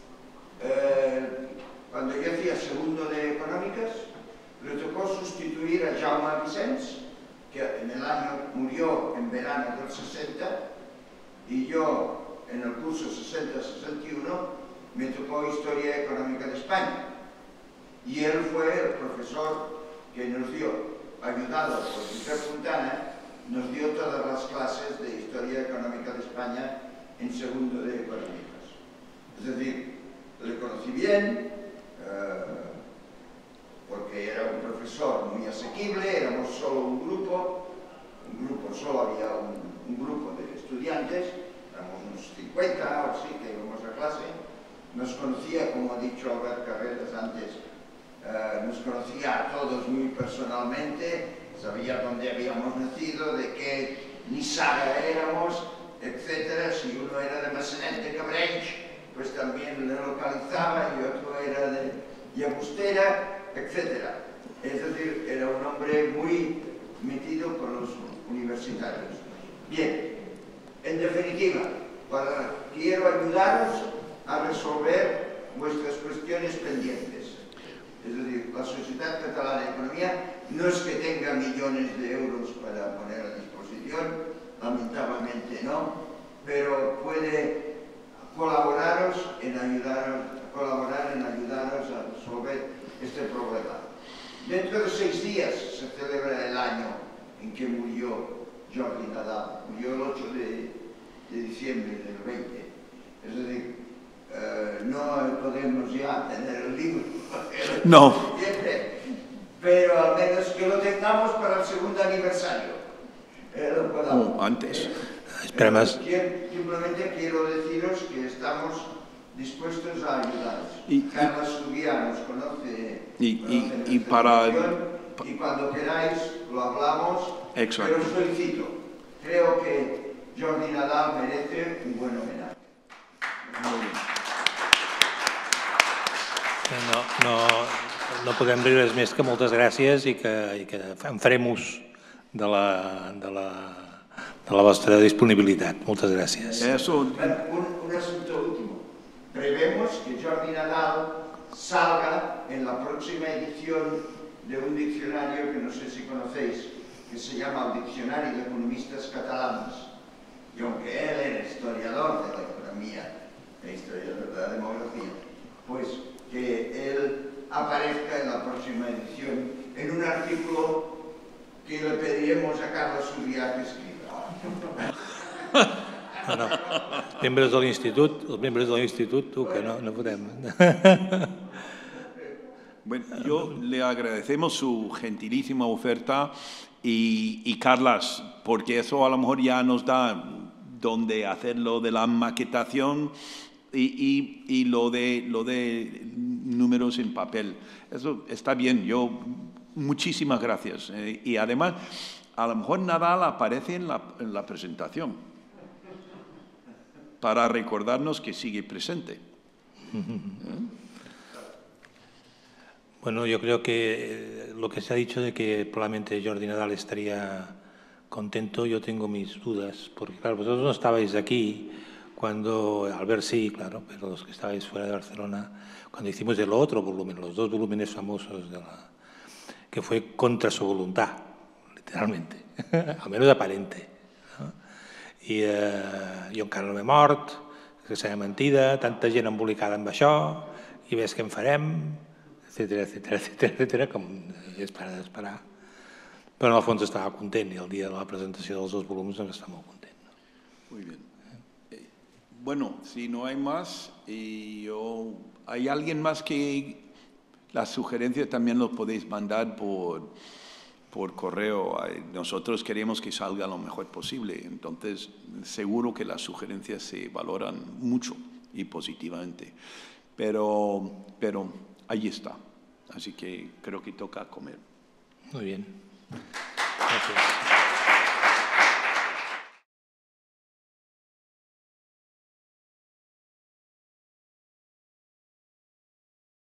eh, cuando yo hacía segundo de Económicas, le tocó sustituir a Jaume Vicens, que en el año murió en verano del sesenta, y yo en el curso sesenta sesenta y uno me tocó Historia Económica de España. Y él fue el profesor que nos dio, ayudado por Josep Fontana, nos dio todas las clases de Historia Económica de España en segundo de Económicas. Es decir, le conocí bien, eh, porque era un profesor muy asequible, éramos solo un grupo, un grupo, solo había un, un grupo de estudiantes, éramos unos cincuenta o así que íbamos a clase. Nos conocía, como ha dicho Albert Carreras antes, eh, nos conocía a todos muy personalmente, sabía dónde habíamos nacido, de qué nissaga éramos, etcétera. Si uno era de Massanet de Cabrenys, pues también le localizaba, y otro era de Llagostera, etcétera. Es decir, era un hombre muy metido con los universitarios. Bien, en definitiva, para, quiero ayudaros a resolver vuestras cuestiones pendientes. Es decir, la Sociedad Catalana de Economía no es que tenga millones de euros para poner a disposición, lamentablemente no, pero puede colaboraros en ayudaros, colaborar en ayudaros a resolver este problema. Dentro de seis días se celebra el año en que murió Jordi Nadal, murió el ocho de diciembre del veinte. Es decir, eh, no podemos ya tener el libro el no. de diciembre, pero al menos que lo tengamos para el segundo aniversario. Eh, lo podamos. Oh, antes. Eh, Espera más. eh, simplemente quiero deciros que estamos dispuestos a ayudaros. Y, Carla Subía nos conoce, y, conoce y, y nuestra para... situación, y cuando queráis lo hablamos. Exacto. Pero os felicito. Creo que Jordi Nadal merece un buen homenaje. Muy bien. No, no, no podem dir res més que moltes gràcies i que, i que en farem ús de la, de, la, de la vostra disponibilitat. Moltes gràcies. Eso... Un, un asunto último. Prevemos que Jordi Nadal salga en la próxima edición de un diccionario que no sé si conocéis, que se llama el Diccionario de Economistas Catalanes. Y aunque él era historiador de la economía, e historiador de la demografía, pues que él aparezca en la próxima edición en un artículo que le pediremos a Carlos Subía que escriba. No, no. Membres de l'Institut, els membres de l'Institut, tu, que no, no podem. Bueno, yo le agradecemos su gentilísima oferta y, y Carlas, porque eso a lo mejor ya nos da donde hacerlo de la maquetación y, y, y lo, de, lo de números en papel. Eso está bien, yo muchísimas gracias. Eh, y además, a lo mejor Nadal aparece en la, en la presentación para recordarnos que sigue presente. ¿Eh? Bueno, yo creo que lo que se ha dicho de que probablemente Jordi Nadal estaría contento, yo tengo mis dudas, porque claro, vosotros no estabais aquí cuando, Albert sí, claro, pero los que estabais fuera de Barcelona, cuando hicimos el otro volumen, los dos volúmenes famosos de la... que fue contra su voluntad, literalmente, al menos aparente. No? I eh, jo encara no m'he mort, que serà mentida, tanta gent embolicada amb això, i ves què en farem, etcètera, etcètera, etcètera, etcètera, com és per esperar. Però en el fons estava content, i el dia de la presentació dels dos volums doncs estava molt content. No? Muy bien. Eh, bueno, si no hay más, y yo, ¿hay alguien más que las sugerencias también los podéis mandar por, por correo? Nosotros queremos que salga lo mejor posible, entonces seguro que las sugerencias se valoran mucho y positivamente. Pero, pero ahí está, así que creo que toca comer. Muy bien. Gracias.